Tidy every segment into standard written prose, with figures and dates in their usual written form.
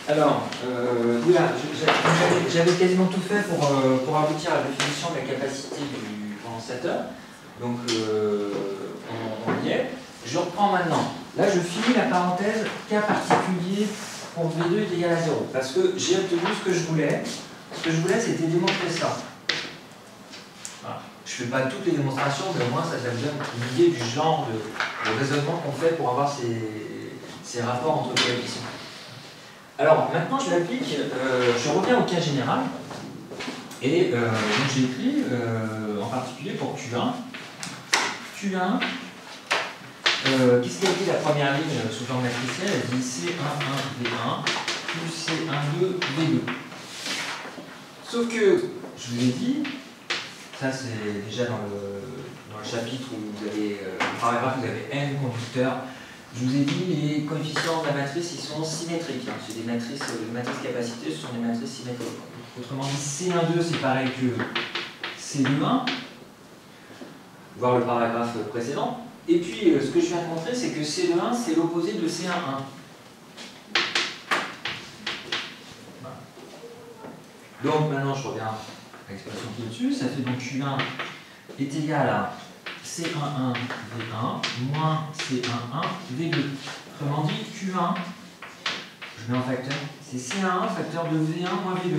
Alors, voilà, j'avais quasiment tout fait pour aboutir à la définition de la capacité du condensateur. Donc, on y est. Je reprends maintenant. Là, je finis la parenthèse cas particulier pour V2 est égal à 0. Parce que j'ai obtenu ce que je voulais. Ce que je voulais, c'était démontrer ça. Voilà. Je ne fais pas toutes les démonstrations, mais au moins ça me donne une idée du genre de raisonnement qu'on fait pour avoir ces rapports entre coefficients. Alors, maintenant, je l'applique, je reviens au cas général. Et donc j'ai écrit, en particulier pour Q1, qu'est-ce qui a été la première ligne sous forme matricielle? Elle dit C11 V1 plus C12 V2. Sauf que, je vous ai dit, ça c'est déjà dans le chapitre où vous avez, le paragraphe où vous avez N conducteurs, je vous ai dit les coefficients de la matrice ils sont symétriques. Hein. C'est des matrices, les matrices capacité, ce sont des matrices symétriques. Autrement dit, C12 c'est pareil que C21, voir le paragraphe précédent. Et puis, ce que je viens de montrer, c'est que C21, c'est l'opposé de C11. Voilà. Donc, maintenant, je reviens à l'expression qui est dessus. Ça fait donc Q1 est égal à C11 V1 moins C11 V2. Autrement dit, Q1, je mets en facteur, c'est C11 facteur de V1 moins V2.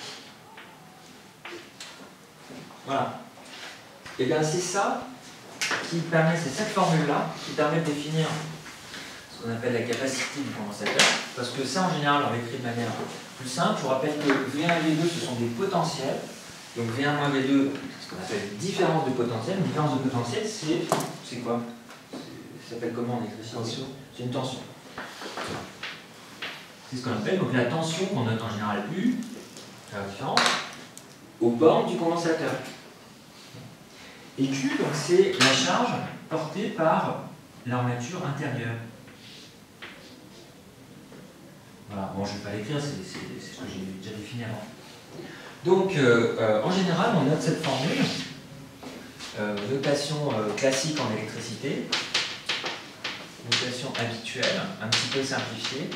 Voilà. Et bien, c'est ça qui permet, c'est cette formule-là qui permet de définir ce qu'on appelle la capacité du condensateur. Parce que ça, en général, on l'écrit de manière plus simple. Je vous rappelle que V1 et V2, ce sont des potentiels. Donc V1 moins V2, c'est ce qu'on appelle une différence de potentiel. Une différence de potentiel, c'est quoi? Ça s'appelle comment en électricité? C'est une tension. C'est ce qu'on appelle donc la tension qu'on note en général U, c'est la différence, aux bornes du condensateur. Et Q, donc c'est la charge portée par l'armature intérieure. Voilà, bon, je ne vais pas l'écrire, c'est ce que j'ai déjà défini avant. Donc, en général, on note cette formule, notation classique en électricité, notation habituelle, un petit peu simplifiée.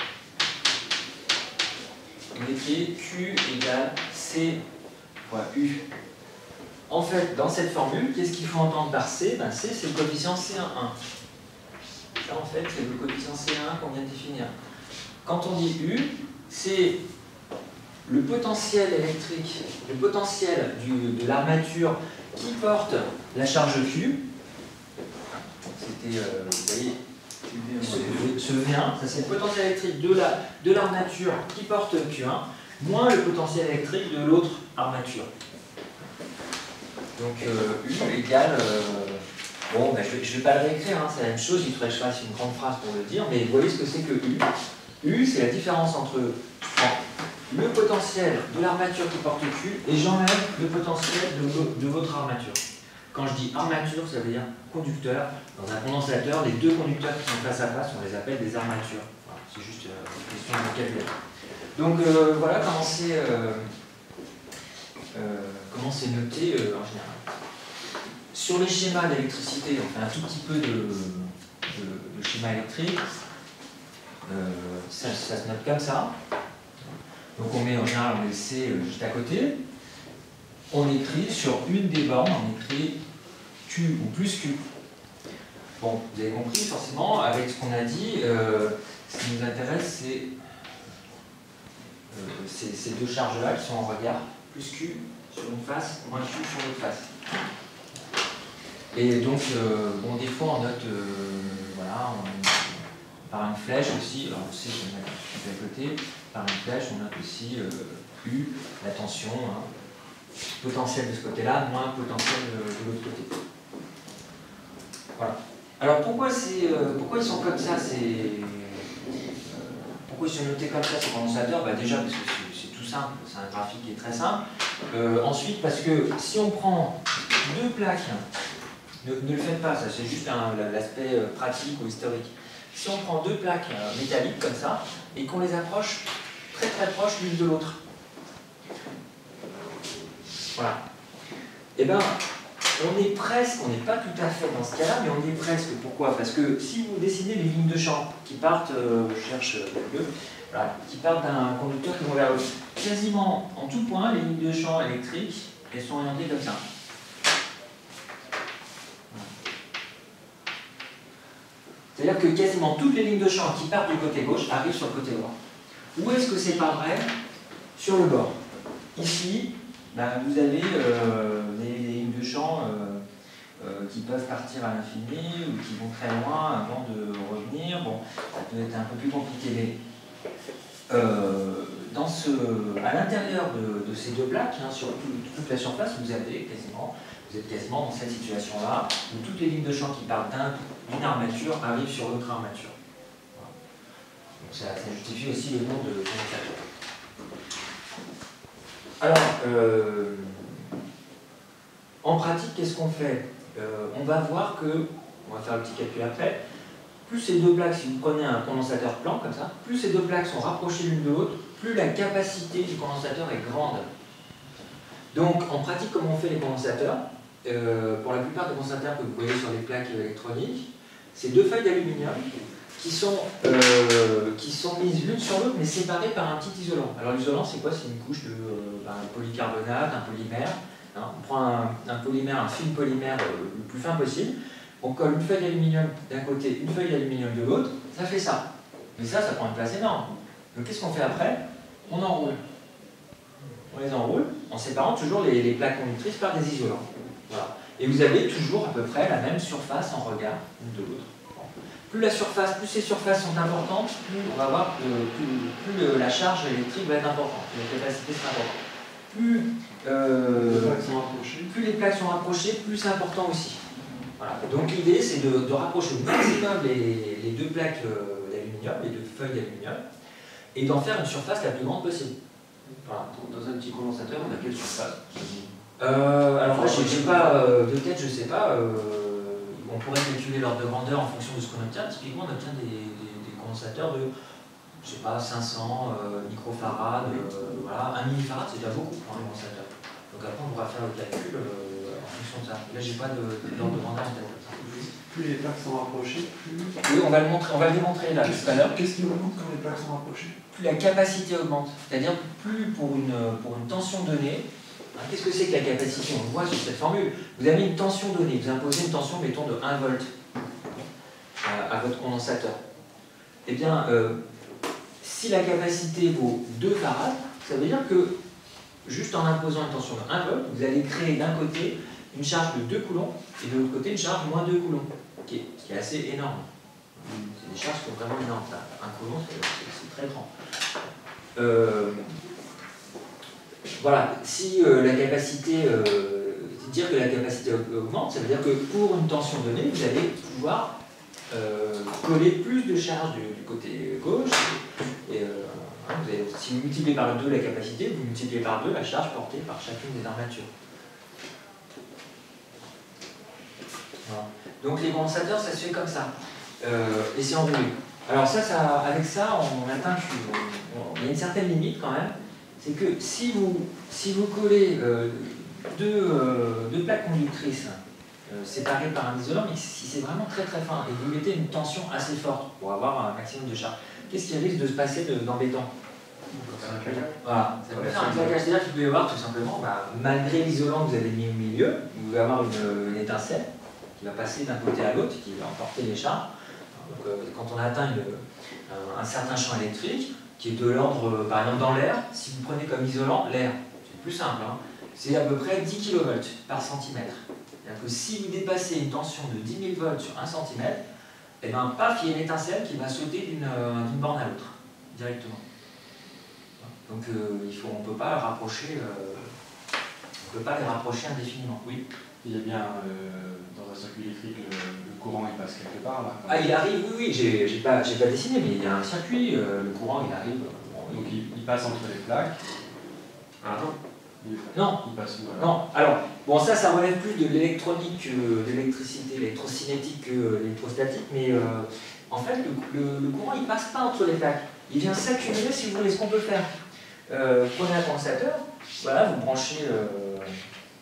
On écrit Q égale C fois U. En fait, dans cette formule, qu'est-ce qu'il faut entendre par C? Ben, C, c'est le coefficient C11. Ça, en fait, c'est le coefficient C11 qu'on vient de définir. Quand on dit U, c'est le potentiel électrique, le potentiel de l'armature qui porte la charge Q. C'était, vous voyez, ce V1, ça c'est le potentiel électrique de l'armature qui porte Q1, moins le potentiel électrique de l'autre armature. Donc U égale, bon, ben, je ne vais pas le réécrire, hein, c'est la même chose, il faudrait que je fasse une grande phrase pour le dire, mais vous voyez ce que c'est que U. U, c'est la différence entre le potentiel de l'armature qui porte Q et j'enlève le potentiel de votre armature. Quand je dis armature, ça veut dire conducteur. Dans un condensateur, les deux conducteurs qui sont face à face, on les appelle des armatures. Voilà, c'est juste une question de vocabulaire. Donc voilà comment c'est noté en général. Sur les schémas d'électricité, on fait un tout petit peu de schéma électrique. Ça se note comme ça. Donc on met en général on met C juste à côté. On écrit sur une des bornes, on écrit Q ou plus Q. Bon, vous avez compris forcément, avec ce qu'on a dit, ce qui nous intéresse, c'est ces deux charges-là qui sont en regard, plus Q sur une face, moins Q sur l'autre face. Et donc, bon, des fois on note, voilà, par une flèche aussi, alors on sait qu'on a Q à côté, par une flèche on note aussi U, la tension, hein, potentiel de ce côté-là, moins potentiel de l'autre côté. Voilà. Alors pourquoi ils sont comme ça, pourquoi ils sont notés comme ça ces condensateurs? Bah déjà parce que c'est tout simple, c'est un graphique qui est très simple. Ensuite parce que si on prend deux plaques, ne le faites pas, ça c'est juste l'aspect pratique ou historique. Si on prend deux plaques métalliques comme ça et qu'on les approche très très proches l'une de l'autre, voilà. Et bien on est presque, on n'est pas tout à fait dans ce cas-là, mais on est presque. Pourquoi? Parce que si vous dessinez les lignes de champ qui partent, je cherche le voilà, qui partent d'un conducteur qui vont vers l'autre, quasiment en tout point, les lignes de champ électriques, elles sont orientées comme ça. C'est-à-dire que quasiment toutes les lignes de champ qui partent du côté gauche arrivent sur le côté droit. Où est-ce que c'est pas vrai? Sur le bord. Ici, ben, vous avez les lignes de champ qui peuvent partir à l'infini ou qui vont très loin avant de revenir. Bon, ça peut être un peu plus compliqué. Mais à l'intérieur de ces deux plaques, hein, sur toute la surface, vous êtes quasiment dans cette situation-là, où toutes les lignes de champ qui partent d'une armature arrivent sur l'autre armature. Voilà. Donc ça justifie aussi le nom de condensateur. Alors, en pratique, qu'est-ce qu'on fait? On va voir que, on va faire le petit calcul après, plus ces deux plaques, si vous prenez un condensateur plan comme ça, plus ces deux plaques sont rapprochées l'une de l'autre, plus la capacité du condensateur est grande. Donc, en pratique, comment on fait les condensateurs? Pour la plupart des condensateurs que vous voyez sur les plaques électroniques, c'est deux feuilles d'aluminium qui sont mises l'une sur l'autre, mais séparées par un petit isolant. Alors l'isolant, c'est quoi? C'est une couche de polycarbonate, un polymère. Hein, on prend un polymère, un film polymère le plus fin possible, on colle une feuille d'aluminium d'un côté, une feuille d'aluminium de l'autre, ça fait ça. Mais ça prend une place énorme. Donc qu'est-ce qu'on fait après? On enroule. On les enroule en séparant toujours les plaques conductrices par des isolants. Voilà. Et vous avez toujours à peu près la même surface en regard l'une de l'autre. Plus ces surfaces sont importantes, plus on va voir que plus la charge électrique va être importante, plus la capacité sera importante. Plus les plaques sont rapprochées, plus c'est important aussi. Voilà. Donc l'idée c'est de rapprocher au maximum les deux plaques d'aluminium, les deux feuilles d'aluminium, et d'en faire une surface la plus grande possible. Voilà. Dans un petit condensateur, on a quelle surface? Alors là, j'ai pas de tête, je sais pas. On pourrait calculer l'ordre de grandeur en fonction de ce qu'on obtient. Typiquement, on obtient des condensateurs de, je sais pas, 500 microfarad, voilà, 1 millifarad, c'est déjà beaucoup pour un condensateur. Donc après, on pourra faire le calcul en fonction de ça. Là, j'ai pas d'ordre de grandeur en tête. Plus les plaques sont rapprochées, plus... Oui, on va le démontrer là tout à l'heure. Qu'est-ce qui augmente quand les plaques sont rapprochées? Plus la capacité augmente. C'est-à-dire plus pour une tension donnée. Qu'est-ce que c'est que la capacité? On le voit sur cette formule. Vous avez une tension donnée, vous imposez une tension, mettons, de 1 volt à votre condensateur. Eh bien, si la capacité vaut 2 farads, ça veut dire que, juste en imposant une tension de 1 volt, vous allez créer d'un côté une charge de 2 coulombs et de l'autre côté une charge moins 2 coulombs, qui est assez énorme. C'est des charges qui sont vraiment énormes. 1 coulomb, c'est très grand. Voilà, si la capacité, dire que la capacité augmente, ça veut dire que pour une tension donnée, vous allez pouvoir coller plus de charge du côté gauche. Si vous multipliez par 2 la capacité, vous multipliez par 2 la charge portée par chacune des armatures. Voilà. Donc les condensateurs, ça se fait comme ça. Et c'est enroulé. Alors avec ça, on atteint il y a une certaine limite quand même. C'est que si vous collez deux plaques conductrices séparées par un isolant, mais si c'est vraiment très très fin, et que vous mettez une tension assez forte pour avoir un maximum de charge, qu'est-ce qui risque de se passer d'embêtant? Voilà, ça peut faire un claquage. C'est-à-dire qu'il peut y avoir tout simplement, malgré l'isolant que vous avez mis au milieu, vous pouvez avoir une étincelle qui va passer d'un côté à l'autre, qui va emporter les charges. Donc, quand on atteint un certain champ électrique, qui est de l'ordre, par exemple dans l'air, si vous prenez comme isolant l'air, c'est plus simple, hein, c'est à peu près 10 kV par centimètre. C'est-à-dire que si vous dépassez une tension de 10 000 volts sur 1 cm, et bien paf, il y a une étincelle qui va sauter d'une borne à l'autre, directement. Donc on ne peut pas les rapprocher indéfiniment. Oui. Il y a bien, dans un circuit électrique, le courant il passe quelque part là. Ah, il arrive, oui, j'ai pas dessiné, mais il y a un circuit, le courant il arrive. Donc il passe entre les plaques. Ah non. Il passe où alors? Non, alors, bon, ça relève plus de l'électronique, de l'électricité, l'électrocinétique que l'électrostatique, mais en fait, le courant il passe pas entre les plaques. Il vient s'accumuler, si vous voulez, ce qu'on peut faire. Prenez un condensateur, voilà, vous branchez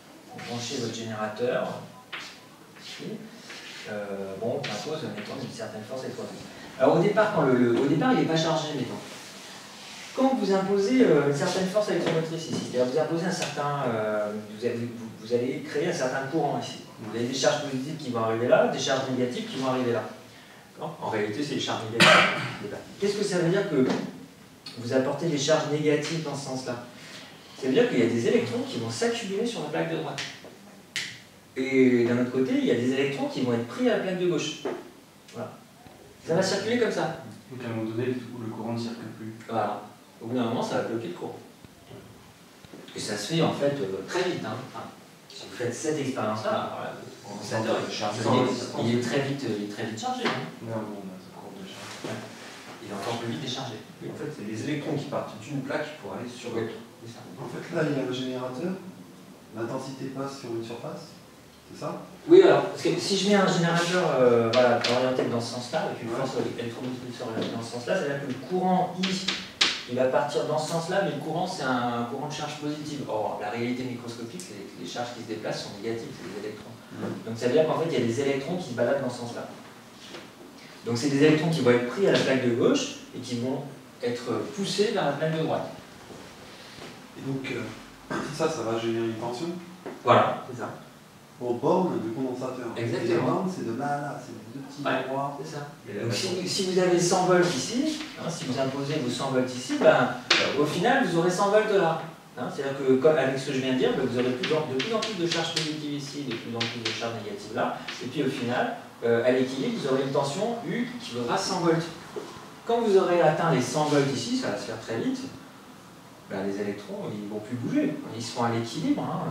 branchez votre générateur, ici, bon, qui impose, mettons, une certaine force explosive. Alors au départ, au départ, il n'est pas chargé, mettons. Quand vous imposez une certaine force électromotrice ici, c'est-à-dire vous imposez un certain, vous allez créer un certain courant ici. Vous avez des charges positives qui vont arriver là, des charges négatives qui vont arriver là. En réalité, c'est les charges négatives. Qu'est-ce que ça veut dire que vous apportez des charges négatives dans ce sens-là? Ça veut dire qu'il y a des électrons qui vont s'accumuler sur la plaque de droite. Et d'un autre côté, il y a des électrons qui vont être pris à la plaque de gauche. Voilà. Ça va circuler comme ça. Donc à un moment donné, le courant ne circule plus. Voilà. Au bout d'un moment, ça va bloquer le courant. Et ça se fait en fait très vite. Hein. Enfin, si vous faites cette expérience-là, voilà, le condensateur il est très vite chargé. Hein. Non, bon, ça court déjà. Ouais. Il est encore plus vite déchargé. Et en fait, c'est les électrons qui partent d'une plaque pour aller sur l'autre. C'est ça. En fait, là, il y a un générateur, l'intensité passe sur une surface, c'est ça? Oui, alors, parce que si je mets un générateur voilà, orienté dans ce sens-là, avec une force électromotrice orientée dans ce sens-là, c'est-à-dire que le courant I, il va partir dans ce sens-là, mais le courant, c'est un courant de charge positive. Or, la réalité microscopique, c'est que les charges qui se déplacent sont négatives, c'est des électrons. Donc ça veut dire qu'en fait, il y a des électrons qui se baladent dans ce sens-là. Donc c'est des électrons qui vont être pris à la plaque de gauche et qui vont être poussés vers la plaque de droite. Et donc, ça va générer une tension Voilà, c'est ça. aux bornes de condensateur. Exactement. Et les bornes, c'est de là à là, c'est deux petits endroits. C'est ça. Et Donc si vous avez 100 volts ici, hein, si vous imposez vos 100 volts ici, ben, au final vous aurez 100 volts là. Hein, c'est-à-dire que, comme avec ce que je viens de dire, ben, vous aurez de plus en plus de charges positives ici, de plus en plus de charges négatives là. Et puis au final, à l'équilibre, vous aurez une tension U qui vaudra 100 volts. Quand vous aurez atteint les 100 volts ici, ça va se faire très vite, ben, les électrons ils ne vont plus bouger. Ils seront à l'équilibre. Hein,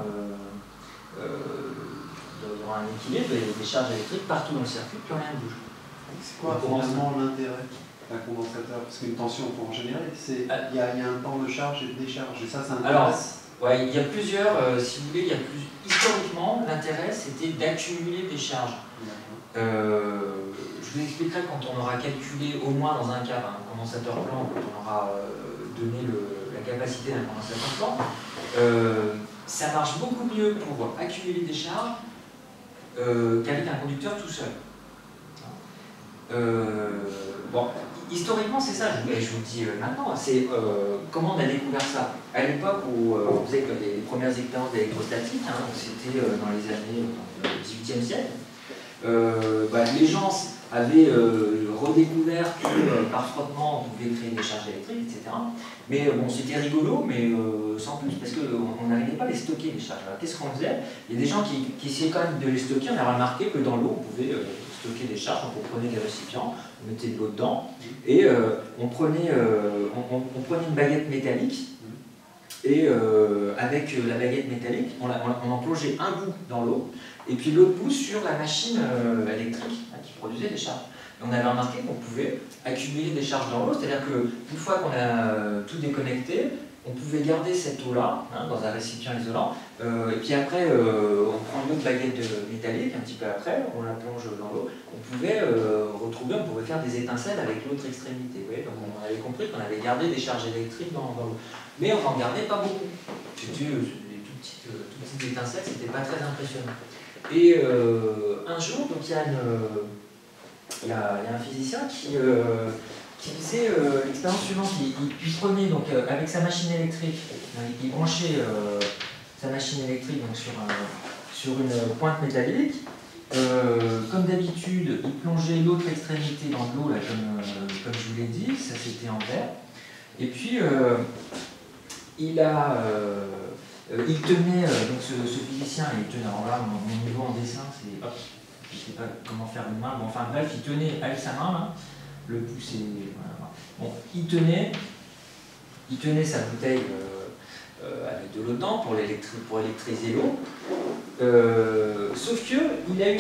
il y aura un équilibre et des charges électriques partout dans le circuit, plus rien ne bouge. C'est quoi finalement l'intérêt d'un condensateur? Parce qu'une tension pour en générer, il y a un temps de charge et de décharge, et ça intéresse. Alors, ouais, il y a plusieurs, si vous voulez, historiquement, l'intérêt c'était d'accumuler des charges. Je vous expliquerai quand on aura calculé, au moins dans un cas, un condensateur plan, quand on aura donné la capacité d'un condensateur plan, ça marche beaucoup mieux pour accumuler des charges qu'avec un conducteur tout seul. Bon, historiquement, c'est ça, je vous le dis maintenant, c'est comment on a découvert ça. À l'époque où vous savez que les premières expériences d'électrostatique, hein, c'était dans les années du XVIIIe siècle, les gens avaient redécouvert que par frottement on pouvait créer des charges électriques, etc. Mais bon, c'était rigolo, mais sans plus, parce qu'on n'arrivait pas à les stocker, les charges. Alors qu'est-ce qu'on faisait? Il y a des gens qui essayaient quand même de les stocker. On a remarqué que dans l'eau, on pouvait stocker des charges. Donc on prenait des récipients, on mettait de l'eau dedans, et on prenait une baguette métallique, et avec la baguette métallique, on en plongeait un bout dans l'eau, et puis l'autre bout sur la machine électrique qui produisait des charges. Et on avait remarqué qu'on pouvait accumuler des charges dans l'eau, c'est-à-dire qu'une fois qu'on a tout déconnecté, on pouvait garder cette eau-là dans un récipient isolant, et puis après on prend une autre baguette métallique, un petit peu après, on la plonge dans l'eau, on pouvait retrouver, on pouvait faire des étincelles avec l'autre extrémité. Vous voyez, donc on avait compris qu'on avait gardé des charges électriques dans l'eau. Mais on n'en gardait pas beaucoup. C'était des toutes petites étincelles, c'était pas très impressionnant. Et un jour, donc il y a un physicien qui faisait l'expérience suivante. Il prenait donc avec sa machine électrique, il branchait sa machine électrique donc, sur une pointe métallique. Comme d'habitude, il plongeait l'autre extrémité dans de l'eau, comme je vous l'ai dit, ça c'était en verre. Et puis il tenait, donc ce physicien, il tenait, alors là, mon niveau en dessin, c'est, je ne sais pas comment faire une main, bon, enfin bref, il tenait avec sa main, là, le pouce et, voilà. Bon, il tenait sa bouteille avec de l'eau dedans pour électriser l'eau, sauf que il a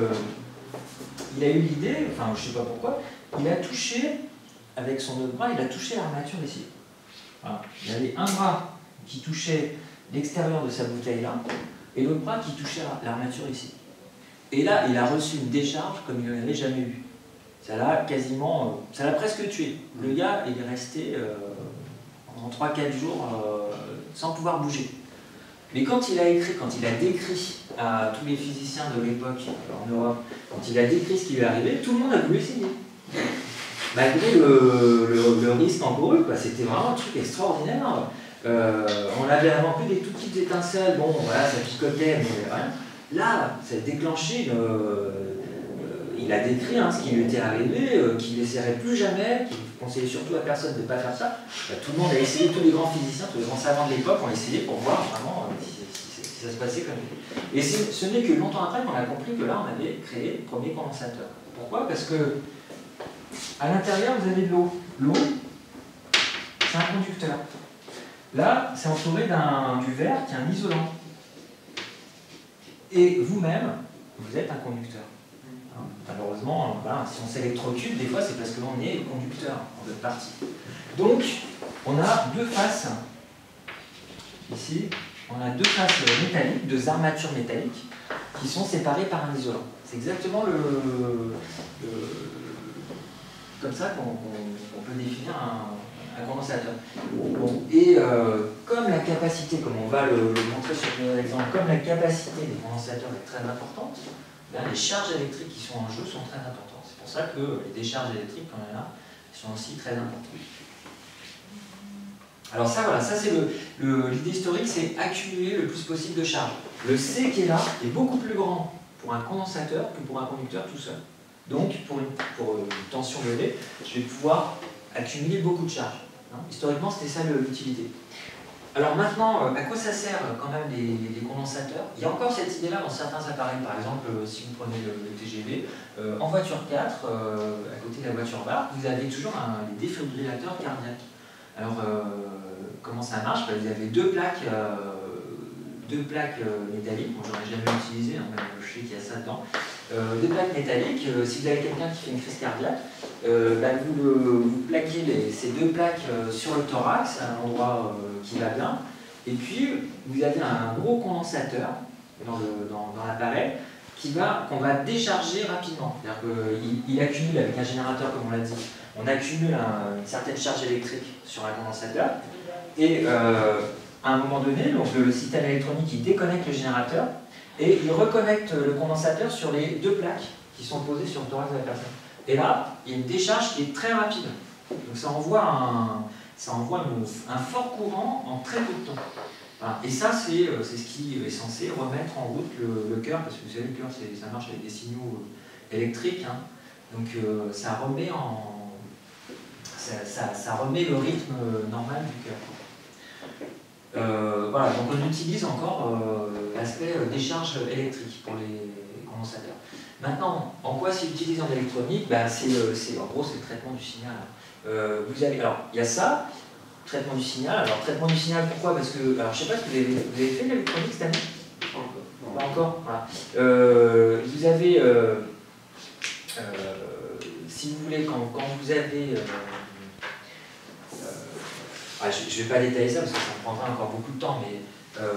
eu l'idée, enfin je ne sais pas pourquoi, il a touché, avec son autre bras, il a touché l'armature ici. Voilà. Il y avait un bras qui touchait l'extérieur de sa bouteille là, et l'autre bras qui touchait l'armature ici. Et là, il a reçu une décharge comme il n'en avait jamais eu. Ça l'a quasiment, ça l'a presque tué. Le gars, il est resté en 3-4 jours sans pouvoir bouger. Mais quand il a décrit à tous les physiciens de l'époque en Europe, quand il a décrit ce qui lui arrivait, tout le monde a voulu essayer. Malgré le risque encouru, c'était vraiment un truc extraordinaire. On avait avant que des toutes petites étincelles, bon voilà, ça picotait, mais rien. Là, ça a déclenché il a décrit ce qui lui était arrivé, qu'il n'essaierait plus jamais, qu'il conseillait surtout à personne de ne pas faire ça. Tout le monde a essayé, tous les grands physiciens, tous les grands savants de l'époque ont essayé pour voir vraiment si ça se passait comme ça. Et ce n'est que longtemps après qu'on a compris que là, on avait créé le premier condensateur. Pourquoi? Parce que à l'intérieur, vous avez de l'eau. L'eau, c'est un conducteur. Là, c'est entouré du verre qui est un isolant. Et vous-même, vous êtes un conducteur. Malheureusement, voilà, si on s'électrocute, des fois, c'est parce que l'on est conducteur en d'autres parties. Donc, on a deux faces. Ici, on a deux faces métalliques, deux armatures métalliques, qui sont séparées par un isolant. C'est exactement comme ça qu'on peut définir un condensateur. Bon, et comme la capacité, comme on va le montrer sur l'exemple, comme la capacité des condensateurs est très importante, là, les charges électriques qui sont en jeu sont très importantes. C'est pour ça que les décharges électriques, quand il y en a, sont aussi très importantes. Alors ça, voilà, ça c'est l'idée historique, c'est accumuler le plus possible de charge. Le C qui est là est beaucoup plus grand pour un condensateur que pour un conducteur tout seul. Donc, pour une tension levée, je vais pouvoir accumuler beaucoup de charge. Historiquement, c'était ça l'utilité. Alors maintenant, à quoi ça sert quand même les condensateurs? Il y a encore cette idée-là dans certains appareils. Par exemple, si vous prenez le TGV, en voiture 4, à côté de la voiture bar, vous avez toujours les défibrillateurs cardiaques. Alors, comment ça marche? Vous avez deux plaques métalliques, bon, j'en ai jamais utilisé, mais je sais qu'il y a ça dedans. Deux plaques métalliques, si vous avez quelqu'un qui fait une crise cardiaque, vous plaquez ces deux plaques sur le thorax, à un endroit qui va bien, et puis vous avez un gros condensateur dans l'appareil qu'on va décharger rapidement. C'est-à-dire qu'il accumule avec un générateur, comme on l'a dit, on accumule une certaine charge électrique sur un condensateur, et à un moment donné, donc le système électronique il déconnecte le générateur, et il reconnecte le condensateur sur les deux plaques qui sont posées sur le thorax de la personne. Et là, il y a une décharge qui est très rapide. Donc ça envoie un fort courant en très peu de temps. Voilà. Et ça, c'est ce qui est censé remettre en route le cœur, parce que vous savez, le cœur, ça marche avec des signaux électriques. Donc ça remet le rythme normal du cœur. Voilà, donc on utilise encore l'aspect décharge électrique pour les condensateurs. Maintenant, en quoi c'est utilisé en électronique? En gros, c'est le traitement du signal. Alors, il y a ça, traitement du signal. Alors, traitement du signal, pourquoi? Parce que, alors, je ne sais pas si vous avez fait de l'électronique cette année? Pas encore. Voilà. Vous avez, si vous voulez, quand vous avez je ne vais pas détailler ça parce que ça me prendra encore beaucoup de temps, mais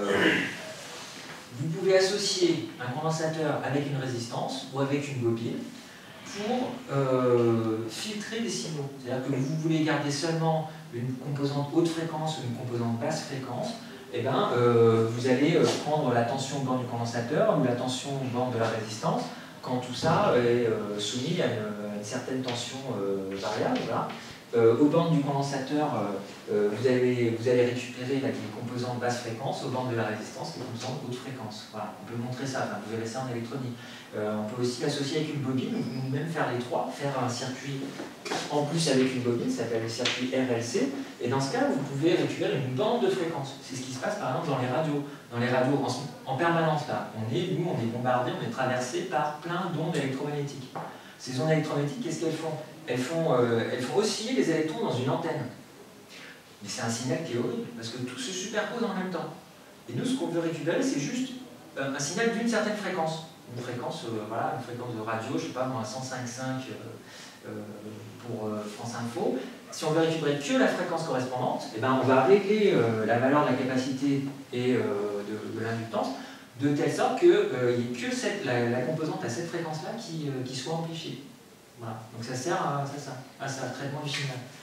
vous pouvez associer un condensateur avec une résistance ou avec une bobine pour filtrer des signaux. C'est-à-dire que vous voulez garder seulement une composante haute fréquence ou une composante basse fréquence, et vous allez prendre la tension au bord du condensateur ou la tension au bord de la résistance quand tout ça est soumis à une certaine tension variable. Voilà. Aux bandes du condensateur, vous allez récupérer les composantes basse fréquence, aux bandes de la résistance, les composantes haute fréquence. Voilà, on peut montrer ça, vous verrez ça en électronique. On peut aussi l'associer avec une bobine, ou même faire les trois, faire un circuit en plus avec une bobine, ça s'appelle le circuit RLC, et dans ce cas, vous pouvez récupérer une bande de fréquence. C'est ce qui se passe par exemple dans les radios. Dans les radios, en permanence, là, on est bombardé, on est traversé par plein d'ondes électromagnétiques. Ces ondes électromagnétiques, qu'est-ce qu'elles font? Elles font osciller les électrons dans une antenne. Mais c'est un signal qui est horrible, parce que tout se superpose en même temps. Et nous, ce qu'on veut récupérer, c'est juste un signal d'une certaine fréquence. Une fréquence de radio, je ne sais pas moi, 105.5 pour France Info. Si on veut récupérer que la fréquence correspondante, on va régler la valeur de la capacité et de l'inductance de telle sorte qu'il n'y ait que la composante à cette fréquence-là qui soit amplifiée. Voilà. Donc ça sert à ça, traitement du signal.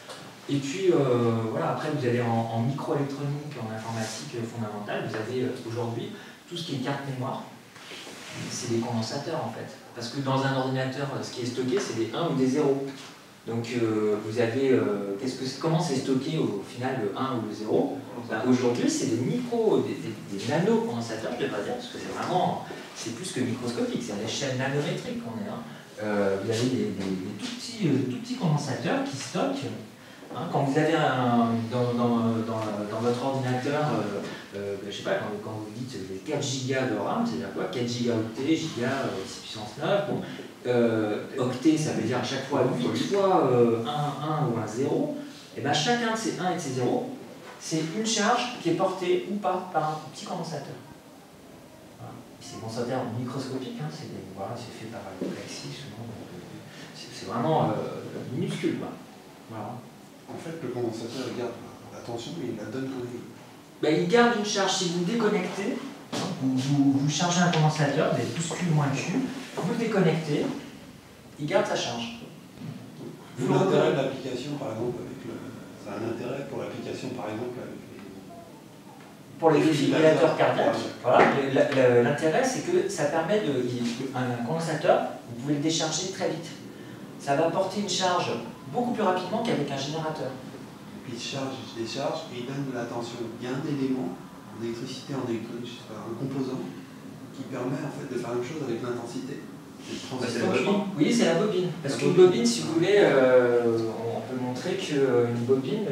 Et puis, voilà, après, vous avez en microélectronique, en informatique fondamentale, vous avez aujourd'hui tout ce qui est carte mémoire. C'est des condensateurs, en fait. Parce que dans un ordinateur, ce qui est stocké, c'est des 1 ou des 0. Donc, vous avez... comment c'est stocké au final le 1 ou le 0 ? Ben, aujourd'hui, c'est des des nano-condensateurs, je devrais dire, parce que c'est vraiment... C'est plus que microscopique, c'est à l'échelle nanométrique qu'on est. Vous avez des tout petits condensateurs qui stockent. Quand vous avez dans votre ordinateur, je sais pas, quand vous dites 4 gigas de RAM, c'est-à-dire quoi? 4 gigaoctets, giga, 6 puissance 9, bon, octet, ça veut dire à chaque fois 8 fois 1 ou un 0, et bien chacun de ces 1 et de ces 0, c'est une charge qui est portée ou pas par un petit condensateur. Voilà. C'est des condensateurs microscopiques, voilà, c'est fait par Plexi, c'est vraiment minuscule. Voilà. En fait, le condensateur il garde la tension, mais il la donne quand il veut. Ben, il garde une charge. Si vous déconnectez, vous chargez un condensateur, vous avez plus Q moins Q, vous le déconnectez, il garde sa charge. L'intérêt de l'application, par exemple, ça a un intérêt pour l'application, par exemple, avec pour les défibrillateurs cardiaques. Voilà. L'intérêt, c'est que ça permet un condensateur, vous pouvez le décharger très vite. Ça va apporter une charge beaucoup plus rapidement qu'avec un générateur. Puis il charge, il décharge et il donne de la tension. Il y a un élément en électricité, en électronique, je sais pas, un composant qui permet en fait de faire la même chose avec l'intensité. Oui, c'est la bobine. Parce qu'une bobine, si vous voulez, on peut montrer qu'une bobine,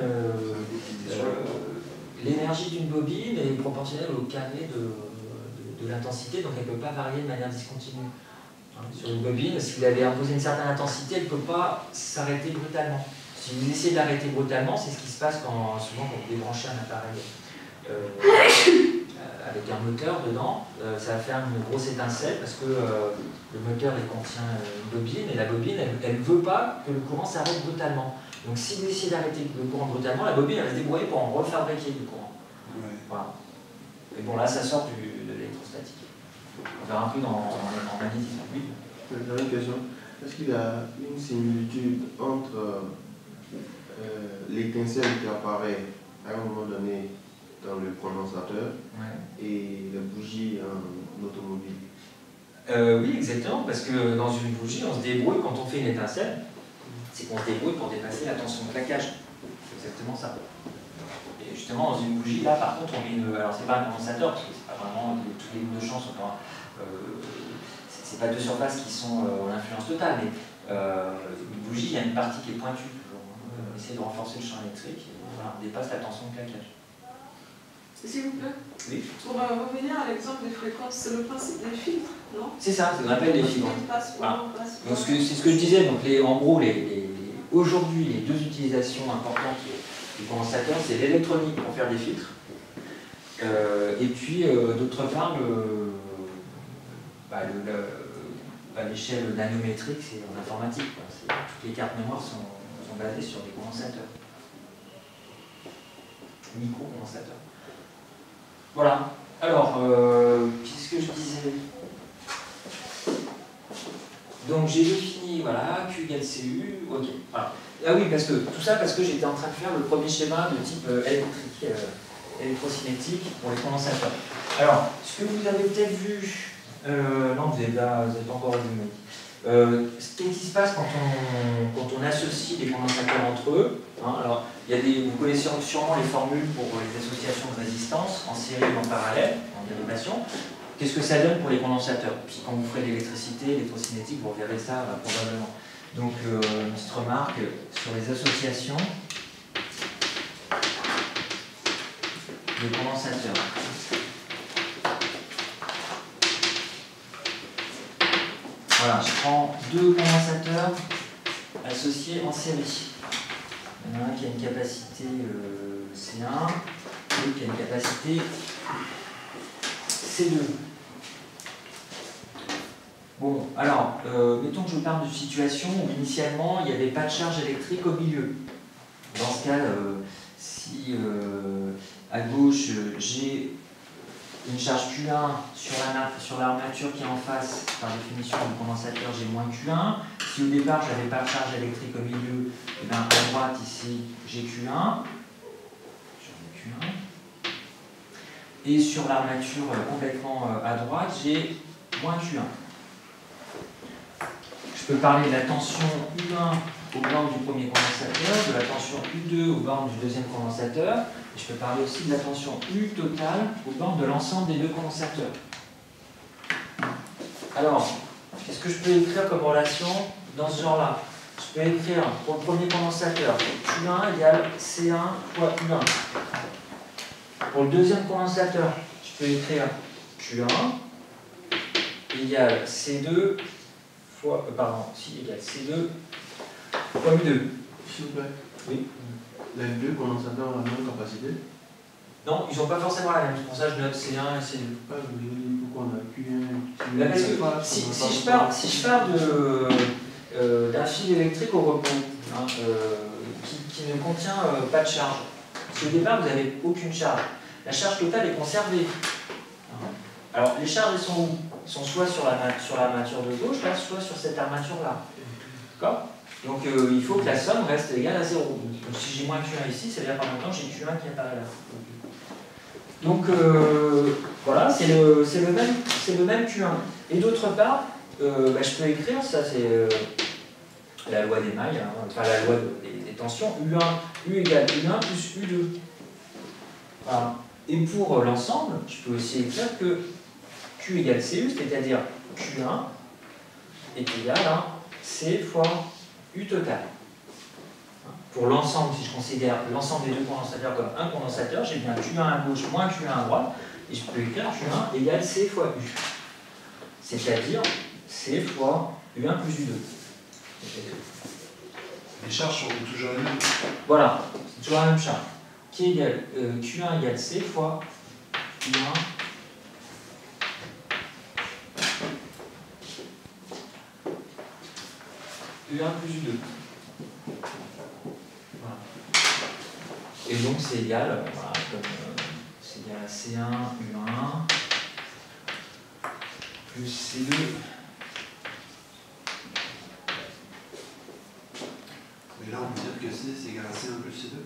l'énergie d'une bobine est proportionnelle au carré de l'intensité, donc elle ne peut pas varier de manière discontinue. Sur une bobine, si vous avez imposé une certaine intensité, elle ne peut pas s'arrêter brutalement. Si vous essayez de l'arrêter brutalement, c'est ce qui se passe souvent quand vous débranchez un appareil avec un moteur dedans, ça va faire une grosse étincelle parce que le moteur il contient une bobine et la bobine elle ne veut pas que le courant s'arrête brutalement. Donc si vous essayez d'arrêter le courant brutalement, la bobine elle va se débrouiller pour en refabriquer du courant. Ouais. Voilà. Et bon là ça sort de l'électrostatique. On verra un peu en magnétisme. Oui. J'aurais une question. Est-ce qu'il y a une similitude entre l'étincelle qui apparaît à un moment donné dans le condensateur et la bougie en automobile? Oui, exactement, parce que dans une bougie, on se débrouille quand on fait une étincelle, c'est qu'on se débrouille pour dépasser la tension de claquage. C'est exactement ça. Et justement, dans une bougie, là par contre, on met une. Alors, c'est pas un condensateur, parce que c'est pas vraiment. Toutes les boules de champ sont pas. C'est pas deux surfaces qui sont en influence totale, mais une bougie, il y a une partie qui est pointue. On essaie de renforcer le champ électrique, et voilà, on dépasse la tension de claquage. S'il vous plaît, oui. Pour revenir à l'exemple des fréquences, c'est le principe des filtres, non? C'est ça, c'est ce qu'on appelle les filtres. Voilà. C'est ce que je disais, donc en gros, aujourd'hui, les deux utilisations importantes du condensateur, c'est l'électronique pour faire des filtres, et puis d'autre part, à l'échelle nanométrique, c'est en informatique. Toutes les cartes mémoire sont basées sur des condensateurs. Micro-condensateurs. Voilà. Alors, qu'est-ce que je disais? Donc j'ai défini, voilà, Q égale CU, ok. Voilà. Ah oui, parce que j'étais en train de faire le premier schéma de type électrocinétique pour les condensateurs. Alors, ce que vous avez peut-être vu, non, vous n'êtes pas encore vu, ce qui se passe quand on associe des condensateurs entre eux, alors, vous connaissez sûrement les formules pour les associations de résistance en série ou en parallèle, en dérivation. Qu'est-ce que ça donne pour les condensateurs? Puis quand vous ferez de l'électricité, l'électrocinétique, vous verrez ça probablement. Donc, une petite remarque sur les associations de condensateurs. Voilà, je prends deux condensateurs associés en série. Il y en a un qui a une capacité C1 et l'autre qui a une capacité C2. Bon, alors, mettons que je parle d'une situation où initialement il n'y avait pas de charge électrique au milieu. Dans ce cas, si à gauche j'ai une charge Q1 sur l'armature qui est en face, par définition du condensateur j'ai moins Q1. Si au départ j'avais pas de charge électrique au milieu, et bien à droite droite ici, j'ai Q1. Et sur l'armature complètement à droite, j'ai moins Q1. Je peux parler de la tension U1 aux bornes du premier condensateur, de la tension U2 aux bornes du deuxième condensateur. Et je peux parler aussi de la tension U totale aux bornes de l'ensemble des deux condensateurs. Alors, qu'est-ce que je peux écrire comme relation dans ce genre-là? Je peux écrire pour le premier condensateur Q1 égale C1 fois U1. Pour le deuxième condensateur, je peux écrire Q1 égale C2 fois, égale C2 fois U2. S'il vous plaît. Oui. Les deux condensateurs ont la même capacité? Non, ils n'ont pas forcément la même. C'est pour ça que je note C1 et C2. Pourquoi on a Q1? Parce que si je pars d'un fil électrique au repos, hein, qui ne contient pas de charge, parce qu'au départ, vous n'avez aucune charge. La charge totale est conservée. Alors, les charges, elles sont où? Elles sont soit sur l'armature de gauche, là, soit sur cette armature-là. D'accord? Donc, il faut que la somme reste égale à 0. Donc, si j'ai moins Q1 ici, ça veut dire qu'en même temps, j'ai Q1 qui apparaît là. Donc, voilà, c'est le même Q1. Et d'autre part, je peux écrire, ça c'est la loi des mailles, hein, enfin la loi des tensions, U1, U égale U1 plus U2. Voilà. Et pour l'ensemble, je peux aussi écrire que Q égale CU, c'est-à-dire Q1 est égal à C fois U total. Pour l'ensemble, si je considère l'ensemble des deux condensateurs comme un condensateur, j'ai bien Q1 à gauche moins Q1 à droite, et je peux écrire Q1 égale C fois U. C'est-à-dire C fois U1 plus U2. Les charges sont toujours les mêmes. Voilà, c'est toujours la même charge. Qui égale Q1 égale C fois U1 U1 plus U2. Voilà. Et donc c'est égal, voilà, c'est égal à C1 U1 plus C2. Mais là, on peut dire que C, c'est égal à C1 plus C2.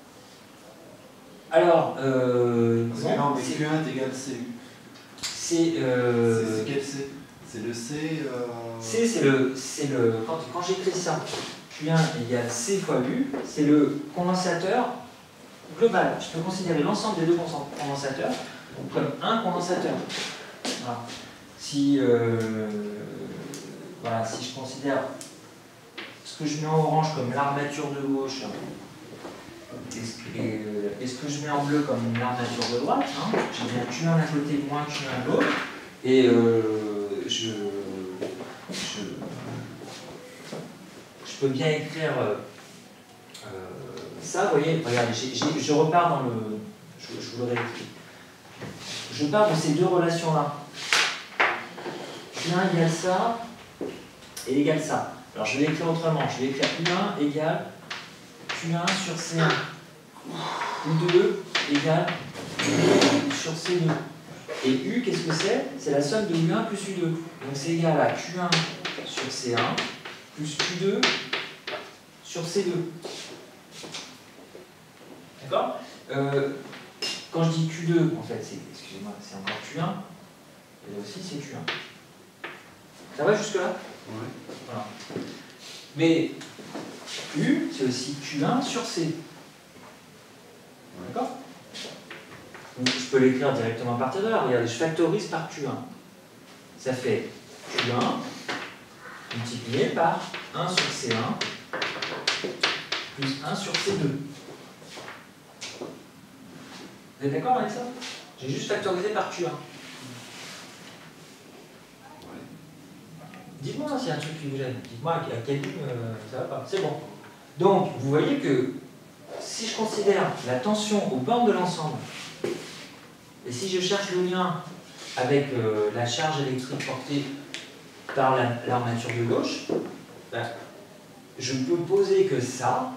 Alors, Parce que là, on met Q1 est égal à CU. c'est quel C? C'est le C. C, c'est le quand j'écris ça, Q1 égale C fois U, c'est le condensateur global. Je peux considérer l'ensemble des deux condensateurs comme un condensateur. Voilà. Si je considère ce que je mets en orange comme l'armature de gauche, et ce que je mets en bleu comme l'armature de droite, hein, j'ai bien Q1 d'un côté moins Q1 de l'autre, et je peux bien écrire ça, vous voyez, regardez, je repars dans le... Je vous l'aurais écrit. Je pars de ces deux relations-là. Q1 égale ça, et égale ça. Alors je vais l'écrire autrement, je vais écrire U1 égale Q1 sur C1. U2 égale U sur C2. Et U, qu'est-ce que c'est? C'est la somme de U1 plus U2. Donc c'est égal à Q1 sur C1 plus Q2 sur C2. D'accord? Quand je dis Q2, en fait, excusez-moi, c'est encore Q1. Et là aussi, c'est Q1. Ça va jusque-là? Ouais. Voilà. Mais U, c'est aussi Q1 sur C. D'accord? Je peux l'écrire directement à partir de là. Regardez, je factorise par Q1. Ça fait Q1 multiplié par 1 sur C1 plus 1 sur C2. Vous êtes d'accord avec ça? J'ai juste factorisé par Q1. Dites-moi s'il y a un truc qui vous gêne. Dites-moi à quel ligne ça va pas. C'est bon. Donc, vous voyez que si je considère la tension aux bornes de l'ensemble, et si je cherche le lien avec la charge électrique portée par l'armature de gauche, ben, je peux poser que ça,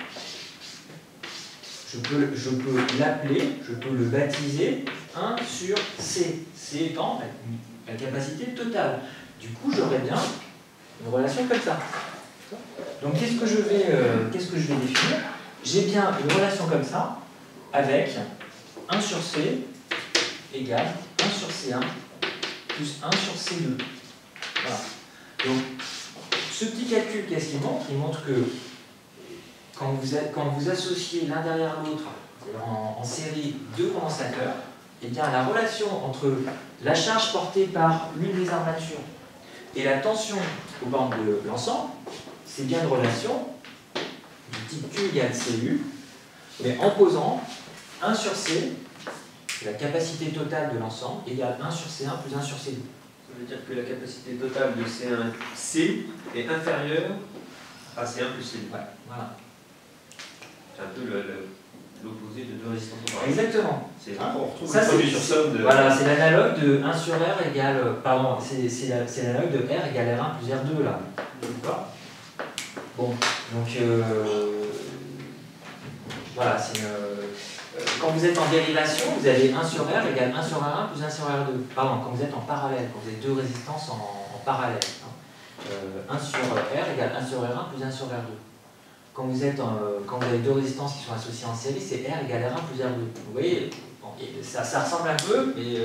je peux l'appeler, je peux le baptiser 1 sur C. C étant la capacité totale. Du coup, j'aurais bien une relation comme ça. Donc, qu'est-ce que je vais définir? j'ai bien une relation comme ça, avec 1 sur C égale 1 sur C1 plus 1 sur C2. Voilà. Donc, ce petit calcul, qu'est-ce qu'il montre? Il montre que quand vous associez l'un derrière l'autre, en série, 2 condensateurs, et bien la relation entre la charge portée par l'une des armatures et la tension aux bornes de l'ensemble, c'est bien une relation du type Q égale CU, mais en posant 1 sur C, la capacité totale de l'ensemble, égale 1 sur C1 plus 1 sur C2. Ça veut dire que la capacité totale de C1C est inférieure à C1 plus C2. Ouais, voilà. C'est un peu l'opposé de 2 résistances en parallèle. Exactement. On retrouve ça, le produit sur somme de... Voilà, c'est l'analogue de 1 sur R égale... Pardon, c'est l'analogue de R égale R1 plus R2 là. D'accord. Bon, donc... voilà, c'est... quand vous êtes en dérivation, vous avez 1 sur R égale 1 sur R1 plus 1 sur R2. Pardon, quand vous êtes en parallèle, quand vous avez 2 résistances en parallèle. 1 sur R égale 1 sur R1 plus 1 sur R2. Quand vous avez 2 résistances qui sont associées en série, c'est R égale R1 plus R2. Vous voyez, bon, ça ressemble un peu, mais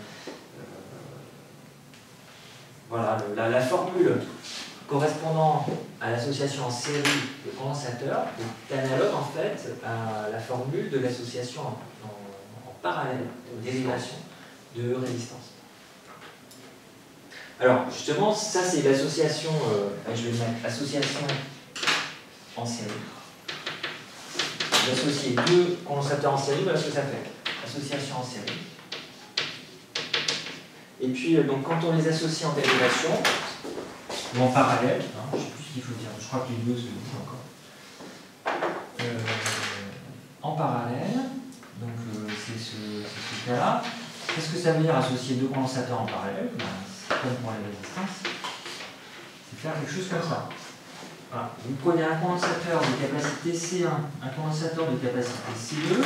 voilà, la formule correspondant à l'association en série de condensateurs est analogue en fait à la formule de l'association en parallèle, de dérivation de résistance. Alors justement, ça c'est l'association, je vais mettre association en série. J'associe 2 condensateurs en série, voilà ce que ça fait. Association en série. Et puis, donc, quand on les associe en dérivation, ou en parallèle, hein, je ne sais plus ce qu'il faut dire, je crois que les deux se disent encore. En parallèle, donc c'est ce cas-là. Qu'est-ce que ça veut dire associer 2 condensateurs en parallèle? Ben, comme pour les résistances, c'est faire quelque chose comme ça. Voilà. Vous prenez un condensateur de capacité C1, un condensateur de capacité C2.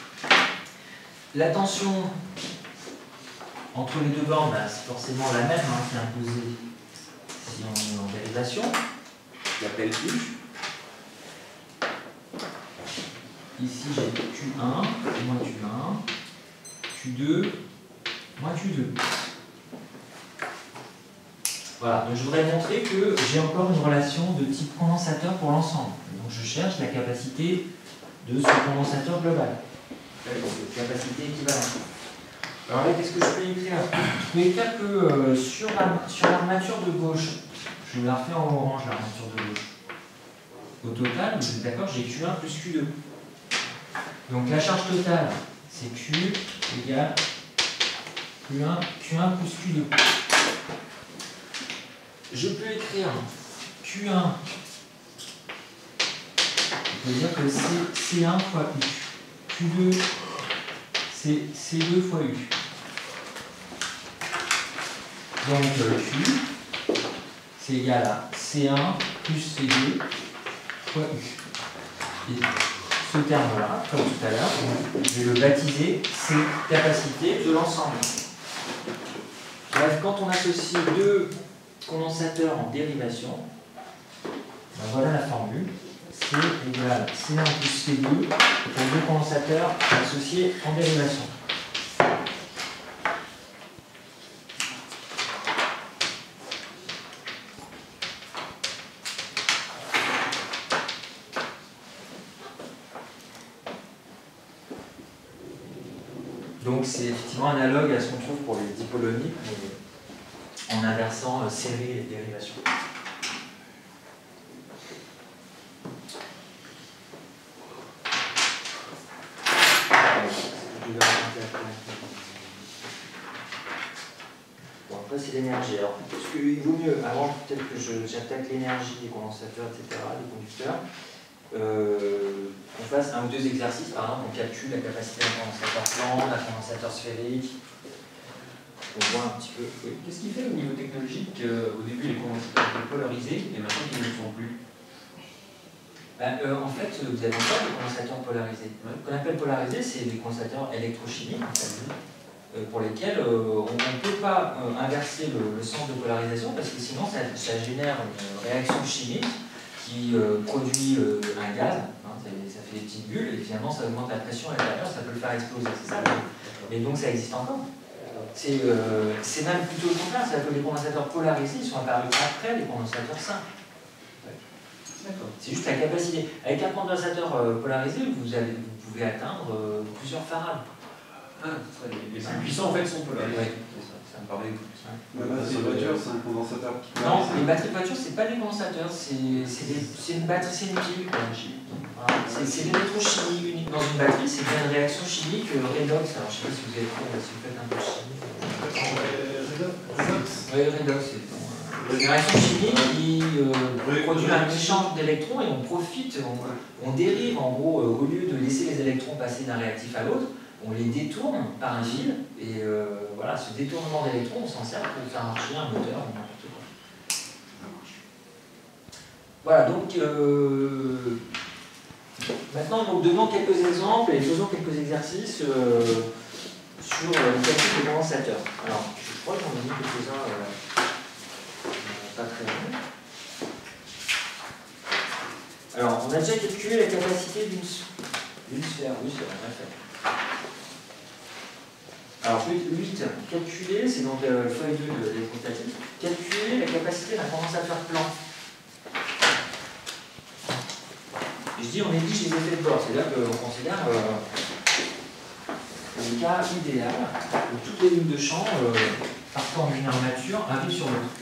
La tension entre les 2 bornes, ben, c'est forcément la même hein, qui est imposée si on est en dérivation, qui appelle U. Ici j'ai Q1 moins Q1, Q2 moins Q2. Voilà, donc je voudrais montrer que j'ai encore une relation de type condensateur pour l'ensemble. Donc je cherche la capacité de ce condensateur global. Capacité équivalente. Alors là, qu'est-ce que je peux écrire? Je peux écrire que sur l'armature de gauche, je la refais en orange, l'armature de gauche. Au total, vous êtes d'accord, j'ai Q1 plus Q2. Donc la charge totale, c'est Q égale Q1 plus Q2. Je peux écrire Q1, je peux dire que c'est C1 fois U. Q2, c'est C2 fois U. Donc Q, c'est égal à C1 plus C2 fois U. Et ce terme-là, comme tout à l'heure, je vais le baptiser C capacité de l'ensemble. Bref, quand on associe 2 condensateurs en dérivation, ben voilà la formule. C égale C1 plus C2 pour 2 condensateurs associés en dérivation. Donc c'est effectivement analogue à ce qu'on trouve pour les dipoloniques, mais en inversant série et dérivation. Bon, après c'est l'énergie. Alors, parce qu'il vaut mieux, avant peut-être que j'attaque l'énergie des condensateurs, etc., des conducteurs, qu'on fasse 1 ou 2 exercices, par exemple, on calcule la capacité d'un condensateur plan, d'un condensateur sphérique. On voit un petit peu. Oui. Qu'est-ce qui fait au niveau technologique qu'au début les condensateurs étaient polarisés et maintenant ils ne le sont plus? Ben, en fait, vous avez encore des condensateurs polarisés. Ouais. Ce qu'on appelle polarisés, c'est des condensateurs électrochimiques, en fait, pour lesquels on ne peut pas inverser le sens de polarisation parce que sinon ça génère une réaction chimique qui produit un gaz. Hein, Ça fait des petites bulles et finalement ça augmente la pression à l'intérieur, ça peut le faire exploser, c'est ça. Mais donc ça existe encore. C'est même plutôt le contraire, c'est-à-dire que les condensateurs polarisés ils sont apparus après les condensateurs simples. C'est juste la capacité. Avec un condensateur polarisé, vous pouvez atteindre plusieurs farades. Les plus puissants en fait sont polarisés. Ouais, ça me paraît. La batterie de voiture, c'est un condensateur qui Non, les batteries de voiture, c'est pas des condensateurs, c'est une batterie, c'est une pile. Voilà. C'est l'électrochimie unique. Dans une batterie, c'est bien une réaction chimique redox. Alors je sais pas si vous avez fait, si vous faites un peu de chimie. Oui, redox, c'est une réaction chimique qui produit un échange d'électrons et on profite, on dérive en gros, au lieu de laisser les électrons passer d'un réactif à l'autre, on les détourne par un fil et voilà, ce détournement d'électrons, on s'en sert pour faire marcher un moteur ou n'importe quoi. Voilà, donc maintenant donc, donnons quelques exemples et faisons quelques exercices sur le calcul des condensateurs. Alors, je crois que j'en ai mis quelques-uns pas très loin. Alors, on a déjà calculé la capacité d'une sphère. Oui, c'est vrai, on l'a fait. Alors, 8, calculer, c'est donc feuille 2 de l'électrostatique, calculer la capacité d'un condensateur plan. Et je dis, on néglige les effets de bord, c'est-à-dire qu'on considère le cas idéal où toutes les lignes de champ partant d'une armature arrivent sur l'autre.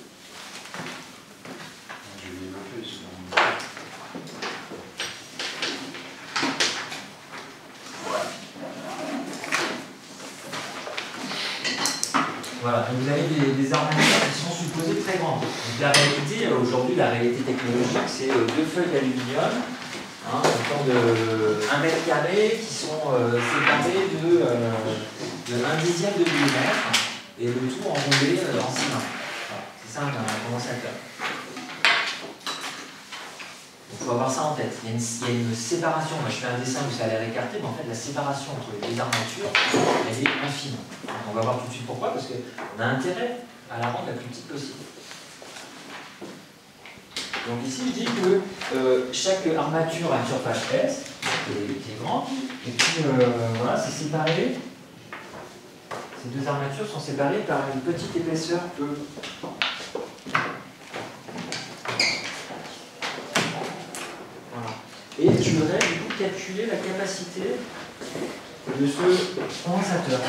Voilà, donc vous avez des armatures qui sont supposées très grandes. Donc la réalité, aujourd'hui, la réalité technologique, c'est 2 feuilles d'aluminium, autant de 1 mètre carré, qui sont séparées de 1 dixième de millimètre, et le tout enroulé en cylindre. Voilà, c'est ça un condensateur. Il faut avoir ça en tête. Il y a une séparation. Moi, je fais un dessin où ça a l'air écarté, mais en fait, la séparation entre les deux armatures, elle est infime. On va voir tout de suite pourquoi, parce qu'on a intérêt à la rendre la plus petite possible. Donc ici, je dis que chaque armature a une surface S, qui est grande, et puis voilà, c'est séparé. Ces deux armatures sont séparées par une petite épaisseur E. Et je voudrais du coup calculer la capacité de ce condensateur.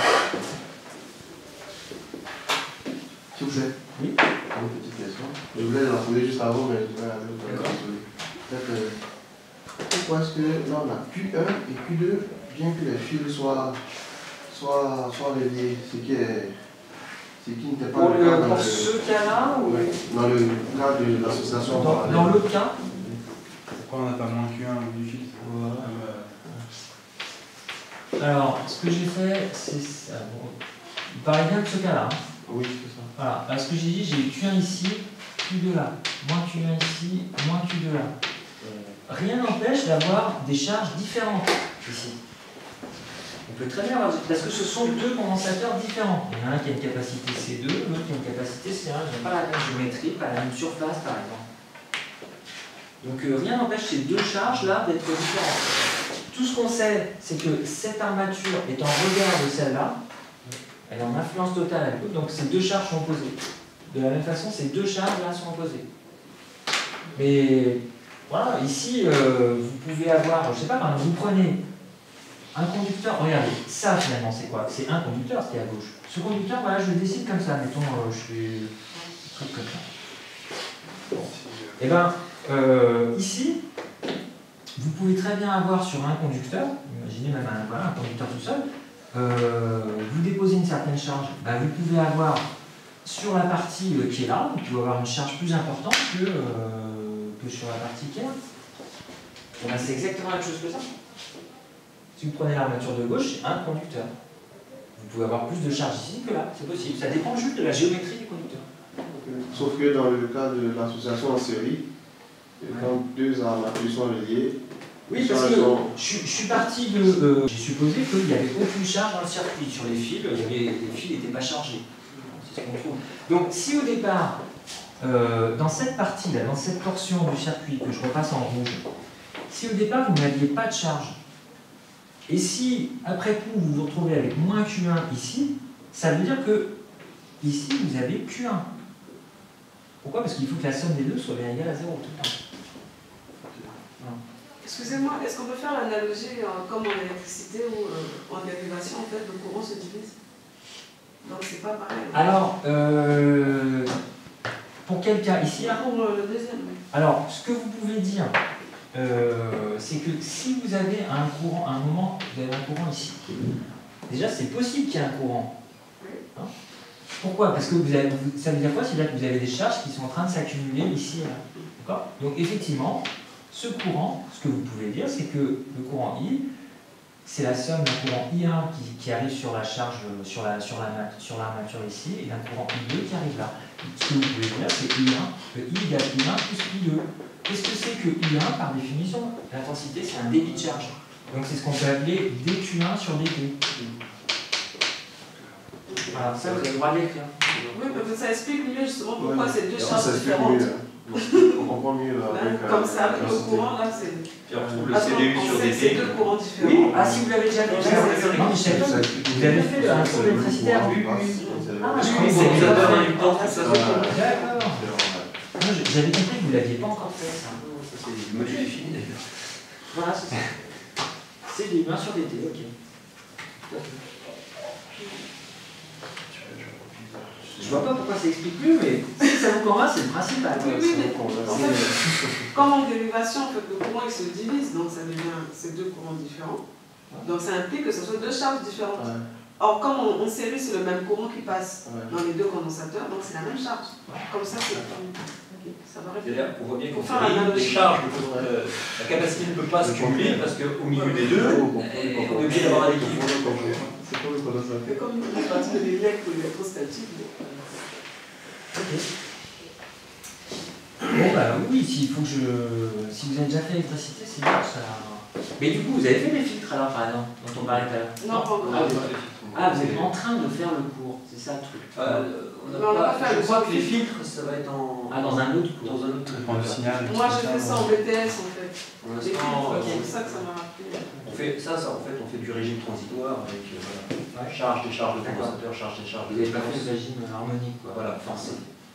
S'il vous plaît. Oui. Une petite question. Je voulais la poser juste avant, mais je vais la poser. Pourquoi est-ce que là on a Q1 et Q2, bien que les fils soient reliés, ce qui n'était pas le cas dans pour ce cas-là ou... dans le cas de l'association. Dans l'autre cas. Pourquoi on n'a pas moins Q1 du fil? Alors, ce que j'ai fait, c'est ça. Bon, il paraît bien de ce cas-là. Hein. Oui, c'est ça. Voilà. Alors, ce que j'ai dit, j'ai Q1 ici, Q2 là. Moins Q1 ici, moins Q2 là. Rien n'empêche d'avoir des charges différentes ici. On peut très bien avoir, parce que ce sont deux condensateurs différents. Il y en a un qui a une capacité C2, l'autre qui a une capacité C1. Il n'y a pas la même géométrie, pas la même surface par exemple. Donc rien n'empêche ces deux charges-là d'être différentes. Tout ce qu'on sait, c'est que cette armature est en regard de celle-là, elle est en influence totale avec l'autre, donc ces deux charges sont opposées. De la même façon, ces deux charges-là sont opposées. Mais voilà, ici, vous pouvez avoir, je ne sais pas, par exemple, vous prenez un conducteur, regardez, ça finalement c'est quoi? C'est un conducteur, ce qui est à gauche. Ce conducteur, voilà, je le décide comme ça, mettons, je fais un truc comme ça. Bon. Et bien, ici, vous pouvez très bien avoir sur un conducteur, imaginez même un conducteur tout seul, vous déposez une certaine charge, ben vous pouvez avoir sur la partie qui est là, vous pouvez avoir une charge plus importante que sur la partie qui est là. Ben, c'est exactement la même chose que ça. Si vous prenez l'armature de gauche, c'est un conducteur. Vous pouvez avoir plus de charge ici que là, c'est possible. Ça dépend juste de la géométrie du conducteur. Sauf que dans le cas de l'association en série, quand deux armatures sont reliées, oui, parce que je suis parti de... j'ai supposé qu'il n'y avait aucune charge dans le circuit. Sur les fils, les fils n'étaient pas chargés. C'est ce qu'on trouve. Donc si au départ, dans cette partie-là, dans cette portion du circuit que je repasse en rouge, si au départ vous n'aviez pas de charge, et si après coup vous vous retrouvez avec moins Q1 ici, ça veut dire que ici vous avez Q1. Pourquoi? Parce qu'il faut que la somme des deux soit bien égale à 0 tout le temps. Excusez-moi, est-ce qu'on peut faire l'analogie comme en électricité où en dérivation, en fait, le courant se divise? Donc c'est pas pareil. Alors, pour quel cas ici là? Pour le deuxième. Oui. Alors, ce que vous pouvez dire, c'est que si vous avez un courant, à un moment, vous avez un courant ici. Déjà, c'est possible qu'il y ait un courant. Hein? Pourquoi? Parce que ça veut dire quoi? C'est-à-dire que vous avez des charges qui sont en train de s'accumuler ici et là. D'accord? Donc, effectivement, ce courant, ce que vous pouvez dire, c'est que le courant I, c'est la somme d'un courant I1 qui arrive sur la charge, sur l'armature ici, et d'un courant I2 qui arrive là. Ce que vous pouvez dire, c'est I1, que I égale I1 plus I2. Qu'est-ce que c'est que I1 par définition? L'intensité, c'est un débit de charge. Donc c'est ce qu'on peut appeler dQ1 sur dt. Voilà, ça vous avez le droit de l'écrire. Oui, mais ça explique mieux justement pourquoi Ouais. c'est deux Ça charges explique différentes. mieux. On comprend mieux là, avec, Comme ça, avec le l'intensité. courant, là, c'est. Puis on retrouve le Parce qu'on CDU sur sait que c'est DT. deux courants différents. Oui, ah si vous l'avez déjà fait, Ça, c'est non, mais je savais pas. Ça explique Vous mieux. avez fait un cours d'électricitaire. Oui, Ah, je Oui, croyais ça que nous a vous donné l'avez du temps, tout ça. D'accord. Moi, j'avais compris que vous ne l'aviez pas encore fait, ça. Ça, c'est du module défini d'ailleurs. Voilà, c'est ça. C'est des mains sur des T, ok. Je vois pas pourquoi ça explique plus, mais si ça vous convainc, c'est le principal. Oui, oui, mais en fait, comme en dérivation, en fait, le courant il se divise, donc ça devient ces deux courants différents. Donc ça implique que ce soit deux charges différentes. Ouais. Or, comme en série, c'est le même courant qui passe Ouais. dans les deux condensateurs, donc c'est la même charge. Comme ça, c'est. Ok, ça va répondre. C'est-à-dire qu'on voit bien qu'en Faut faire série, l'analogie. les charges, la capacité ne peut pas se cumuler parce qu'au milieu des deux, on est obligé d'avoir un équilibre. C'est pas le condensateur. C'est comme la partie de l'élect ou l'électrostatique. Ok. Bon, bah oui, s'il faut que si vous avez déjà fait l'électricité, c'est bien ça. Mais du coup, vous avez fait des filtres alors, par exemple, dont on parlait tout à l'heure? Non, pas encore. Ah, vous êtes en train de faire le cours, c'est ça le truc. On n'a pas fait Je le crois cours. que les filtres, ça va être en. Ah, dans un autre cours. Dans un autre Prends le signal. Moi, j'ai fait ça en BTS en fait. Pour Les l'instant, filtres, ok. c'est ça que ça m'a rappelé. On fait ça, en fait, on fait du régime transitoire avec voilà, charge, décharge de condensateur, charge, décharge Vous de n'avez pas fait décharge. le régime harmonique, quoi. Voilà, forcé.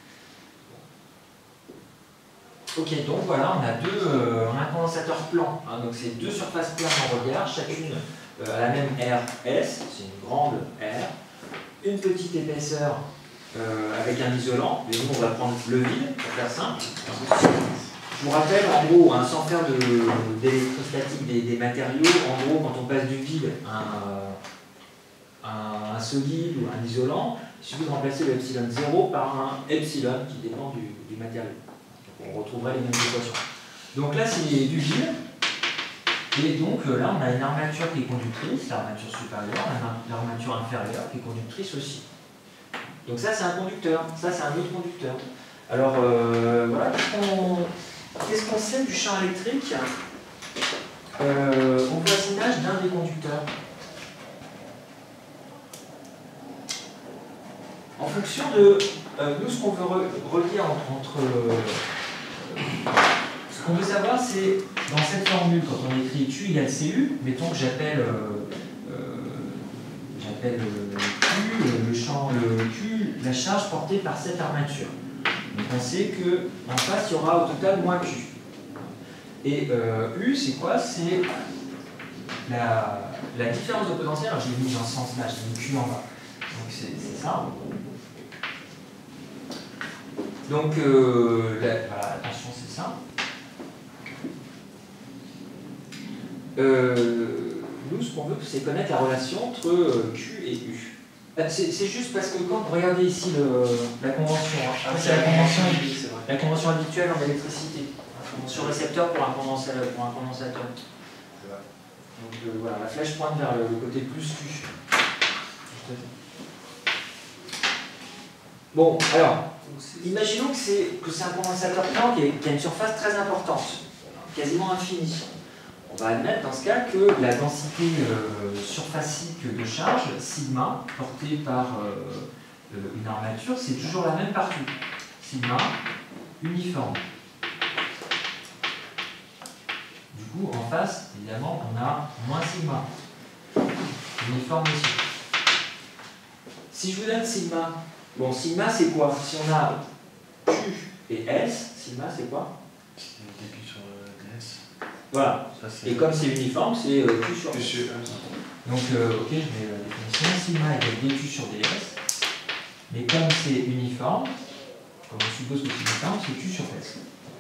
Ok, donc voilà, on a un condensateur plan. Hein, donc c'est deux surfaces planes en regard, chacune à la même RS, c'est une grande R, une petite épaisseur avec un isolant, mais nous on va prendre le vide pour faire simple. Je vous rappelle en gros, hein, sans faire d'électrostatique des matériaux, en gros quand on passe du vide à un solide ou un isolant, il suffit de remplacer le epsilon 0 par un epsilon qui dépend du matériau. On retrouverait les mêmes équations. Donc là, c'est du vide. Et donc là, on a une armature qui est conductrice, l'armature supérieure, l'armature inférieure qui est conductrice aussi. Donc ça, c'est un conducteur. Ça, c'est un autre conducteur. Alors, voilà, qu'est-ce qu'on sait du champ électrique au voisinage d'un des conducteurs? En fonction de nous, ce qu'on veut relier entre ce qu'on veut savoir, c'est dans cette formule, quand on écrit Q égale CU, mettons que j'appelle Q, le champ, le Q, la charge portée par cette armature. Donc on sait qu'en face, il y aura au total moins Q. Et U, c'est quoi? C'est la différence de potentiel. Alors je l'ai mis dans ce sens-là, j'ai mis Q en bas. Donc c'est ça. Donc, voilà, attention, c'est ça. Nous, ce qu'on veut, c'est connaître la relation entre Q et U. C'est juste parce que quand vous regardez ici la convention, hein, c'est la convention habituelle en électricité, sur récepteur pour un condensateur. Donc voilà, la flèche pointe vers le côté plus Q. Bon, alors. Imaginons que c'est un condensateur plan qui a une surface très importante, quasiment infinie. On va admettre dans ce cas que la densité surfacique de charge, sigma, portée par une armature, c'est toujours la même partout. Sigma uniforme. Du coup, en face, évidemment, on a moins sigma. Uniforme aussi. Si je vous donne sigma, bon, sigma c'est quoi? Si on a Q et S, sigma c'est quoi? C'est début sur DS. Voilà. Ça, c'est Et comme c'est uniforme, c'est Q sur Q S. sur S. Donc, ok, je mets la définition. Sigma égale dQ sur ds. Mais comme c'est uniforme, comme on suppose que c'est uniforme, c'est Q sur S.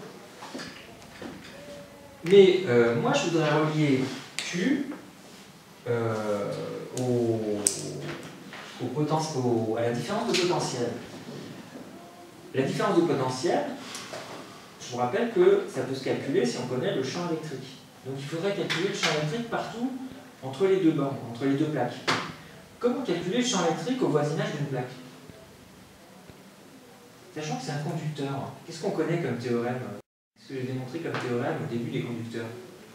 Mais moi, je voudrais relier Q à la différence de potentiel. La différence de potentiel, je vous rappelle que ça peut se calculer si on connaît le champ électrique. Donc il faudrait calculer le champ électrique partout entre les deux bornes, entre les deux plaques. Comment calculer le champ électrique au voisinage d'une plaque? Sachant que c'est un conducteur, qu'est-ce qu'on connaît comme théorème? Qu'est-ce que j'ai démontré comme théorème au début des conducteurs?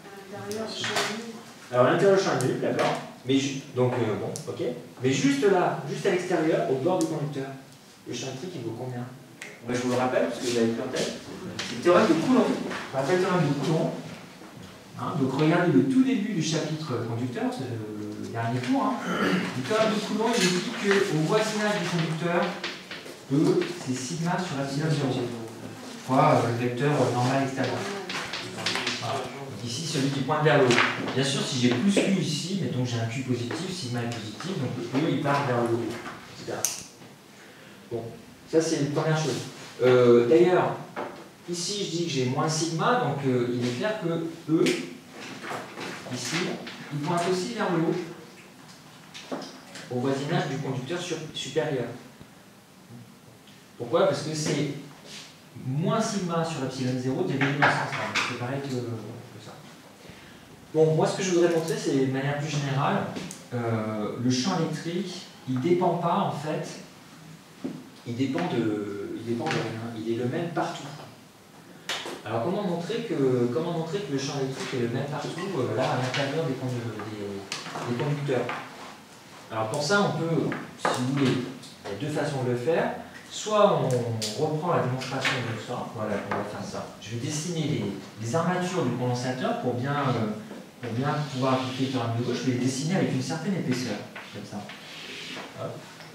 Alors l'intérieur du champ est nul, d'accord. Mais donc bon, ok. Mais juste là, juste à l'extérieur, au bord du conducteur, le champ électrique il vaut combien? Ben, je vous le rappelle, parce que vous l'avez plus en tête. C'est le théorème de Coulomb. On rappelle le théorème de Coulomb. Hein, donc regardez le tout début du chapitre conducteur, c'est le dernier cours. Hein. Le théorème de Coulomb, il dit qu'au voisinage du conducteur, E, c'est sigma sur epsilon 0 fois le vecteur normal extérieur. Voilà. Donc ici, celui qui pointe vers le haut. Bien sûr, si j'ai plus Q ici, mettons que j'ai un Q positif, sigma est positif, donc le E il part vers le haut, etc. Bon, ça c'est une première chose. D'ailleurs, ici je dis que j'ai moins sigma, donc il est clair que E, ici, il pointe aussi vers le haut, au voisinage du conducteur supérieur. Pourquoi? Parce que c'est moins sigma sur epsilon 0 divisé dans ce sens-là. C'est pareil que ça. Bon, moi ce que je voudrais montrer, c'est de manière plus générale, le champ électrique, il ne dépend pas en fait, il dépend de rien, il est le même partout. Alors comment montrer que le champ électrique est le même partout, là à l'intérieur des conducteurs? Alors pour ça, on peut, si vous voulez, il y a deux façons de le faire. Soit on reprend la démonstration de ça, voilà, on va faire ça. Je vais dessiner les armatures du condensateur pour bien pouvoir appliquer le théorème de gauche. Je vais les dessiner avec une certaine épaisseur, comme ça. Hop.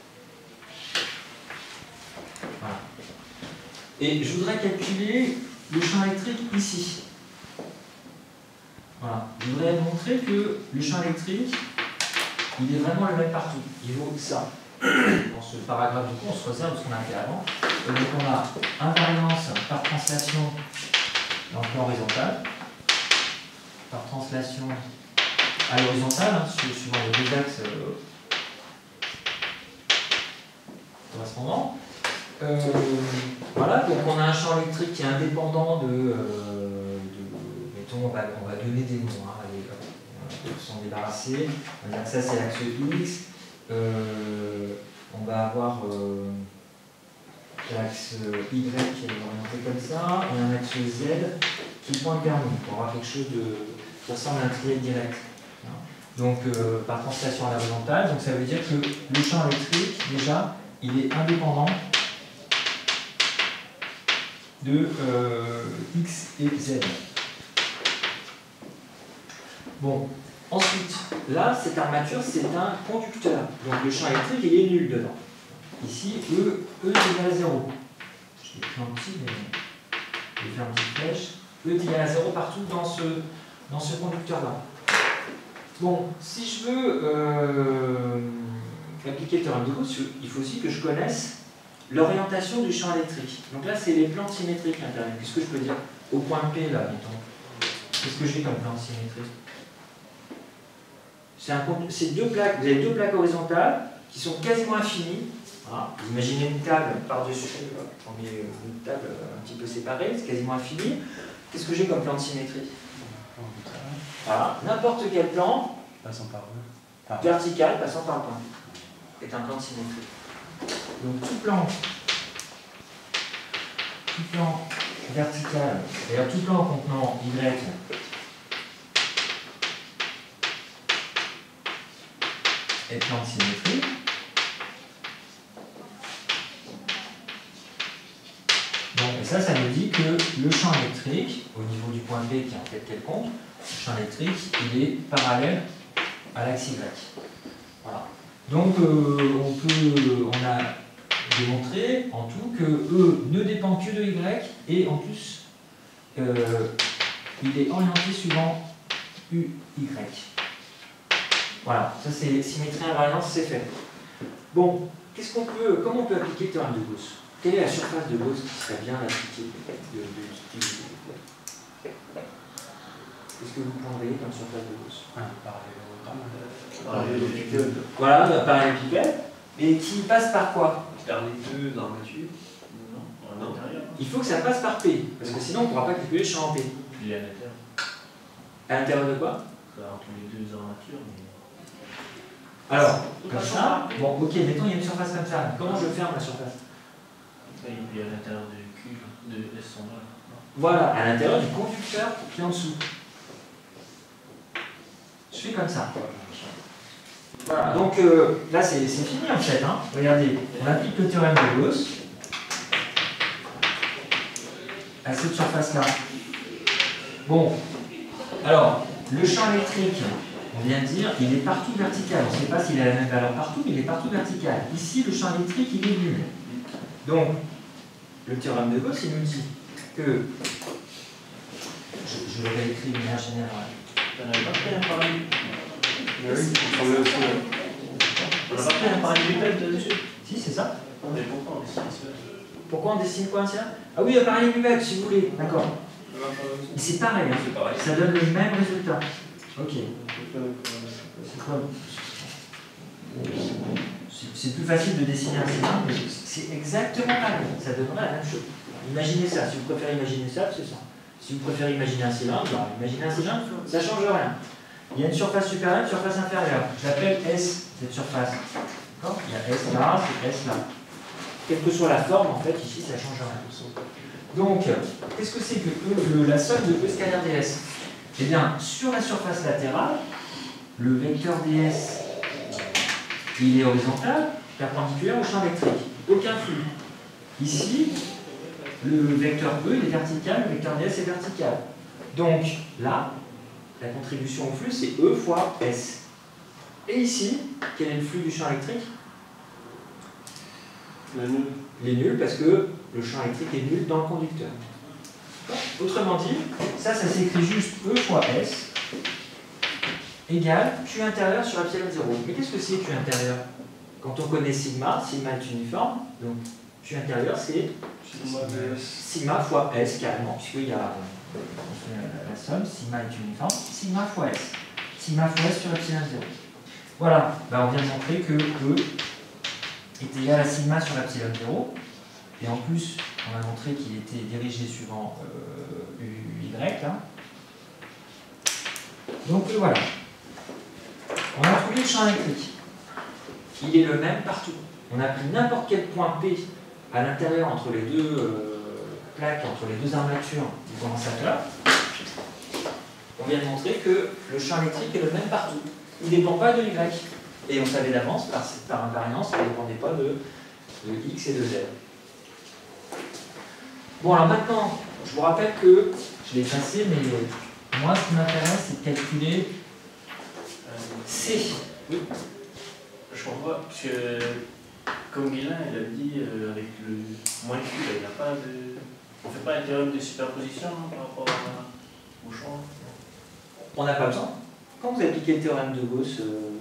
Voilà. Et je voudrais calculer le champ électrique ici. Voilà. Je voudrais montrer que le champ électrique, il est vraiment le même partout. Il vaut ça. Dans ce paragraphe du coup, on se réserve ce qu'on a fait avant. Donc on a invariance par translation dans le plan horizontal, par translation à l'horizontale, hein, suivant les deux axes correspondants. Voilà, donc on a un champ électrique qui est indépendant mettons, on va donner des noms, hein, allez, on va s'en débarrasser. On va dire que ça c'est l'axe X. On va avoir l'axe Y qui est orienté comme ça, et un axe Z qui pointe vers nous, pour avoir quelque chose qui ressemble à un triangle direct. Donc par translation à l'horizontale, donc ça veut dire que le champ électrique, déjà, il est indépendant de X et Z. Bon. Ensuite, là, cette armature, c'est un conducteur. Donc le champ électrique, il est nul dedans. Ici, E est égal à 0. Je l'ai fait en petit, mais je vais faire une petite flèche. E est égal à 0 partout dans ce conducteur-là. Bon, si je veux appliquer le théorème de Gauss, il faut aussi que je connaisse l'orientation du champ électrique. Donc là, c'est les plans symétriques internes. Qu'est-ce que je peux dire? Au point P, là, mettons. Qu'est-ce que j'ai comme plan symétrique? C'est deux plaques, vous avez deux plaques horizontales qui sont quasiment infinies. Voilà. Vous imaginez une table par-dessus, on met une table un petit peu séparée, c'est quasiment infini. Qu'est-ce que j'ai comme plan de symétrie? Voilà, n'importe quel plan passant par vertical passant par le point est un plan de symétrie. Donc tout plan vertical, d'ailleurs tout plan contenant Y et plan de symétrie. Bon, et ça me dit que le champ électrique, au niveau du point P qui est en fait quelconque, le champ électrique, il est parallèle à l'axe Y. Voilà. Donc on a démontré en tout que E ne dépend que de Y et en plus il est orienté suivant UY. Voilà, ça c'est symétrie invariance, c'est fait. Bon, comment on peut appliquer le théorème de Gauss? Quelle est la surface de Gauss qui serait bien appliquée Qu'est-ce que vous prendriez comme surface de Gauss? Voilà, parallélépipède. Et qui passe par quoi? Par les deux armatures. Non. Il faut que ça passe par P, parce que sinon on ne pourra pas calculer le champ en P. Il est à l'intérieur. À l'intérieur de quoi? Entre les deux armatures. Alors, comme ça, bon, ok, mettons il y a une surface comme ça. Comment je ferme la surface? Il est à l'intérieur du cube de S central. Voilà, à l'intérieur du conducteur qui est en dessous. Je fais comme ça. Voilà, donc là c'est fini en fait. Hein. Regardez, on applique le théorème de Gauss à cette surface-là. Bon, alors, le champ électrique, on vient de dire, il est partout vertical. On ne sait pas s'il a la même valeur partout, mais il est partout vertical. Ici, le champ électrique, il est nul. Donc, le théorème de Gauss, il nous dit que, je vais réécrire de manière générale. On n'avait pas pris un parallèle. Oui, on le aussi. On n'a pas pris un parallélépipède dessus. Si, c'est ça. Mais pourquoi on dessine ça? Pourquoi on dessine quoi, tiens? Ah oui, parallélépipède, si vous voulez. D'accord. C'est pareil, hein. C'est pareil. Ça donne le même résultat. Ok. C'est plus facile de dessiner un cylindre, mais c'est exactement pareil. Ça donnerait la même chose. Imaginez ça. Si vous préférez imaginer ça, c'est ça. Si vous préférez imaginer un cylindre, bah, imaginez un cylindre, ça ne change rien. Il y a une surface supérieure, une surface inférieure. Je l'appelle S, cette surface. D'accord? Il y a S là, c'est S là. Quelle que soit la forme, en fait, ici, ça ne change rien. Donc, qu'est-ce que c'est que la somme de E scalaire ds? Eh bien, sur la surface latérale, le vecteur ds, il est horizontal, perpendiculaire au champ électrique. Aucun flux. Ici, le vecteur E il est vertical, le vecteur ds est vertical. Donc, là, la contribution au flux, c'est E fois S. Et ici, quel est le flux du champ électrique? Il est nul parce que le champ électrique est nul dans le conducteur. Autrement dit, ça s'écrit juste E fois S égale Q intérieur sur epsilon 0. Mais qu'est-ce que c'est Q intérieur? Quand on connaît sigma, sigma est uniforme, donc Q intérieur c'est sigma fois S carrément, puisqu'il y a la somme, sigma est uniforme, sigma fois S. Sigma fois S sur epsilon 0. Voilà, ben, on vient de montrer que E est égal à sigma sur epsilon 0. Et en plus, on a montré qu'il était dirigé suivant UY. Hein. Donc voilà. On a trouvé le champ électrique. Il est le même partout. On a pris n'importe quel point P à l'intérieur entre les deux plaques, entre les deux armatures du condensateur. On vient de montrer que le champ électrique est le même partout. Il ne dépend pas de Y. Et on savait d'avance, par invariance, il ne dépendait pas de X et de Z. Bon, alors maintenant, je vous rappelle que, je l'ai effacé, mais moi, ce qui m'intéresse, c'est de calculer C. Oui. Je comprends, parce que, comme Guillain, il a dit, avec le moins Q, il n'y a pas de... On ne fait pas un théorème de superposition par rapport au champ? On n'a pas besoin. Quand vous appliquez le théorème de Gauss,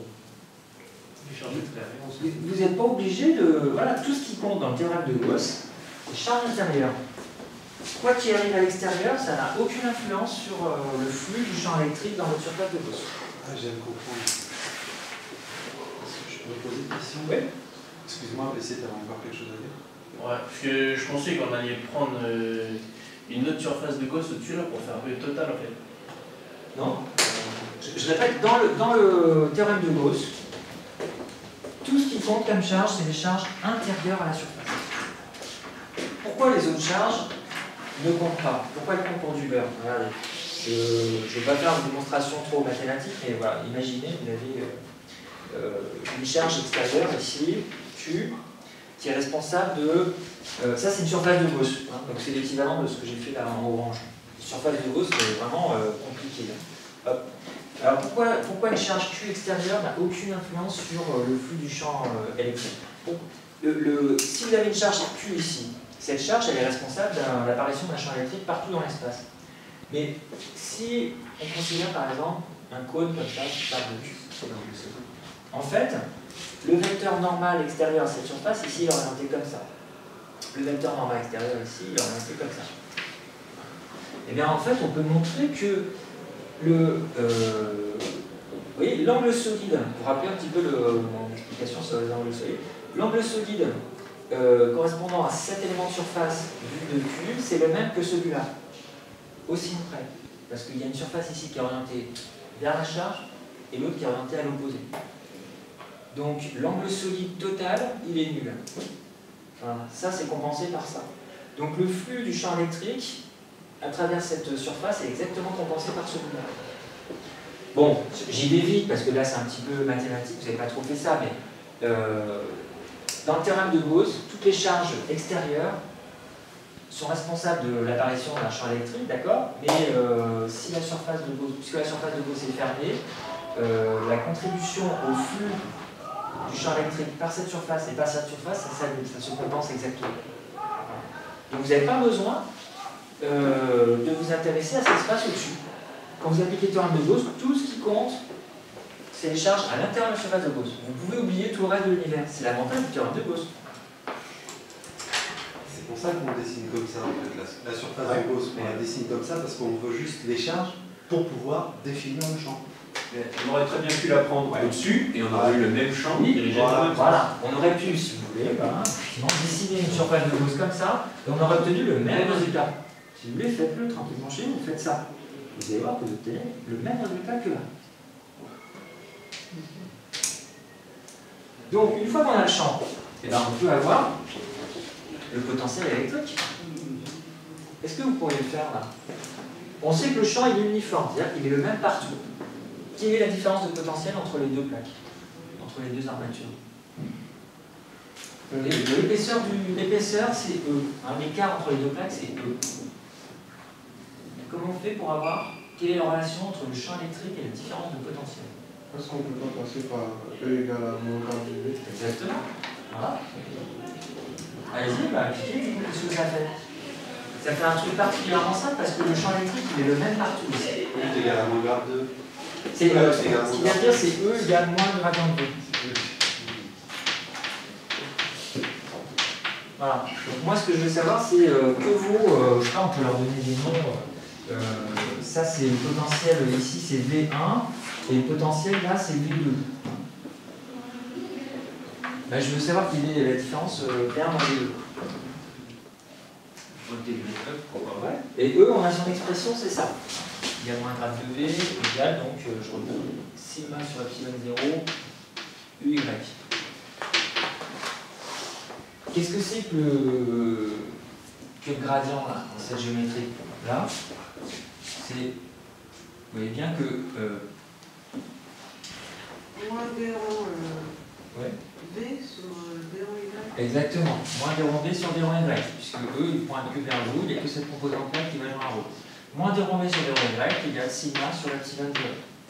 vous n'êtes pas obligé de... Voilà, tout ce qui compte dans le théorème de Gauss, c'est charge intérieure. Quoi qu'il arrive à l'extérieur, ça n'a aucune influence sur le flux du champ électrique dans votre surface de Gauss. Ah, je viens de comprendre. Est-ce que je peux poser une question? Oui. Excuse-moi, BC, tu avais encore quelque chose à dire? Ouais, parce que je pensais qu'on allait prendre une autre surface de Gauss au-dessus là pour faire le total en fait. Non. Je répète, dans le théorème de Gauss, tout ce qui compte comme charge, c'est les charges intérieures à la surface. Pourquoi les autres charges ne comptent pas? Pourquoi elles comptent pour du beurre? Regardez. Je ne vais pas faire une démonstration trop mathématique, mais voilà, imaginez, vous avez une charge extérieure ici, Q, qui est responsable de... ça, c'est une surface de Gauss. Hein, donc c'est l'équivalent de ce que j'ai fait là en orange. Une surface de Gauss, c'est vraiment compliqué. Hein. Hop. Alors pourquoi une charge Q extérieure n'a aucune influence sur le flux du champ électrique? Si vous avez une charge Q ici, cette charge elle est responsable de l'apparition d'un champ électrique partout dans l'espace. Mais si on considère par exemple un cône comme ça, qui part de Q, en fait, le vecteur normal extérieur à cette surface, ici, il est orienté comme ça. Le vecteur normal extérieur ici, il est orienté comme ça. Et bien en fait, on peut montrer que vous voyez, l'angle solide, pour rappeler un petit peu mon explication sur les angles solides, l'angle solide correspondant à cet élément de surface vu de Q, c'est le même que celui-là, au signe près. Parce qu'il y a une surface ici qui est orientée vers la charge et l'autre qui est orientée à l'opposé. Donc l'angle solide total, il est nul. Voilà. Ça, c'est compensé par ça. Donc le flux du champ électrique à travers cette surface est exactement compensé par celui-là. Bon, j'y vais vite parce que là c'est un petit peu mathématique, vous n'avez pas trop fait ça, mais dans le théorème de Gauss, toutes les charges extérieures sont responsables de l'apparition d'un champ électrique, d'accord? Mais si la surface de Gauss, puisque la surface de Gauss est fermée, la contribution au flux du champ électrique par cette surface et par cette surface, ça se compense exactement. Donc vous n'avez pas besoin de vous intéresser à ce qui se passe au-dessus. Quand vous appliquez le théorème de Gauss, tout ce qui compte, c'est les charges à l'intérieur de la surface de Gauss. Vous pouvez oublier tout le reste de l'univers. C'est l'avantage du théorème de Gauss. C'est pour ça qu'on dessine comme ça, en fait. La surface de Gauss, on la dessine comme ça parce qu'on veut juste les charges pour pouvoir définir le champ. On aurait très bien pu la prendre au-dessus et on aurait eu le même champ dirigé dans le même sens. Voilà, on aurait pu, si vous voulez, dessiner une surface de Gauss comme ça, et on aurait obtenu le même résultat. Si vous voulez, faites-le tranquillement chez vous, faites ça. Vous allez voir que vous obtenez le même résultat que là. Donc, une fois qu'on a le champ, eh ben, on peut avoir le potentiel électrique. Est-ce que vous pourriez le faire là? On sait que le champ il est uniforme, c'est-à-dire qu'il est le même partout. Quelle est la différence de potentiel entre les deux plaques, entre les deux armatures? L'épaisseur, c'est E. L'écart entre les deux plaques, c'est E. Comment on fait pour avoir quelle est la relation entre le champ électrique et la différence de potentiel? Est-ce qu'on peut pas passer par E égale à moins quart de V? Exactement. Voilà. Allez-y, appliquez, qu'est-ce que ça fait? Ça fait un truc particulièrement simple parce que le champ électrique il est le même partout. E égale à moins grade 2. Ce qui vient de dire, c'est E égale moins gradient de V. Voilà. Donc moi, ce que je veux savoir, c'est que vaut, je sais pas, on peut leur donner des noms. Ça, c'est le potentiel, ici, c'est V1, et le potentiel, là, c'est V2. Ben, je veux savoir quelle est la différence V1 moins V2. Ouais. Et E, on a son expression, c'est ça. Il y a moins grade de V égale, donc je retrouve sigma sur epsilon 0, UY. Qu'est-ce que c'est que le gradient là, dans cette géométrie là? C'est, vous voyez bien que moins d-rond ouais. V sur d-rond Y. Exactement, moins d-rond V sur d-rond Y, puisque E il pointe que vers le haut, il n'y a que cette composante là qui va vers en haut. Moins d-rond V sur d-rond Y égale sigma sur epsilon 0.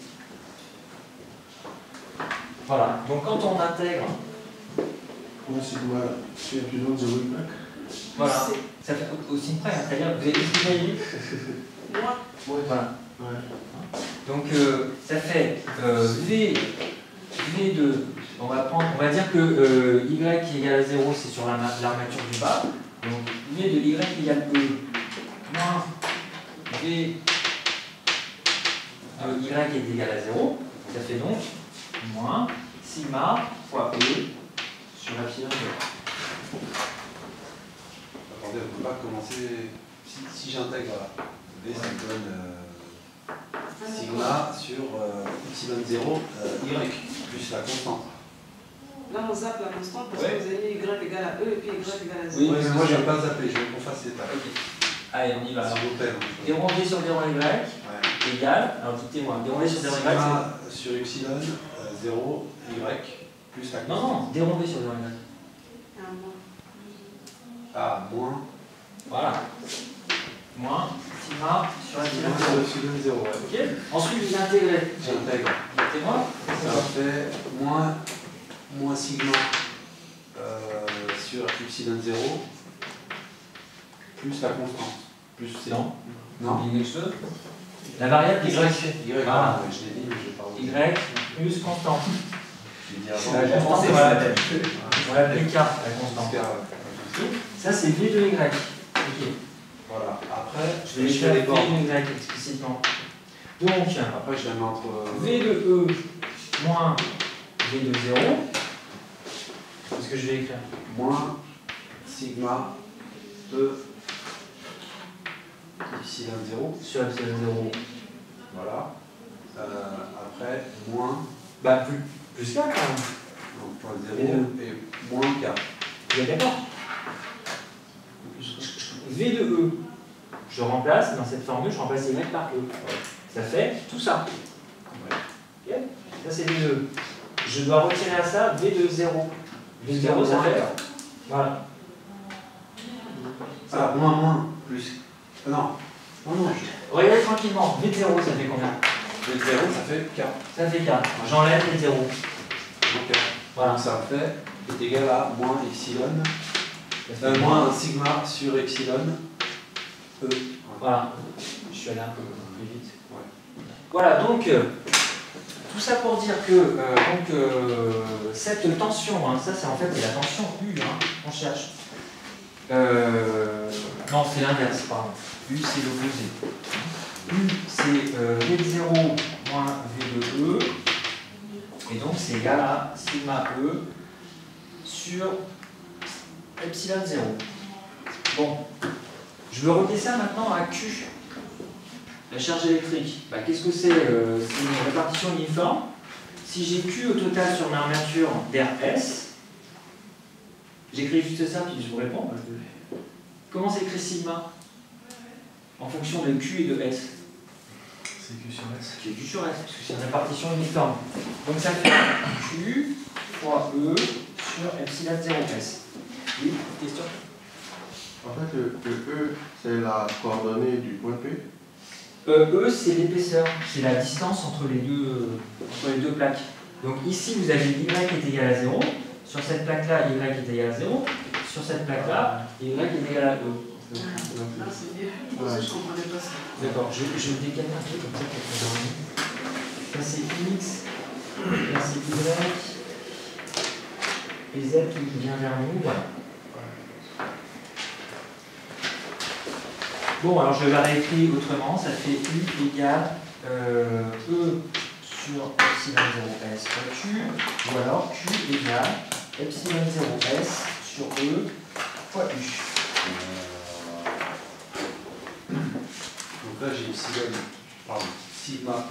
Voilà, donc quand on intègre Moins sigma sur epsilon 0 Y. voilà, ça fait au signe près, c'est-à-dire que vous avez dit ce que vous avez dit. Moins. Voilà. Ouais. Donc ça fait V de, on va dire que Y égale à 0, c'est sur l'armature du bas. Donc V de Y égale E moins V de Y est égal à 0. Ça fait donc moins sigma fois E sur epsilon 0. Attendez, on ne peut pas commencer. Si j'intègre V, ça me donne sigma sur epsilon 0 Y plus la constante. Là, on zappe la constante parce que vous avez mis Y égale à E et puis Y égale à 0. Oui, mais moi je ne vais pas zapper, je veux qu'on fasse l'étape. Ok. Allez, on y va. S'il vous plaît. D-rond V sur D-rond Y égale, alors dites-moi, D-rond V sur D-rond Y Sigma sur epsilon 0 Y plus la c'est... constante. Non, D-rond V sur D-rond Y. Un moins. Ah, moins. Voilà. Moins sigma sur epsilon 0. Sur epsilon 0, ouais. Ok. Ensuite, vous intégrez. J'intègre. Mettez-moi. Ça fait moins sigma sur epsilon 0 plus la constante. Plus c'est Non. Non. Oubliez quelque chose. La variable y. Y, Voilà. je l'ai dit, mais je vais pas Y plus constante. J'ai dit La avant. constante, on l'appelle K, la constante. Ça, c'est V de Y. Ok. Voilà. Après, Je vais faire les V bornes. de Y explicitement. Donc, Après, je la mets entre. V de E moins V de 0. C'est ce que je vais écrire. Moins sigma E epsilon 0. Sur epsilon 0. Voilà. Après, moins. Bah, plus K quand même. Donc, point 0 et moins K. Vous êtes d'accord? V de E, je remplace, dans cette formule, je remplace Y par E. Ça fait tout ça. Ok. Ça, c'est V de E. Je dois retirer à ça V de 0. V de 0, ça fait. Voilà. Ah, moins, plus. Non. Non. Regardez tranquillement. V de 0, ça fait combien? Le 0, ça fait K. Ça fait K. J'enlève les 0. Donc, K. Voilà. Donc, ça fait est égal à moins epsilon. Moins sigma sur epsilon E. Voilà. Je suis allé un peu plus vite. Ouais. Voilà, donc, tout ça pour dire que cette tension, hein, ça c'est en fait la tension U, hein, on cherche. Non, c'est l'inverse, pardon. U c'est l'opposé. U c'est V de 0 moins V de E. Et donc c'est égal à sigma E sur epsilon 0. Bon, je veux relier ça maintenant à Q. La charge électrique, bah, qu'est-ce que c'est? C'est une répartition uniforme. Si j'ai Q au total sur une armature d'RS, j'écris juste ça, puis je vous réponds. Comment s'écrit sigma en fonction de Q et de S? C'est Q sur S. C'est Q sur S, parce que c'est une répartition uniforme. Donc ça fait Q fois E sur epsilon 0S. Oui, question? En fait, le E, c'est la coordonnée du point P. E, c'est l'épaisseur, c'est la distance entre les deux plaques. Donc ici, vous avez Y est égal à 0. Sur cette plaque-là, Y est égal à 0. Sur cette plaque-là, Y est égal à E. Ah, c'est bien. Moi aussi, je ne comprenais pas ça. D'accord, je décale un peu comme ça pour qu'on voit. Ça c'est X, là c'est Y, et Z qui vient vers nous, voilà. Bon, alors je vais la réécrire autrement, ça fait U égale E sur epsilon 0S fois Q, ou alors Q égale epsilon 0S sur E fois U. Donc là, j'ai epsilon, pardon, sigma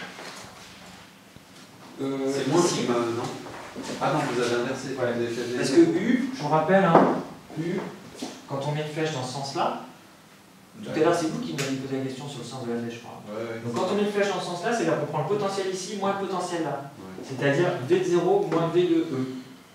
E. C'est moins sigma E, non? Ah non, vous avez inversé. Ouais. Vous avez fait des... Parce que U, je vous rappelle, hein, U, quand on met une flèche dans ce sens-là, tout à l'heure c'est vous qui m'avez posé la question sur le sens de la flèche, je crois. Ouais. Donc quand on met une flèche dans ce sens-là, c'est-à-dire qu'on prend le potentiel ici moins le potentiel là. Ouais. C'est-à-dire V de 0 moins V de E.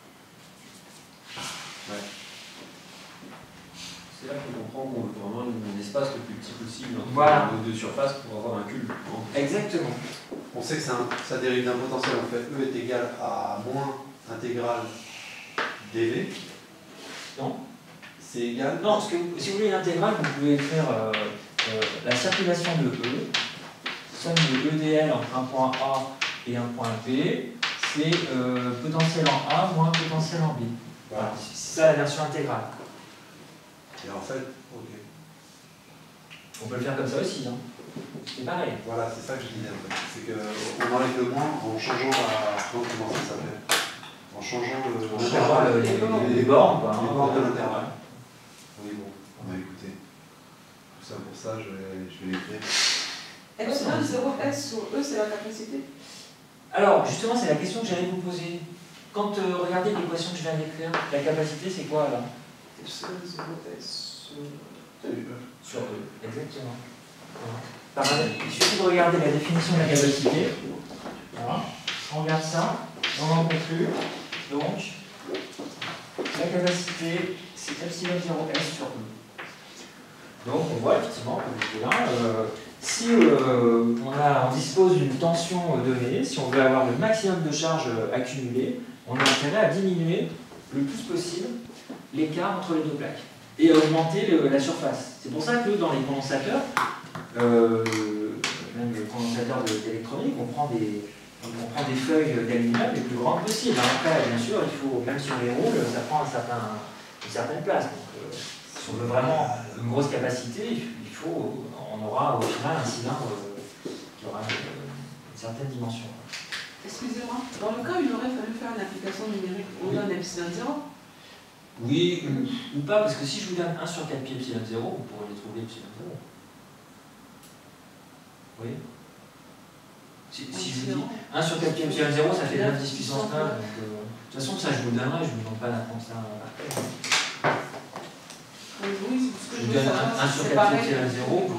Ouais. C'est là qu'on comprend qu'on veut vraiment un espace le plus petit possible entre Voilà. nos deux surfaces pour avoir un cube. Exactement. On sait que ça dérive d'un potentiel, en fait. E est égal à moins intégrale dV. Non. C'est égal. Non, parce que si vous voulez une intégrale, vous pouvez écrire la circulation de E, somme de EDL entre un point A et un point B, c'est potentiel en A moins potentiel en B. Voilà. C'est ça la version intégrale. Et en fait, ok. On peut le faire comme ça aussi, hein. C'est pareil. Voilà, c'est ça que je disais en fait. C'est qu'on enlève le moins en changeant la. Comment ça s'appelle? En changeant le. On peut avoir les bornes, quoi. Les hein. bornes de l'intervalle. Oui, bon. On va écouter. Tout ça pour ça, je vais l'écrire. Epsilon 0S sur E, c'est la capacité. Alors, justement, c'est la question que j'allais vous poser. Quand regardez l'équation que je viens d'écrire, la capacité, c'est quoi là? Epsilon 0S Sur E, exactement. Voilà. Il suffit de regarder la définition de la capacité. Voilà. On regarde ça, on en conclut. Donc, la capacité, c'est epsilon 0S sur E. Donc on voit effectivement, comme je dis là, si on dispose d'une tension donnée, si on veut avoir le maximum de charge accumulée, on a intérêt à diminuer le plus possible l'écart entre les deux plaques et à augmenter la surface. C'est pour ça que dans les condensateurs, même le condensateur d'électronique, on prend des feuilles d'aluminium les plus grandes possibles. Après, bien sûr, il faut, même si on les roule, ça prend une certaine place. Donc, si on veut vraiment une grosse capacité, on aura au final un cylindre qui aura une certaine dimension. Excusez-moi, dans le cas où il aurait fallu faire une application numérique, on donne epsilon 0? Oui, ou pas, parce que si je vous donne 1 sur 4 pi epsilon 0, vous pourrez les trouver epsilon 0. Oui. Si je vous dis 1 sur 4 pi epsilon 0, ça fait 9 10 puissance 9. Donc, de toute façon, ça je vous le donnerai, je ne vous demande pas d'apprendre ça après. Oui, c'est ce que Je vous donne 1 sur 4 pi epsilon 0.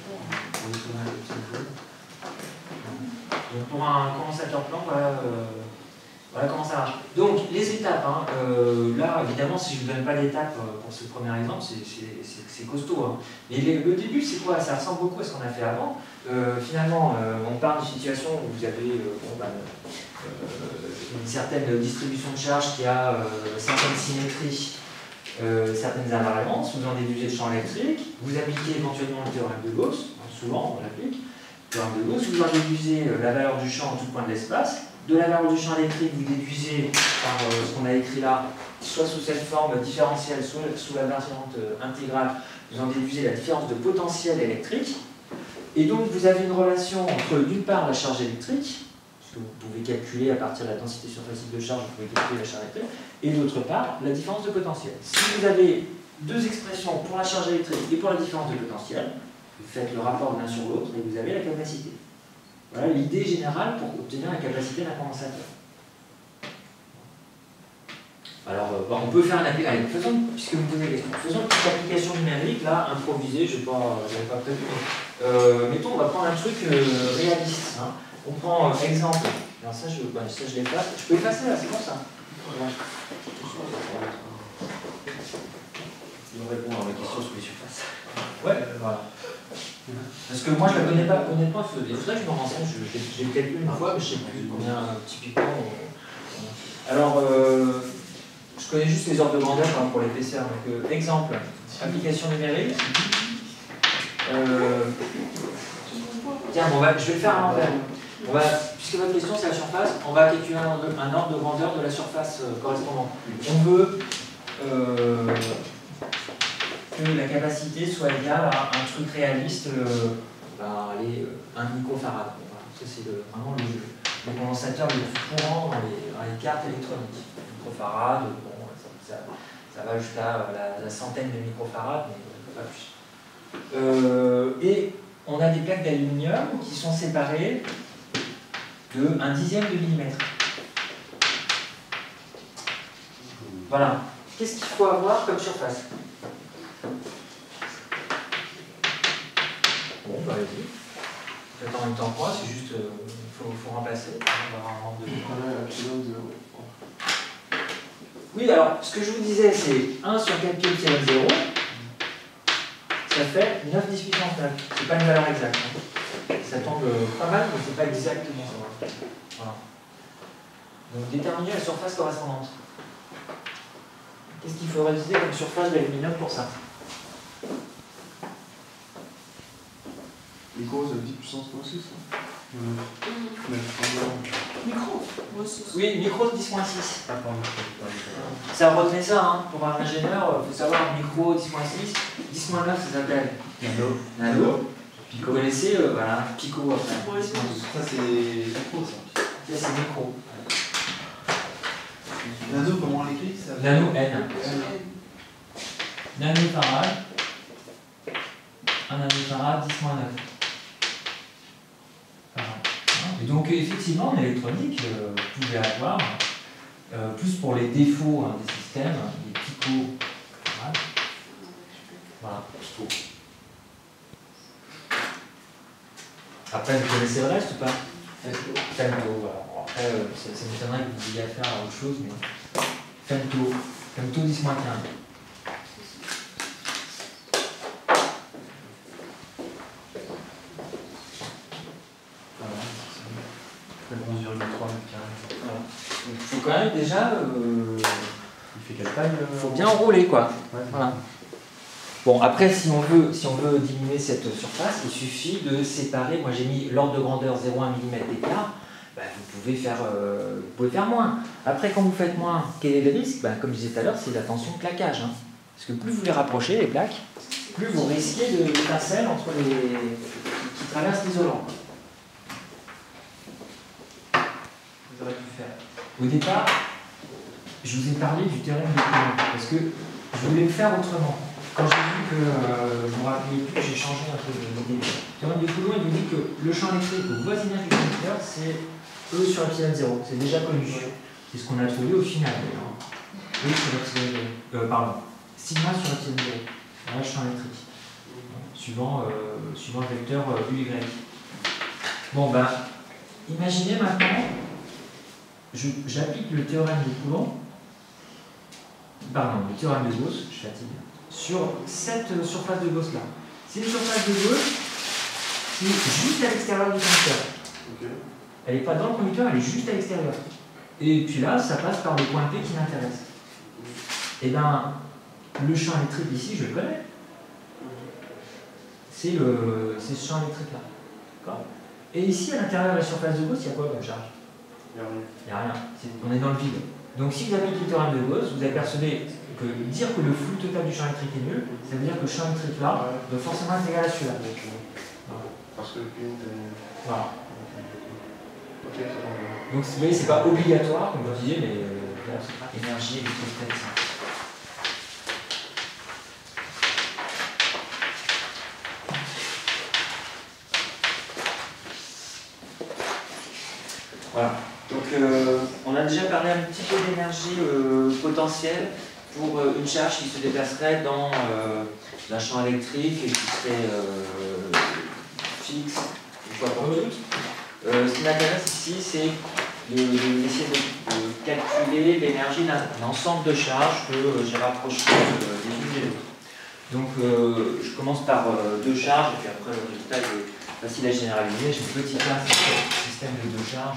Donc pour un condensateur plan, voilà comment ça marche. Donc les étapes, hein, là évidemment si je ne vous donne pas d'étapes pour ce premier exemple, c'est costaud. Hein. Mais le début c'est quoi? Ça ressemble beaucoup à ce qu'on a fait avant. Finalement on part d'une situation où vous avez une certaine distribution de charge qui a certaines symétries, certaines invariances, vous en déduisez le champ électrique, vous appliquez éventuellement le théorème de Gauss, souvent on l'applique. De Gauss, vous en déduisez la valeur du champ en tout point de l'espace. De la valeur du champ électrique, vous déduisez par ce qu'on a écrit là, soit sous cette forme différentielle, soit sous la variante intégrale, vous en déduisez la différence de potentiel électrique. Et donc vous avez une relation entre d'une part la charge électrique, que vous pouvez calculer à partir de la densité surfacique de charge, vous pouvez calculer la charge électrique, et d'autre part la différence de potentiel. Si vous avez deux expressions pour la charge électrique et pour la différence de potentiel, vous faites le rapport de l'un sur l'autre et vous avez la capacité. Voilà l'idée générale pour obtenir la capacité d'un condensateur. Alors, on peut faire un application. Puisque vous me posez la question, faisons une petite application numérique, là, improvisée, je n'avais pas prévu. Mettons, on va prendre un truc réaliste. Hein. On prend exemple. Alors, ça, je l'efface. Je peux effacer là, c'est bon ça. Il va répondre à ma question sur les surfaces. Ouais, voilà. Parce que moi je ne la connais pas, honnêtement, il faudrait que je me renseigne, j'ai peut-être lu une fois, mais je ne sais plus combien typiquement. Alors, je connais juste les ordres de grandeur pour l'épaisseur. Donc, exemple, application numérique. Tiens, bon, je vais le faire à l'envers. Puisque votre question c'est la surface, on va calculer un ordre de grandeur de la surface correspondante. On veut que la capacité soit égale à un truc réaliste, 1 microfarad. Voilà. Ça c'est vraiment le condensateur le plus courant dans les cartes électroniques. Microfarad, bon, ça va jusqu'à la centaine de microfarads, mais pas plus. Et on a des plaques d'aluminium qui sont séparées de 1/10 de millimètre. Voilà. Qu'est-ce qu'il faut avoir comme surface? Bon, bah allez-y. Faites en même temps que moi, c'est juste, faut remplacer. On va avoir un nombre de... Oui, alors, ce que je vous disais, c'est 1 sur 4 pi epsilon 0, ça fait 9 10 puissance 9. C'est pas une valeur exacte. Hein. Ça tombe pas mal, mais c'est pas exactement ça. Voilà. Donc, déterminer la surface correspondante. Qu'est-ce qu'il faudrait utiliser comme surface d'aluminium pour ça? Micro, ça veut dire puissance 6, ça. Micro. Oui, micro 10-6. Ça retenait ça, hein. Pour un ingénieur, il faut savoir micro 10-6. 10-9, ça s'appelle nano. Vous connaissez, voilà, pico après. Ça c'est micro ça. Ça c'est micro. Nano, comment on l'écrit ça? Nano N. Nanofarad. Un nanofarad 10-9. Et donc effectivement en électronique, vous pouvez avoir, plus pour les défauts des systèmes, les picofarads. Voilà, pico. Après vous connaissez le reste ou pas? Femto, voilà. Après ça m'étonnerait que vous ayez affaire à autre chose, mais femto 10-15. fait 11,3 mètres carrés. Voilà. Donc, il faut quand même déjà... Il fait quelle taille faut bien enrouler, quoi. Ouais. Voilà. Bon, après, si on veut diminuer cette surface, il suffit de séparer. Moi, j'ai mis l'ordre de grandeur 0,1 mm d'écart. Ben, vous pouvez faire moins. Après, quand vous faites moins, quel est le risque? Ben, comme je disais tout à l'heure, c'est la tension de claquage. Hein. Parce que plus vous les rapprochez, les plaques, plus vous risquez de l'étincelle entre qui traversent l'isolant. Vous aurez pu faire. Au départ, je vous ai parlé du théorème de Coulomb, parce que je voulais le faire autrement. Quand j'ai vu que je ne me rappelais plus, j'ai changé un peu l'idée. Le théorème de Coulomb, il nous dit que le champ électrique au voisinage du conducteur, c'est E sur epsilon 0. C'est déjà connu. C'est ce qu'on a trouvé au final. E sur epsilon 0. Pardon. Sigma sur epsilon 0. Voilà le champ électrique. Suivant le vecteur UY. Bon, ben, imaginez maintenant, j'applique le théorème de Coulomb, pardon, le théorème de Gauss, je fatigue, sur cette surface de Gauss là. C'est une surface de Gauss qui est juste à l'extérieur du conducteur. Ok. Elle n'est pas dans le conducteur, elle est juste à l'extérieur. Et puis là, ça passe par le point P qui m'intéresse. Et bien, le champ électrique ici, je le connais. C'est ce champ électrique là. D'accord ? Et ici, à l'intérieur de la surface de Gauss, il y a quoi comme charge? Il n'y a rien. Il n'y a rien. On est dans le vide. Donc si vous appliquez le théorème de Gauss, vous apercevez que dire que le flux total du champ électrique est nul, ça veut dire que le champ électrique là doit forcément être égal à celui-là. Voilà. Parce que le pin est... Voilà. Ok, c'est bon. Donc vous voyez, c'est pas obligatoire, comme je disais, mais c'est pas énergie électrostatique. Voilà. Donc on a déjà parlé un petit peu d'énergie potentielle pour une charge qui se déplacerait dans un champ électrique et qui serait fixe une fois pour toutes. Ce qui m'intéresse ici, c'est d'essayer de calculer l'énergie d'un ensemble de charges que j'ai rapproché des unes des autres. Donc je commence par deux charges et puis après le résultat est facile à généraliser. J'ai une petite classe système de deux charges.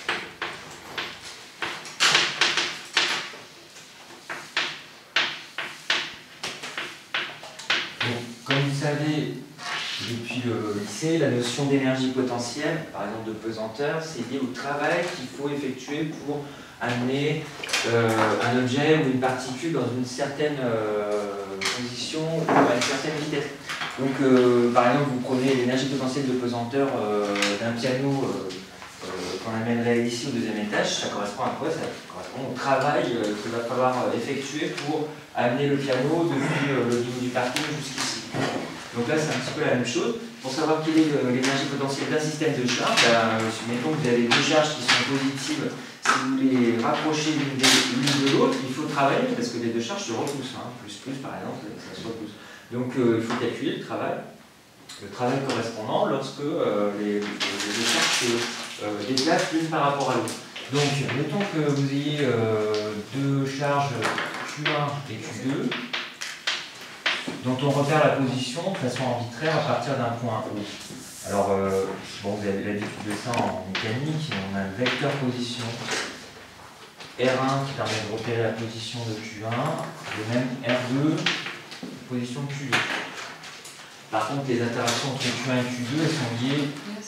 Comme vous savez, depuis le lycée, la notion d'énergie potentielle, par exemple de pesanteur, c'est lié au travail qu'il faut effectuer pour amener un objet ou une particule dans une certaine position ou à une certaine vitesse. Donc, par exemple, vous prenez l'énergie potentielle de pesanteur d'un piano qu'on amènerait ici au deuxième étage, ça correspond à quoi? Ça correspond au travail qu'il va falloir effectuer pour amener le piano depuis le niveau du parking jusqu'ici. Donc là, c'est un petit peu la même chose. Pour savoir quelle est l'énergie potentielle d'un système de charge, mettons que vous avez deux charges qui sont positives. Si vous les rapprochez l'une de l'autre, il faut travailler parce que les deux charges se repoussent. Hein. Plus, par exemple, ça se repousse. Donc il faut calculer le travail correspondant lorsque les deux charges se déplacent l'une par rapport à l'autre. Donc, mettons que vous ayez deux charges Q1 et Q2, dont on repère la position de façon arbitraire à partir d'un point O. Alors, bon, vous avez l'habitude de ça en mécanique, on a le vecteur position R1 qui permet de repérer la position de Q1, et même R2, position de Q2. Par contre, les interactions entre Q1 et Q2, elles sont liées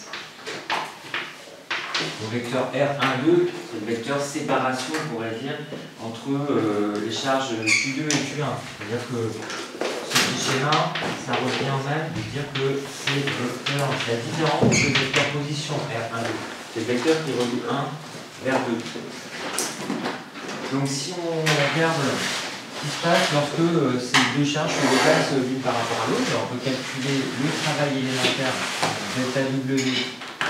au vecteur R1,2, c'est le vecteur séparation, on pourrait dire, entre les charges Q2 et Q1. C'est-à-dire que ce cliché-là, ça revient même de dire que c'est la différence entre le vecteur position R1,2. C'est le vecteur qui relie 1 vers 2. Donc si on regarde ce qui se passe lorsque ces deux charges se déplacent l'une par rapport à l'autre, on peut calculer le travail élémentaire delta W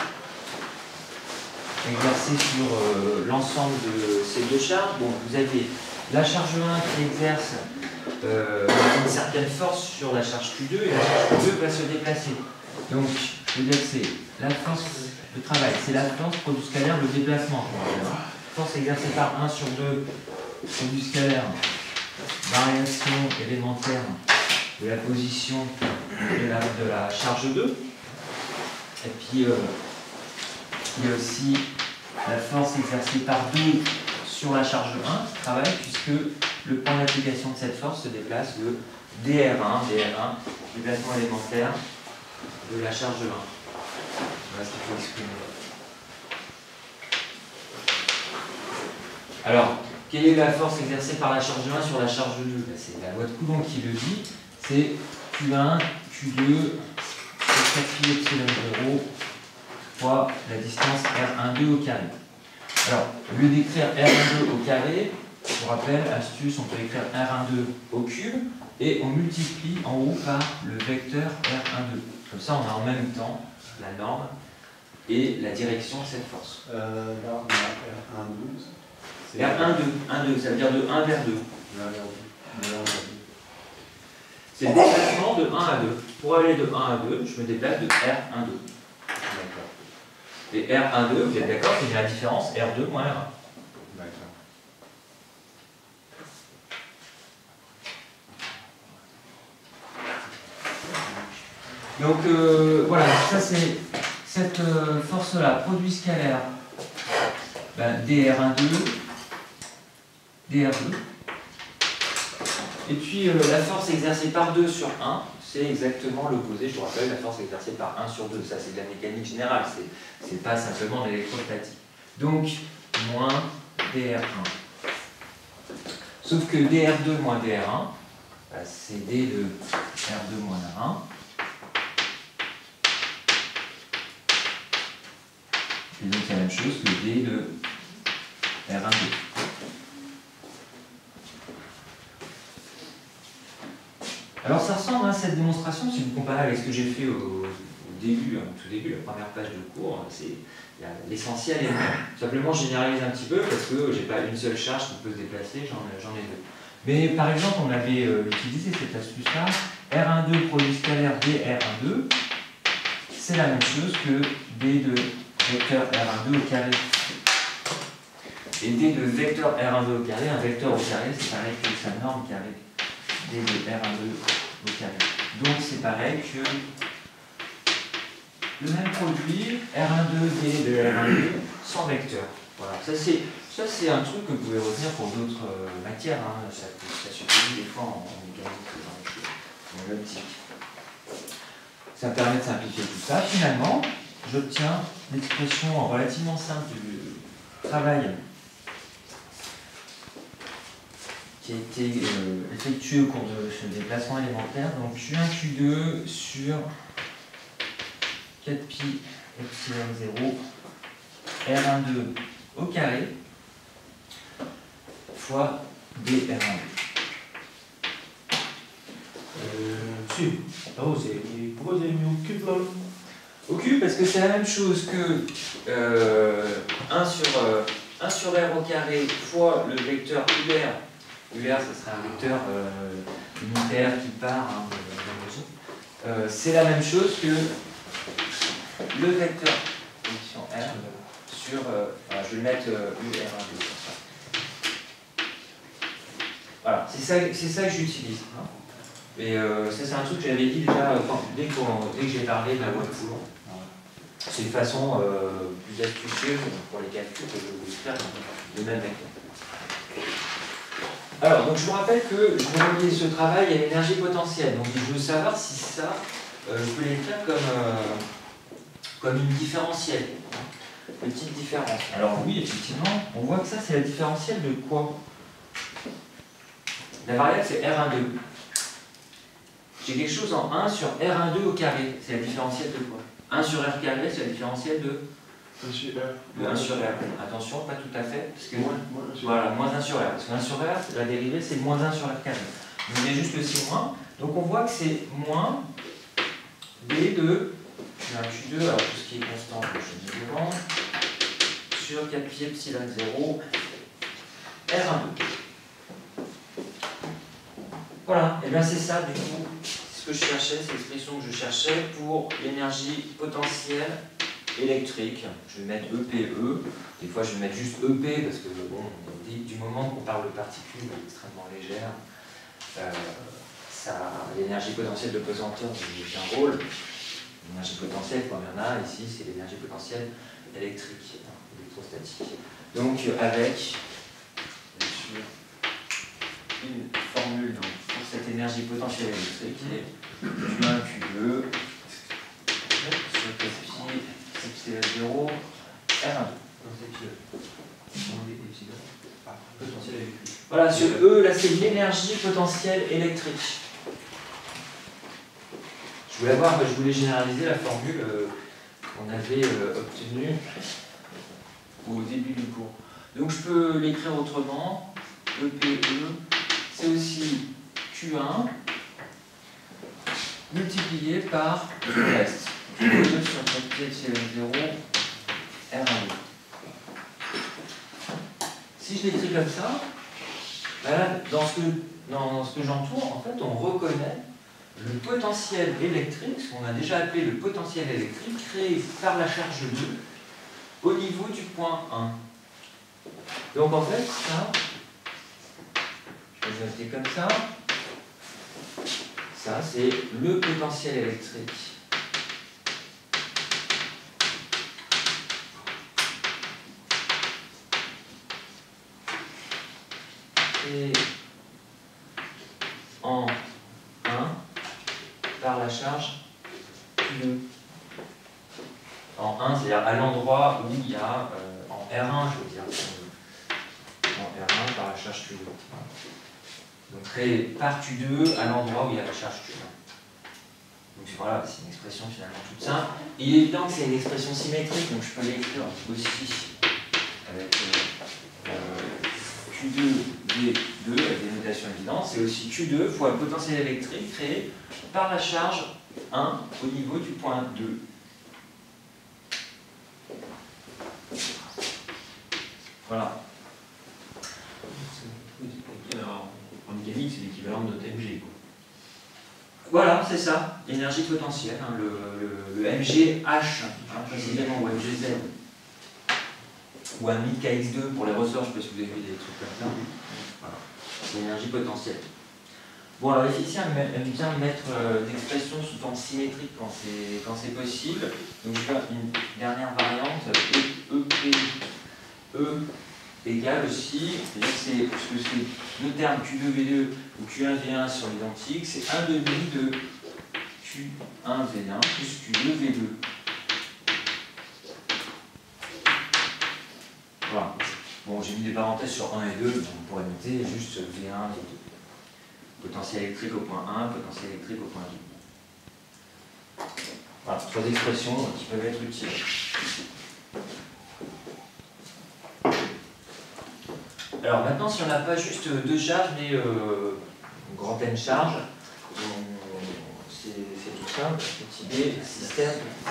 exercé sur l'ensemble de ces deux charges. Bon, vous avez la charge 1 qui exerce une certaine force sur la charge Q2 et la charge Q2 va se déplacer. Donc, je veux dire que c'est la force de travail, c'est la force produit scalaire de déplacement. Force exercée par 1 sur 2 produit scalaire, variation élémentaire de la position de la charge 2. Et puis, il y a aussi la force exercée par 2 sur la charge 1 travaille, puisque le point d'application de cette force se déplace de dR1, déplacement élémentaire de la charge 1. Voilà ce qu'il faut exprimer. Alors, quelle est la force exercée par la charge 1 sur la charge 2? C'est la loi de Coulomb qui le dit, c'est Q1, Q2, c'est 4 pi epsilon 0 fois la distance R12 au carré. Alors, au lieu d'écrire R12 au carré, je vous rappelle, astuce, on peut écrire R12 au cube et on multiplie en haut par le vecteur R12. Comme ça, on a en même temps la norme et la direction de cette force. Là, on a R12. R12, ça veut dire de 1 vers 2. C'est le D'accord. déplacement de 1 à 2. Pour aller de 1 à 2, je me déplace de R12. Et R12, vous êtes d'accord, c'est la différence R2 moins R1. D'accord. Donc voilà, ça c'est cette force-là, produit scalaire, dR12, dR2. Et puis la force exercée par 2 sur 1, c'est exactement l'opposé, je vous rappelle, la force exercée par 1 sur 2. Ça c'est de la mécanique générale, c'est pas simplement de l'électrostatique. Donc, moins dR1. Sauf que dR2 moins dR1, c'est d de R2 moins R1. Et donc c'est la même chose que d de R12. Alors ça ressemble à cette démonstration, si vous comparez avec ce que j'ai fait au début, au tout début, la première page de cours, l'essentiel est le même. Simplement je généralise un petit peu parce que j'ai pas une seule charge qui peut se déplacer, j'en ai deux. Mais par exemple on avait utilisé cette astuce-là, R12 produit scalaire dR12, c'est la même chose que d de vecteur R12 au carré. Et d de vecteur R12 au carré, un vecteur au carré, c'est pareil que sa norme carré. D de R12 au carré. Donc c'est pareil que le même produit, R12 D de R12 sans vecteur. Voilà, ça c'est un truc que vous pouvez retenir pour d'autres matières. Hein. Ça s'utilise des fois en mécanique, en optique. Ça me permet de simplifier tout ça. Finalement, j'obtiens l'expression relativement simple du travail qui a été effectué au cours de ce déplacement élémentaire. Donc Q1, Q2 sur 4 pi epsilon 0 R12 au carré fois dR12. Pourquoi vous avez mis au cube là? Au cube parce que c'est la même chose que 1 sur R au carré fois le vecteur UR. UR, ce sera un vecteur unitaire qui part de la c'est la même chose que le vecteur position R sur. Je vais le mettre UR12. Voilà, c'est ça que j'utilise. Hein. Et ça, c'est un truc que j'avais dit déjà dès que j'ai parlé de la loi de Coulomb. C'est une façon plus astucieuse pour les calculs que je vais vous faire de même vecteur. Alors, donc je vous rappelle que je vais relier ce travail à l'énergie potentielle. Donc je veux savoir si ça, je peux l'écrire comme une différentielle. Petite différence. Alors oui, effectivement, on voit que ça, c'est la différentielle de quoi? La variable, c'est R12. J'ai quelque chose en 1 sur R12 au carré. C'est la différentielle de quoi? 1 sur R carré, c'est la différentielle de 1 sur R. de 1 sur R. Attention, pas tout à fait. Parce que voilà, moins 1 sur R. Parce que 1 sur R, la dérivée, c'est moins 1 sur R carré. Donc il y a juste le C moins. Donc on voit que c'est moins D de Q2, alors tout ce qui est constant, je dis devant, sur 4 pi epsilon 0 R12. Voilà, et bien c'est ça du coup, c'est ce que je cherchais, c'est l'expression que je cherchais pour l'énergie potentielle électrique. Je vais mettre EPE, des fois je vais mettre juste EP parce que bon, du moment qu'on parle de particules extrêmement légères, l'énergie potentielle de pesanteur joue un rôle. L'énergie potentielle, comme il y en a ici, c'est l'énergie potentielle électrique. électrostatique. Donc avec une formule donc, pour cette énergie potentielle électrique qui est Q1, Q2, sur CP0, R1. Voilà, sur E, là c'est l'énergie potentielle électrique. Je voulais généraliser la formule qu'on avait obtenue au début du cours. Donc je peux l'écrire autrement. EPE, c'est aussi Q1 multiplié par le reste. Q2 sur CP0, R1. Si je l'écris comme ça, là, dans ce que j'entoure, en fait, on reconnaît le potentiel électrique, ce qu'on a déjà appelé le potentiel électrique, créé par la charge 2 au niveau du point 1. Donc en fait, ça, je vais noter comme ça, ça c'est le potentiel électrique. Et en 1 par la charge Q2. En 1, c'est-à-dire à l'endroit où il y a, en R1, je veux dire, en R1 par la charge Q2. Donc créé par Q2 à l'endroit où il y a la charge Q1. Donc voilà, c'est une expression finalement toute simple. Il est évident que c'est une expression symétrique, donc je peux l'écrire aussi avec Q2 V2 avec des notations évidentes. C'est aussi Q2 fois le potentiel électrique créé par la charge 1 au niveau du point 2. Voilà. En mécanique, c'est l'équivalent de notre MG. Voilà, c'est ça, l'énergie potentielle, hein, le MGH, précisément, ou MGZ. Ou un 1000kx2 pour les ressorts, je ne sais pas si vous avez vu des trucs comme ça. Voilà, c'est l'énergie potentielle. Bon, alors les physiciens aiment bien mettre des expressions sous forme symétrique quand c'est possible. Donc je vais faire une dernière variante, E égale aussi, c'est-à-dire que c'est le terme Q2V2 ou Q1V1 sur l'identique, c'est 1 demi de Q1V1 plus Q2V2. Voilà. Bon, j'ai mis des parenthèses sur 1 et 2, donc on pourrait noter juste V1 et 2. Potentiel électrique au point 1, potentiel électrique au point 2. Voilà, trois expressions qui peuvent être utiles. Alors maintenant, si on n'a pas juste deux charges, mais une grande N charge, c'est tout simple, petit b, système.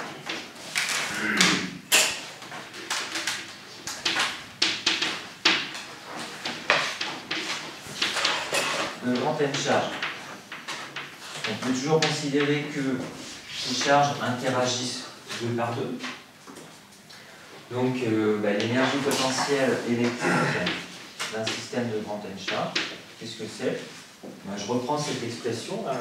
De grande N charge. On peut toujours considérer que ces charges interagissent 2 par 2. Donc l'énergie potentielle électrique d'un système de grande N charge, qu'est-ce que c'est? Je reprends cette expression là.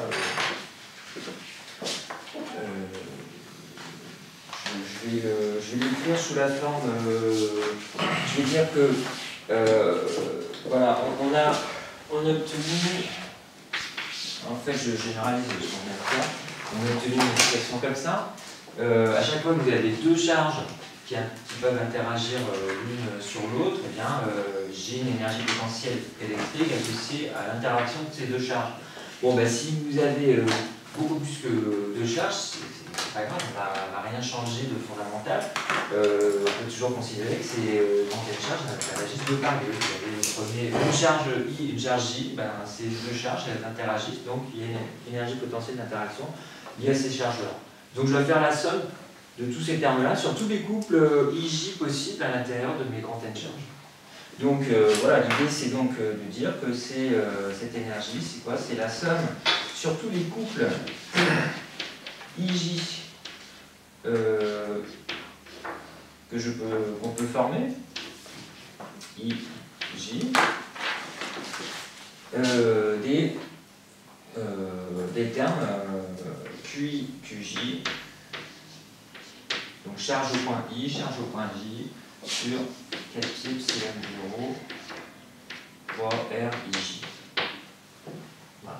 Je vais l'écrire sous la forme. Je vais dire que voilà, on a obtenu. En fait, je généralise ce qu'on vient de faire. On a obtenu une expression comme ça. À chaque fois que vous avez deux charges qui peuvent interagir l'une sur l'autre, eh bien, j'ai une énergie potentielle électrique associée à l'interaction de ces deux charges. Bon, si vous avez beaucoup plus que deux charges, c'est pas grave, ça ne va rien changer de fondamental. On peut toujours considérer que ces grandes charges interagissent 2 par 2. Vous avez une charge I et une charge J, ces deux charges elles interagissent, donc il y a une énergie potentielle d'interaction liée à ces charges-là. Donc je vais faire la somme de tous ces termes-là sur tous les couples IJ possibles à l'intérieur de mes grandes N charges. Donc voilà, l'idée c'est donc de dire que cette énergie, c'est quoi? C'est la somme sur tous les couples IJ qu'on peut former, IJ, des termes QI, QJ, donc charge au point I, charge au point J, sur 4 pi epsilon 0 fois R IJ. Voilà.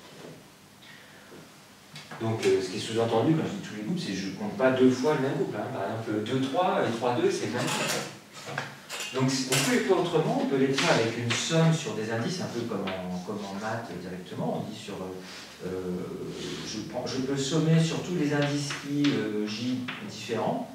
Donc ce qui est sous-entendu quand je dis tous les groupes, c'est que je ne compte pas deux fois le même groupe. Hein. Par exemple 2, 3 et 3, 2, c'est le même groupe. Donc on peut écrire autrement, on peut l'écrire avec une somme sur des indices, un peu comme en maths directement. On dit sur je peux sommer sur tous les indices I, J différents.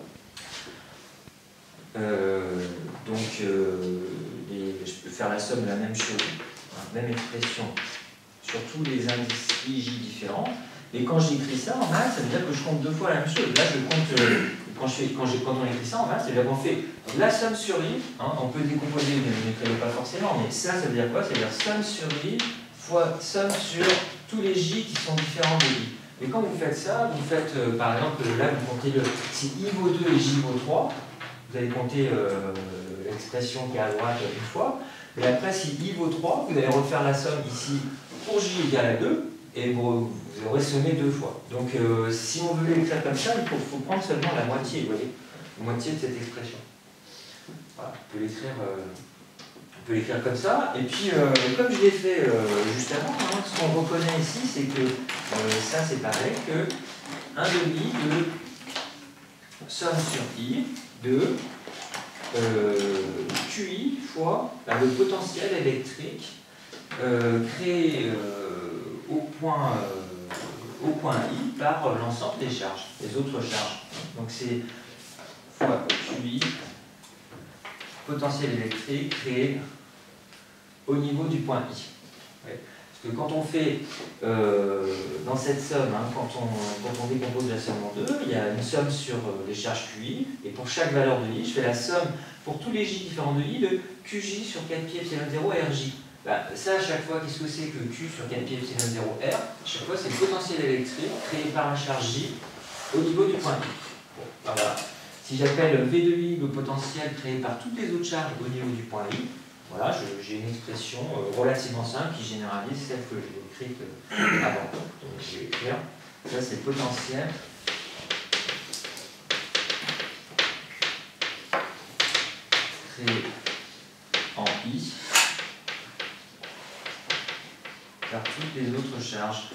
Je peux faire la somme de la même chose, même expression, sur tous les indices I, J différents. Et quand j'écris ça en maths, ça veut dire que je compte deux fois la même chose. Là, je compte, quand on écrit ça en maths, c'est-à-dire qu'on fait la somme sur I, hein, on peut décomposer, mais je n'écrivais pas forcément, mais ça veut dire quoi? Ça veut dire somme sur I fois somme sur tous les J qui sont différents de I. Mais quand vous faites ça, vous faites, par exemple, là, vous comptez si I vaut 2 et J vaut 3, vous allez compter l'expression qui est à droite une fois, et après, si I vaut 3, vous allez refaire la somme ici pour J égale à 2, et vous aurez sommé deux fois. Donc si on veut l'écrire comme ça, il faut prendre seulement la moitié, vous voyez, la moitié de cette expression. Voilà, on peut l'écrire comme ça, et puis comme je l'ai fait juste avant, hein, ce qu'on reconnaît ici, c'est que ça c'est pareil que 1 demi de somme sur I de QI fois le potentiel électrique créé au point I par l'ensemble des charges, les autres charges. Donc c'est fois QI, potentiel électrique créé au niveau du point I. Ouais. Parce que quand on fait dans cette somme, hein, quand on décompose la somme en deux, il y a une somme sur les charges QI, et pour chaque valeur de I, je fais la somme pour tous les J différents de I de QJ sur 4pi epsilon 0 RJ. Ben, ça, à chaque fois, qu'est-ce que c'est que Q sur 4pi epsilon 0 R? À chaque fois, c'est le potentiel électrique créé par la charge J au niveau du point I. Bon, ben voilà. Si j'appelle V de I le potentiel créé par toutes les autres charges au niveau du point I, voilà, j'ai une expression relativement simple qui généralise celle que j'ai écrite avant. Donc je vais écrire, ça c'est le potentiel créé en I par toutes les autres charges.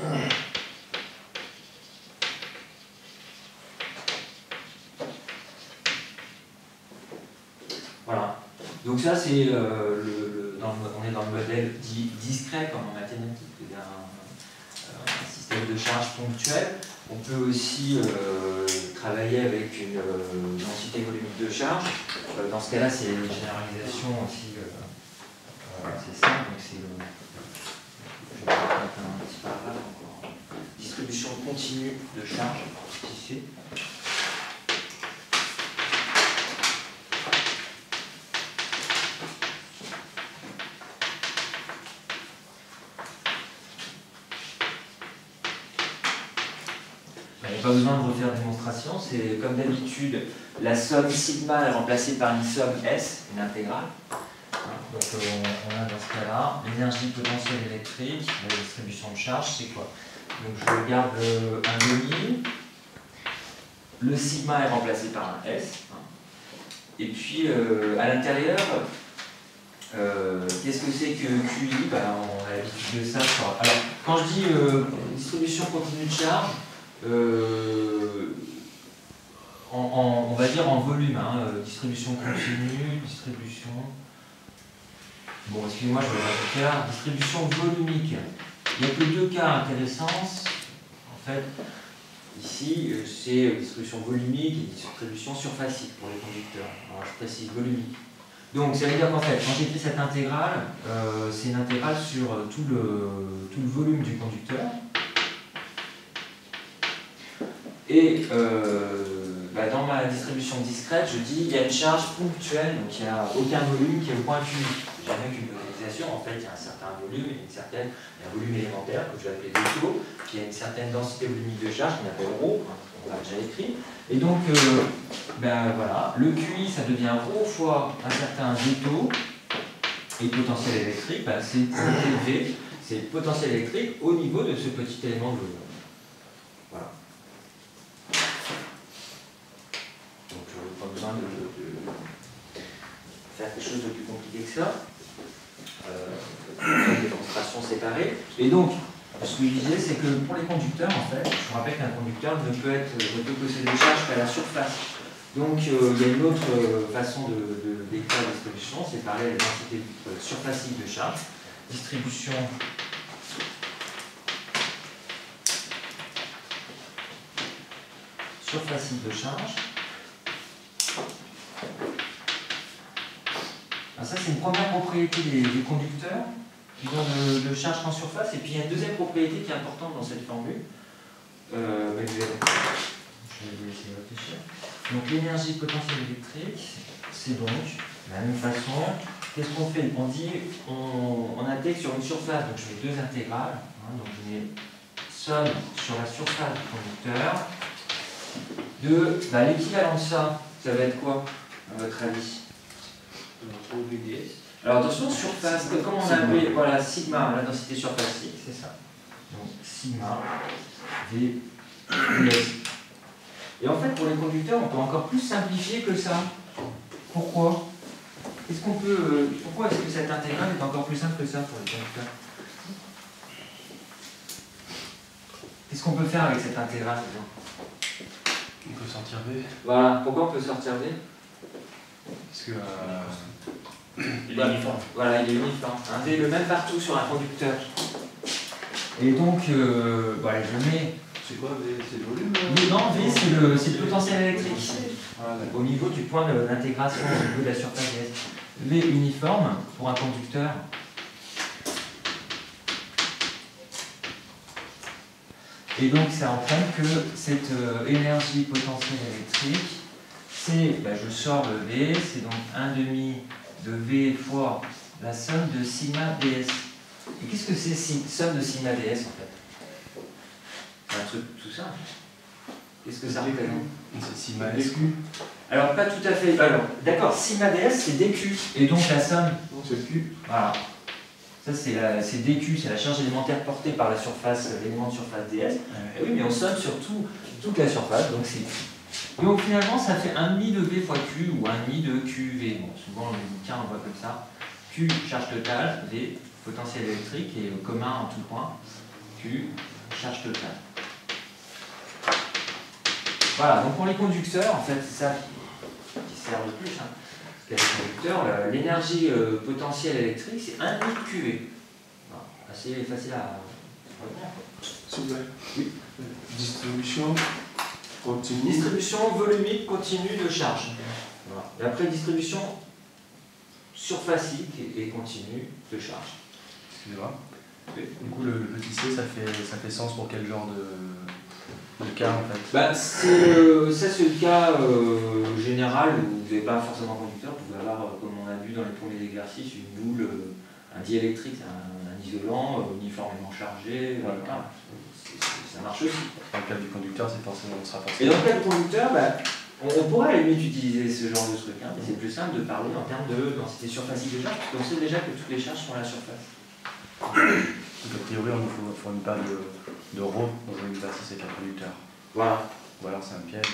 Voilà. Donc ça c'est on est dans le modèle dit discret comme en mathématiques, c'est un système de charge ponctuelle. On peut aussi travailler avec une densité volumique de charge. Dans ce cas-là, c'est une généralisation aussi. C'est simple, donc c'est je vais mettre un petit paragraphe encore. Distribution continue de charge ici. Pas besoin de refaire démonstration, c'est comme d'habitude, la somme sigma est remplacée par une somme S, une intégrale. Donc on a dans ce cas-là l'énergie potentielle électrique, la distribution de charge, c'est quoi? Donc je regarde un demi, le sigma est remplacé par un S, et puis à l'intérieur, qu'est-ce que c'est que QI? Ben, on a l'habitude de ça. Alors quand je dis distribution continue de charge, on va dire en volume, hein, distribution continue, distribution. Bon, excusez-moi, je vais rajouter là. Distribution volumique. Il n'y a que deux cas intéressants. En fait, ici, c'est distribution volumique et distribution surfacique pour les conducteurs. Alors, je précise volumique. Donc, ça veut dire qu'en fait, quand j'écris cette intégrale, c'est une intégrale sur tout le volume du conducteur. Et dans ma distribution discrète, je dis il y a une charge ponctuelle, donc il n'y a aucun volume qui est au point QI. Jamais qu'une modélisation, en fait, il y a un certain volume et il y a un volume élémentaire que je vais appeler Δ, qui a une certaine densité volumique de charge qu'on appelle ρ, on l'a déjà écrit. Et donc, voilà, le QI, ça devient ρ fois un certain Δ, et le potentiel électrique, c'est V, c'est le potentiel électrique au niveau de ce petit élément de volume. Voilà. Donc, pas besoin de faire quelque chose de plus compliqué que ça. Des démonstrations séparées. Et donc, ce que je disais, c'est que pour les conducteurs, en fait, je vous rappelle qu'un conducteur ne peut posséder de charge qu'à la surface. Donc, il y a une autre façon de décrire la distribution, c'est parler de la densité surfacique de charge. Distribution surfacique de charge. Alors ça, c'est une première propriété des conducteurs. Ils ont de charge en surface. Et puis, il y a une deuxième propriété qui est importante dans cette formule. Je vais vous laisser réfléchir. Donc, l'énergie potentielle électrique, c'est donc, de la même façon, qu'est-ce qu'on fait? On dit, on intègre sur une surface, donc je mets deux intégrales. Donc, je mets somme sur la surface du conducteur de l'équivalent de ça, ça va être quoi, à votre avis? Alors attention, surface, comme on a appelé, voilà, sigma, la densité surfacique, c'est ça. Donc sigma V ds. Et en fait, pour les conducteurs, on peut encore plus simplifier que ça. Pourquoi? Pourquoi est-ce que cette intégrale est encore plus simple que ça pour les conducteurs? Qu'est-ce qu'on peut faire avec cette intégrale? On peut sortir V. Voilà, pourquoi on peut sortir V? Parce que. Il est uniforme. Voilà, il est uniforme. Un V est le même partout sur un conducteur. Et donc, voilà, je mets. C'est quoi V? C'est le volume? Non, V, c'est le potentiel électrique. Au niveau du point d'intégration, au niveau de la surface ds. V uniforme pour un conducteur. Et donc, ça entraîne que cette énergie potentielle électrique, c'est, je sors le V, c'est donc 1/2 de V fois la somme de sigma ds. Et qu'est-ce que c'est somme de sigma ds en fait? C'est un truc tout simple. Qu'est-ce que ça représente? C'est sigma dq. Alors, pas tout à fait. Alors, d'accord, sigma ds c'est dq. Et donc la somme? Donc c'est Q. Voilà. Ça, c'est dq, c'est la charge élémentaire portée par la surface, l'élément de surface ds. Et oui, mais on somme sur toute la surface, donc c'est Q. Et donc finalement, ça fait 1/2 de V fois Q ou 1/2 de QV. Bon, souvent, le bouquin, on voit comme ça. Q, charge totale, V, potentiel électrique, et commun en tout point, Q, charge totale. Voilà, donc pour les conducteurs, en fait, c'est ça qui sert le plus. Hein. Parce qu'avec les conducteurs, l'énergie potentielle électrique, c'est 1/2 de QV. Voilà, assez facile à retenir. S'il vous plaît. Oui. Distribution continue. Distribution volumique continue de charge. Voilà. Et après, distribution surfacique et continue de charge. Excusez-moi. Oui. Du coup, le petit c, ça fait sens pour quel genre de cas en fait? Ça, c'est le cas général où vous n'avez pas forcément conducteur. Vous pouvez avoir, comme on a vu dans les premiers exercices, une boule, un diélectrique, un isolant uniformément chargé. Voilà. Ça marche aussi. Dans le cas du conducteur, on sera forcément. Et dans le cas du conducteur, on pourrait à la limite utiliser ce genre de truc, hein, mais c'est plus simple de parler en termes de densité surfacique de charge, parce qu'on sait déjà que toutes les charges sont à la surface. Donc, a priori, on ne fournit pas de ρ dans un exercice avec un conducteur. Voilà. Ou alors c'est un piège.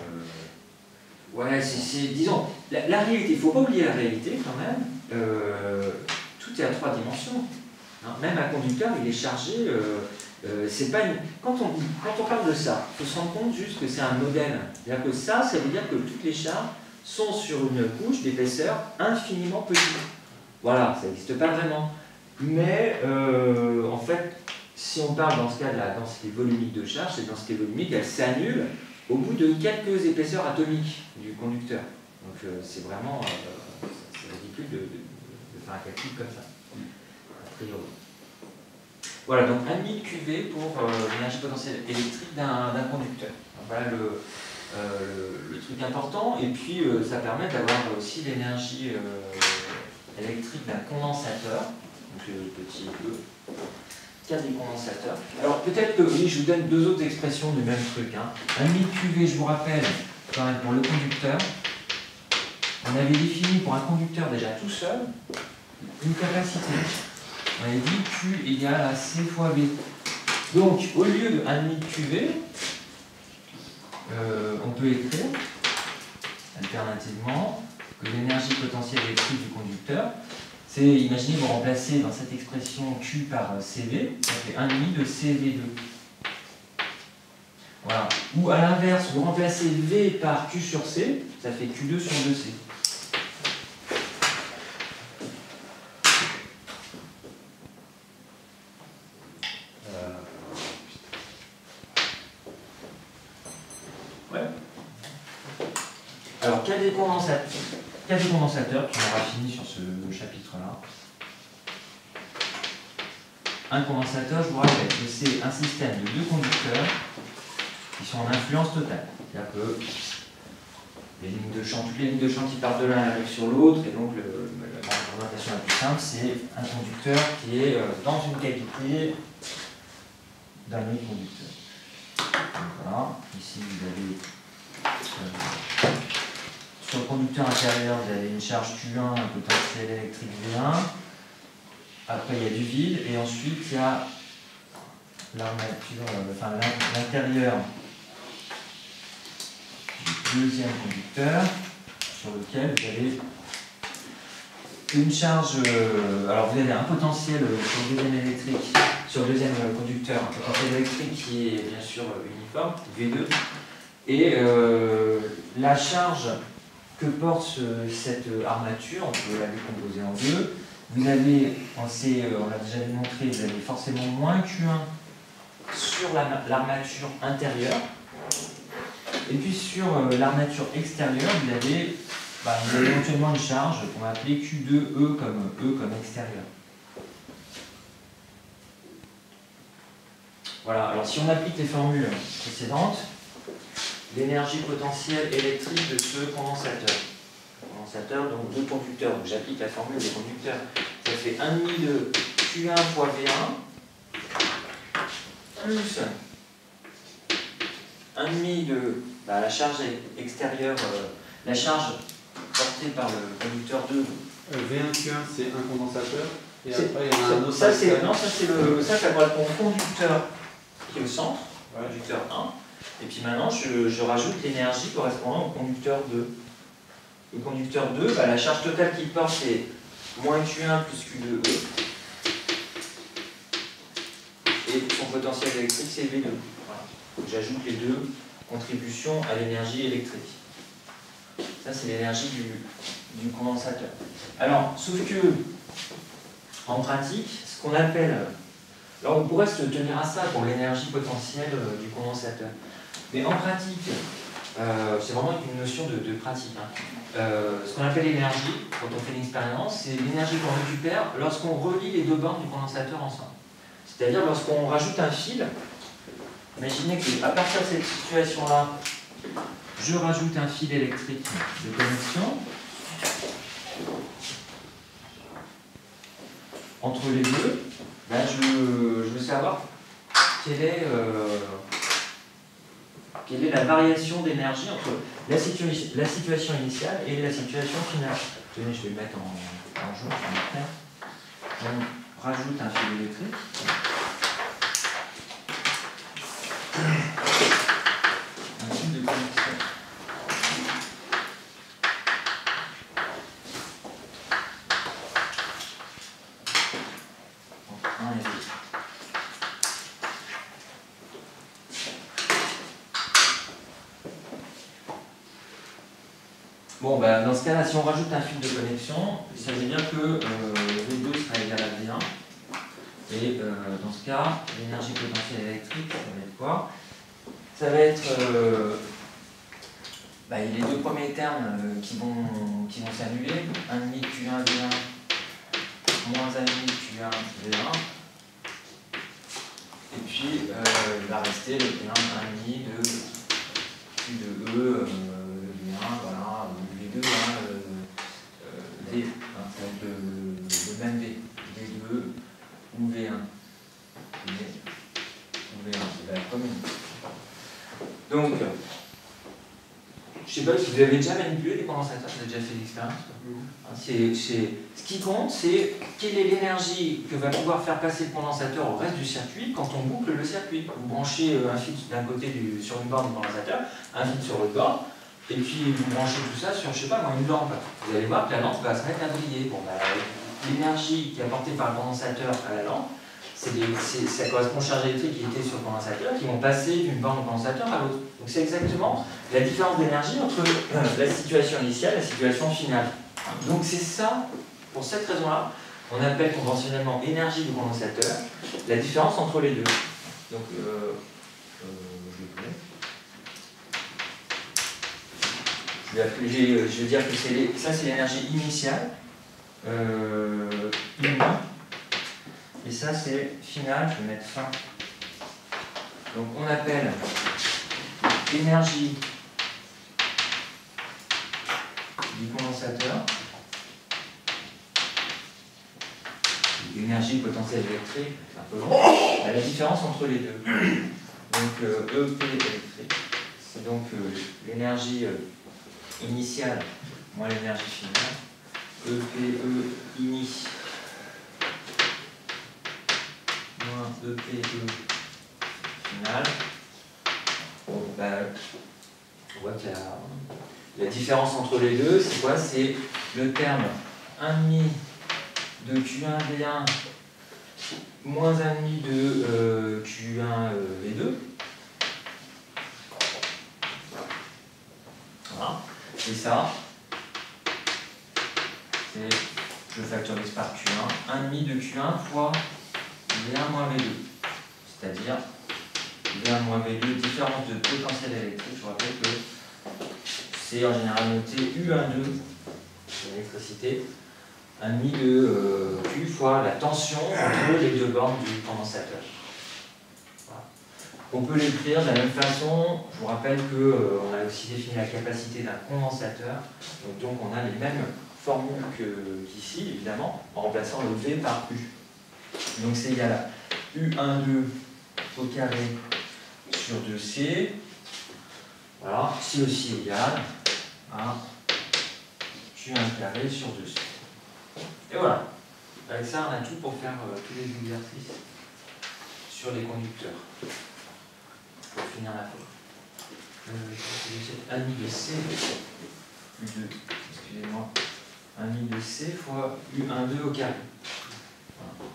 Ouais, disons, la réalité, il ne faut pas oublier la réalité quand même. Tout est à 3 dimensions. Hein, même un conducteur, il est chargé. C'est pas une... quand on parle de ça, il faut se rendre compte juste que c'est un modèle. C'est-à-dire que ça veut dire que toutes les charges sont sur une couche d'épaisseur infiniment petite. Voilà, ça n'existe pas vraiment. Mais en fait, si on parle dans ce cas de la densité volumique de charge, cette densité volumique, elle s'annule au bout de quelques épaisseurs atomiques du conducteur. Donc c'est vraiment c'est ridicule de faire un calcul comme ça, a priori. Voilà, donc 1/2 QV pour l'énergie potentielle électrique d'un conducteur. Donc, voilà le truc important. Et puis ça permet d'avoir aussi l'énergie électrique d'un condensateur. Donc le petit E. Cas des condensateurs. Alors peut-être que oui, je vous donne deux autres expressions du même truc. 1/2 QV, je vous rappelle, quand même pour le conducteur, on avait défini pour un conducteur déjà tout seul une capacité. On avait dit Q égale à C fois V. Donc au lieu de 1/2 QV, on peut écrire alternativement que l'énergie potentielle électrique du conducteur. C'est, imaginez, vous remplacez dans cette expression Q par CV, ça fait 1,5 de CV2. Voilà. Ou à l'inverse, vous remplacez V par Q sur C, ça fait Q2 sur 2C. Ouais. Alors, cas des condensateurs qui aura fini sur ce chapitre-là. Un condensateur, je vous rappelle que c'est un système de 2 conducteurs qui sont en influence totale. C'est-à-dire que les lignes de champ, toutes les lignes de champ qui partent de l'un arrivent sur l'autre, et donc la représentation la plus simple, c'est un conducteur qui est dans une cavité d'un autre conducteur. Donc voilà, ici vous avez sur le conducteur intérieur, vous avez une charge Q1, un potentiel électrique V1. Après, il y a du vide, et ensuite, il y a l'intérieur du deuxième conducteur, sur lequel vous avez une charge. Alors, vous avez un potentiel sur le deuxième électrique, sur le deuxième conducteur, un potentiel électrique qui est bien sûr uniforme, V2, et la charge que porte cette armature, on peut la décomposer en deux. Vous avez, on l'a déjà démontré, vous avez forcément moins Q1 sur l'armature intérieure. Et puis sur l'armature extérieure, vous avez éventuellement une charge qu'on va appeler Q2E comme extérieur. Voilà, alors si on applique les formules précédentes, l'énergie potentielle électrique de ce condensateur. Donc 2 conducteurs, donc j'applique la formule des conducteurs, ça fait 1,5 de Q1 fois V1 plus 1,5 de la charge extérieure, la charge portée par le conducteur 2. V1 Q1 c'est un condensateur et après il y en a un autre. Ça correspond au conducteur qui est au centre, conducteur 1, et puis maintenant je rajoute l'énergie correspondant au conducteur 2. Le conducteur 2, la charge totale qu'il porte c'est moins Q1 plus Q2E. Et son potentiel électrique c'est V2. Voilà. J'ajoute les deux contributions à l'énergie électrique. Ça c'est l'énergie du condensateur. Alors, sauf que, en pratique, ce qu'on appelle... Alors on pourrait se tenir à ça pour l'énergie potentielle du condensateur. Mais en pratique, c'est vraiment une notion de pratique. Ce qu'on appelle l'énergie, quand on fait une expérience, c'est l'énergie qu'on récupère lorsqu'on relie les 2 bornes du condensateur ensemble. C'est-à-dire lorsqu'on rajoute un fil, imaginez qu'à partir de cette situation-là, je rajoute un fil électrique de connexion entre les deux, je veux savoir quelle est la variation d'énergie entre la situation initiale et la situation finale. Tenez, je vais le mettre en jaune, on rajoute un fil électrique. Un fil de connexion. Entre 1 et 2. Bon, dans ce cas-là, si on rajoute un fil de connexion, ça veut dire que V2 sera égal à V1. Et dans ce cas, l'énergie potentielle électrique, ça va être quoi? Ça va être les 2 premiers termes qui vont s'annuler. 1,5 Q1 V1 moins 1,5 Q1 V1. Et puis, il va rester le terme 1,5 de Q2E V1, voilà. V2, V, ça va être le même V, V2 ou V1. Ou V1, c'est la commune. Donc, je ne sais pas si vous avez déjà manipulé des condensateurs, vous avez déjà fait l'expérience. Ce qui compte, c'est quelle est l'énergie que va pouvoir faire passer le condensateur au reste du circuit quand on boucle le circuit. Vous branchez un fil d'un côté sur une borne du condensateur, un fil sur l'autre borne. Et puis vous branchez tout ça sur, je sais pas moi, une lampe. Vous allez voir que la lampe va se mettre à briller. Bon, bah, l'énergie qui est apportée par le condensateur à la lampe, ça correspond aux charges électriques qui étaient sur le condensateur, qui vont passer d'une borne de condensateur à l'autre. Donc c'est exactement la différence d'énergie entre la situation initiale et la situation finale. Donc c'est ça, pour cette raison-là, on appelle conventionnellement énergie du condensateur la différence entre les deux. Donc, je vais dire que ça c'est l'énergie initiale, et ça c'est finale, je vais mettre fin. Donc on appelle énergie du condensateur, l'énergie potentielle électrique, c'est un peu long, la différence entre les deux. Donc EP électrique, c'est donc l'énergie initiale moins l'énergie finale, EPE ini moins EPE finale. Bon, bah, on voit qu'il y a la différence entre les deux, c'est quoi? C'est le terme 1,5 de Q1 V1 moins 1,5 de Q1 V2. Voilà. Et ça, c'est, je factorise par Q1, 1,5 de Q1 fois V1 moins V2. C'est-à-dire V1 moins V2, différence de potentiel électrique. Je vous rappelle que c'est en général noté U12, l'électricité, 1,5 de Q fois la tension entre les deux bornes du condensateur. Voilà. On peut l'écrire de la même façon. Je vous rappelle qu'on a aussi défini la capacité d'un condensateur. Donc on a les mêmes formules qu'ici, évidemment, en remplaçant le V par U. Donc c'est égal à U12 au carré sur 2C. Voilà, c'est aussi égal à Q1 carré sur 2C. Et voilà. Avec ça, on a tout pour faire tous les exercices sur les conducteurs. Pour finir la fois. 1,5 de C, U2, excusez-moi, 1,5 de C fois U12 au carré. Voilà.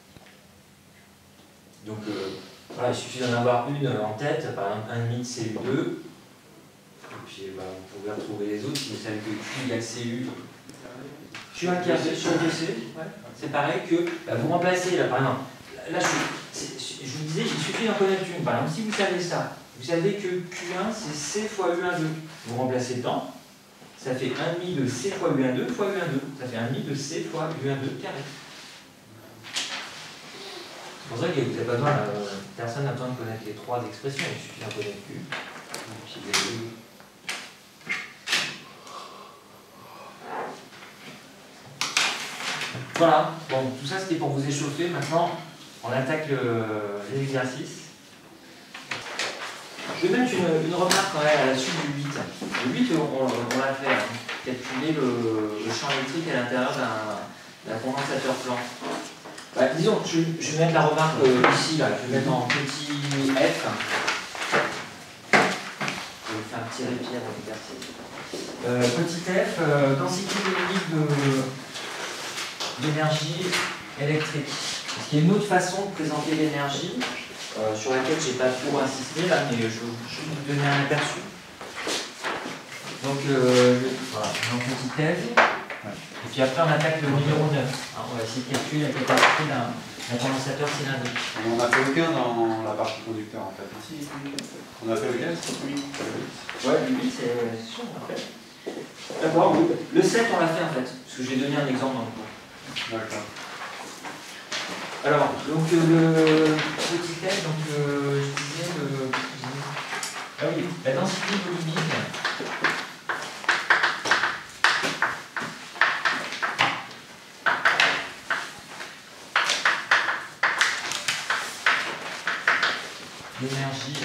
Donc, voilà, il suffit d'en avoir une en tête, par exemple 1,5 de CU2. Et puis, bah, vous pouvez retrouver les autres si vous savez que Q égale CU. Q1 carré sur 2C, ouais. C'est pareil que bah, vous remplacez, là par exemple, là je vous disais, il suffit d'en connaître une. Par exemple, si vous savez ça, vous savez que Q1 c'est C fois U12. Vous remplacez dedans, ça fait 1,5 de C fois U12 fois U12. Ça fait 1,5 de C fois U12 carré. C'est pour ça que vous n'avez pas besoin, personne n'a besoin de connaître les trois expressions, il suffit d'en connaître une. Voilà, bon, tout ça c'était pour vous échauffer. Maintenant, on attaque les exercices. Je vais mettre une remarque à la suite du 8. Le 8, on l'a fait, hein, calculer le champ électrique à l'intérieur d'un condensateur plan. Bah, disons, je vais mettre la remarque ici, là, je vais mettre en petit F. Je vais faire un petit répit avant l'exercice. Petit F, densité de limite d'énergie électrique. Parce qu'il y a une autre façon de présenter l'énergie sur laquelle je n'ai pas trop insisté là, mais je vais vous donner un aperçu. Donc voilà, un petit F. Et puis après on attaque le numéro 9. Alors, on va essayer de calculer la capacité d'un condensateur cylindrique. On n'a fait aucun dans la partie conducteur en fait. Si, on a fait aucun? Oui. Ouais, le 8 c'est sûr en fait. D'accord, le 7 on l'a fait en fait, parce que je vais donner un exemple dans le cours. D'accord. Alors, donc le petit F, donc je disais ah oui, la densité volumique. L'énergie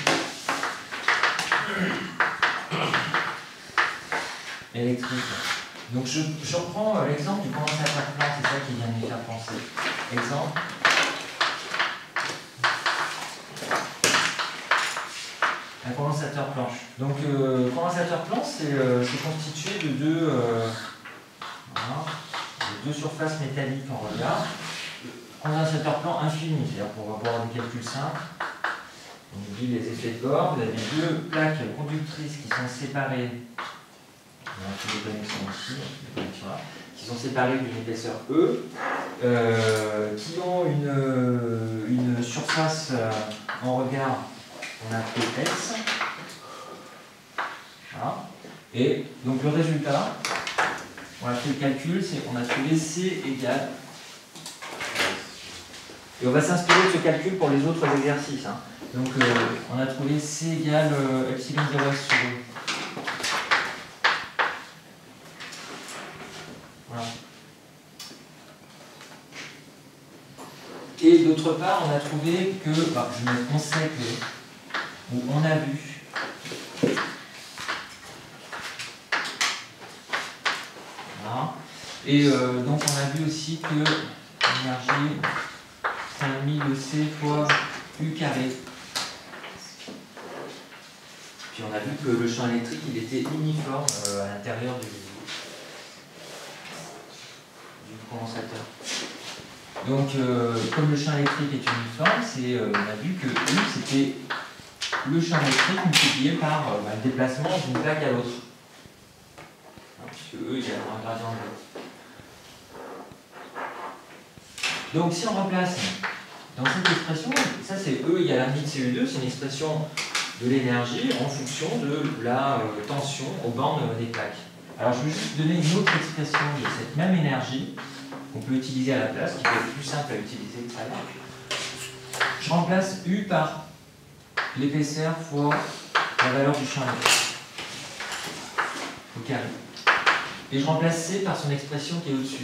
électrique. Donc je reprends l'exemple du condensateur plan, c'est ça qui vient de me faire penser. Exemple. Un condensateur planche. Donc, condensateur planche, c'est constitué de deux surfaces métalliques en regard. Condensateur plan infini, c'est-à-dire qu'on va avoir des calculs simples. On oublie les effets de bord. Vous avez deux plaques conductrices qui sont séparées. Il y a un peu de connexion ici, qui sont séparées d'une épaisseur E, qui ont une surface en regard qu'on appelle S. Voilà. Et donc le résultat, on a fait le calcul, c'est qu'on a trouvé C égale. Et on va s'inspirer de ce calcul pour les autres exercices. Hein. Donc on a trouvé C égale epsilon 0S sur E. Voilà. Et d'autre part, on a trouvé que, je vais mettre on sait que, ou on a vu, voilà. Et donc on a vu aussi que l'énergie c'est 1,5 de C fois U carré. Puis on a vu que le champ électrique il était uniforme à l'intérieur du condensateur. Donc, comme le champ électrique est uniforme, on a vu que U c'était le champ électrique multiplié par le déplacement d'une plaque à l'autre. Puisque E il y a un gradient de V. Donc, si on remplace dans cette expression, ça c'est E égale 1 de CU2, c'est une expression de l'énergie en fonction de la tension aux bornes des plaques. Alors, je vais juste donner une autre expression de cette même énergie qu'on peut utiliser à la place, qui peut être plus simple à utiliser que ça. Je remplace U par l'épaisseur fois la valeur du champ électrique au carré. Et je remplace C par son expression qui est au-dessus.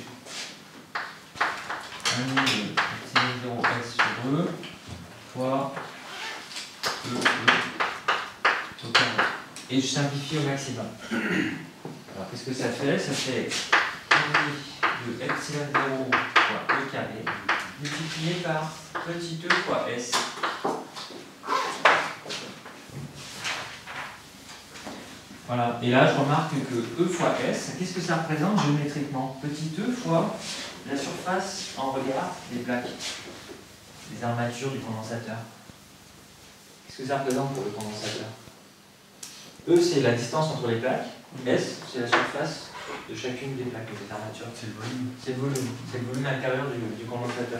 1,0S sur E fois E au carré. Et je simplifie au maximum. Alors qu'est-ce que ça fait? Ça fait 1,5 de epsilon 0 fois E carré multiplié par petit e fois S. Voilà, et là je remarque que E fois S, qu'est-ce que ça représente géométriquement? Petit e fois la surface en regard des plaques, des armatures du condensateur. Qu'est-ce que ça représente pour le condensateur? E c'est la distance entre les plaques, S c'est la surface de chacune des plaques, des armatures. C'est le volume. C'est le volume. C'est le volume intérieur du condensateur.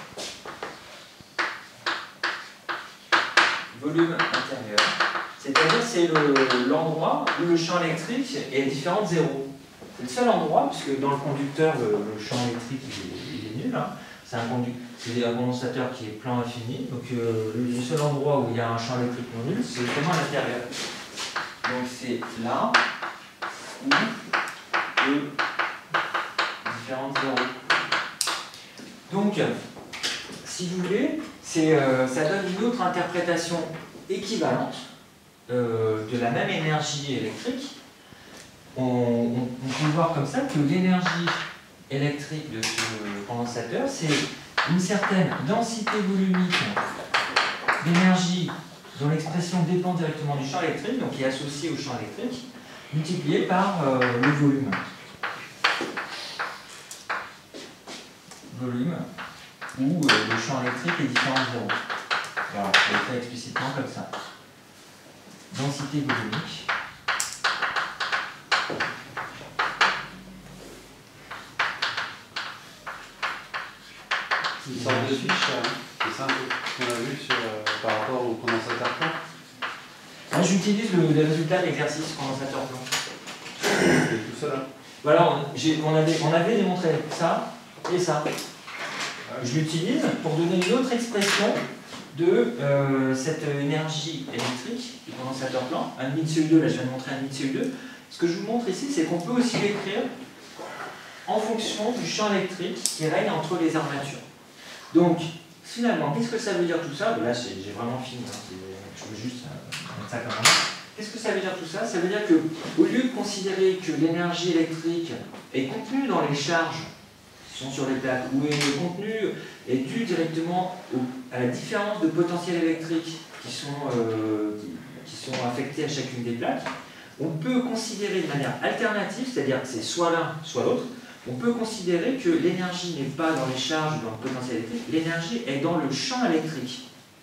Volume intérieur. C'est-à-dire c'est l'endroit où le champ électrique est différent de 0. C'est le seul endroit, puisque dans le conducteur, le champ électrique il est nul. Hein. C'est un condensateur qui est plan infini. Donc le seul endroit où il y a un champ électrique non nul, c'est vraiment à l'intérieur. Donc c'est là où E différent de 0. Donc, si vous voulez, ça donne une autre interprétation équivalente de la même énergie électrique. On peut voir comme ça que l'énergie électrique de ce condensateur, c'est une certaine densité volumique d'énergie dont l'expression dépend directement du champ électrique, donc qui est associée au champ électrique, multiplié par le volume. Volume où le champ électrique est différent de 0. Voilà, je vais le faire explicitement comme ça. Densité volumique. Une sorte de fiche, c'est ça qu'on a vu par rapport au condensateur plan. Là, j'utilise les résultats de l'exercice condensateur plan. C'est tout ça là. Voilà, on avait démontré ça et ça. Je l'utilise pour donner une autre expression de cette énergie électrique du condensateur plan. 1,5 de CU2, là je viens de montrer 1,5 de CU2. Ce que je vous montre ici, c'est qu'on peut aussi l'écrire en fonction du champ électrique qui règne entre les armatures. Donc, finalement, qu'est-ce que ça veut dire tout ça? Là, j'ai vraiment fini. Hein. Je veux juste mettre ça comme ça. Qu'est-ce que ça veut dire tout ça? Ça veut dire qu'au lieu de considérer que l'énergie électrique est contenue dans les charges qui sont sur les plaques, ou le contenu est dû directement à la différence de potentiel électrique qui qui sont affectés à chacune des plaques, on peut considérer de manière alternative, c'est-à-dire que c'est soit l'un, soit l'autre, on peut considérer que l'énergie n'est pas dans les charges ou dans le potentiel électrique, l'énergie est dans le champ électrique.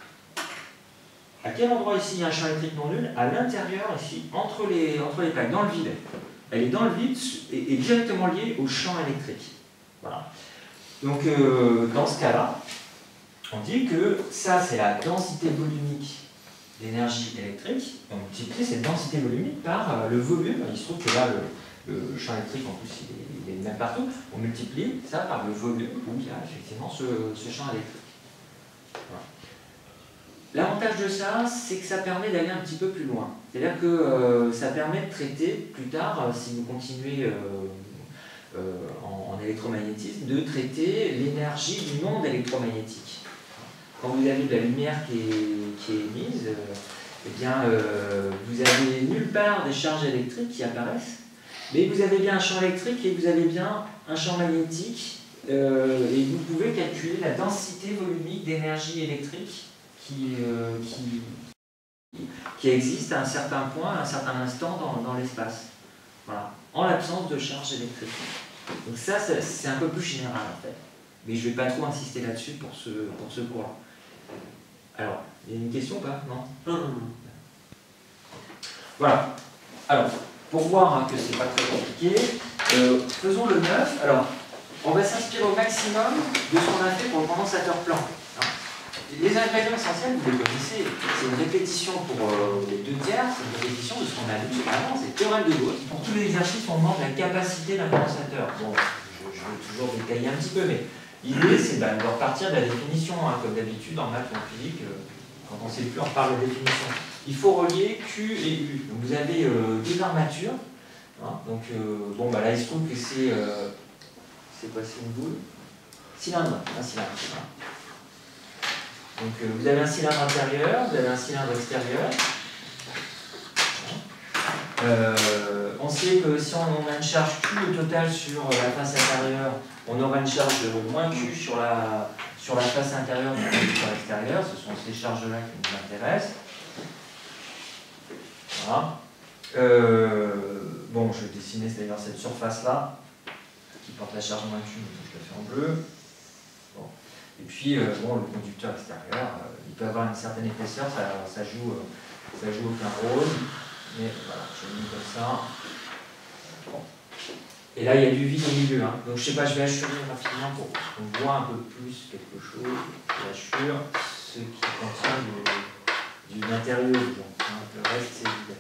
À quel endroit ici il y a un champ électrique non nul? À l'intérieur, ici, entre les plaques, dans le vide. Elle est dans le vide et directement liée au champ électrique. Voilà. Donc, dans ce cas-là, on dit que ça, c'est la densité volumique d'énergie électrique. Et on multiplie cette densité volumique par le volume. Il se trouve que là, le champ électrique, en plus, il est le même partout. On multiplie ça par le volume où il y a effectivement ce champ électrique. Voilà. L'avantage de ça, c'est que ça permet d'aller un petit peu plus loin. C'est-à-dire que ça permet de traiter plus tard, si vous continuez en électromagnétisme, de traiter l'énergie du monde électromagnétique. Quand vous avez de la lumière qui est émise, eh bien, vous avez nulle part des charges électriques qui apparaissent, mais vous avez bien un champ électrique et vous avez bien un champ magnétique, et vous pouvez calculer la densité volumique d'énergie électrique qui existe à un certain point, à un certain instant dans l'espace. Voilà. En l'absence de charge électrique. Donc ça, c'est un peu plus général en fait. Mais je ne vais pas trop insister là-dessus pour ce cours-là. Alors, il y a une question ou pas? Non? Voilà. Alors, pour voir que c'est pas très compliqué, faisons le 9. Alors, on va s'inspirer au maximum de ce qu'on a fait pour le condensateur plan. Les ingrédients essentiels, vous les connaissez, c'est une répétition pour les 2 tiers, c'est une répétition de ce qu'on a vu avant, c'est le théorème de Gauss. Pour tous les exercices, on demande la capacité d'un condensateur. Bon, je vais toujours détailler un petit peu, mais l'idée, c'est de repartir de la définition, hein, comme d'habitude en maths ou en physique, quand on ne sait plus, on parle de définition. Il faut relier Q et U. Donc vous avez 2 armatures. Hein, donc, bon, là, il se trouve que c'est quoi, c'est une boule? Cylindre, un cylindre. Hein. Donc vous avez un cylindre intérieur, vous avez un cylindre extérieur. On sait que si on a une charge Q au total sur la face intérieure, on aura une charge de moins Q sur la face intérieure moins Q sur l'extérieur. Ce sont ces charges-là qui nous intéressent. Voilà. Bon, je vais dessiner d'ailleurs cette surface-là qui porte la charge moins Q, donc je la fais en bleu. Bon. Et puis, bon, le conducteur extérieur, il peut avoir une certaine épaisseur, ça joue aucun rôle, mais voilà, je l'ai mis comme ça. Bon. Et là, il y a du vide au milieu, hein. Donc, je sais pas, je vais hachurer rapidement pour qu'on voit un peu plus quelque chose. J'hachure ce qui contient du matériau dedans, hein. Le reste, c'est vide.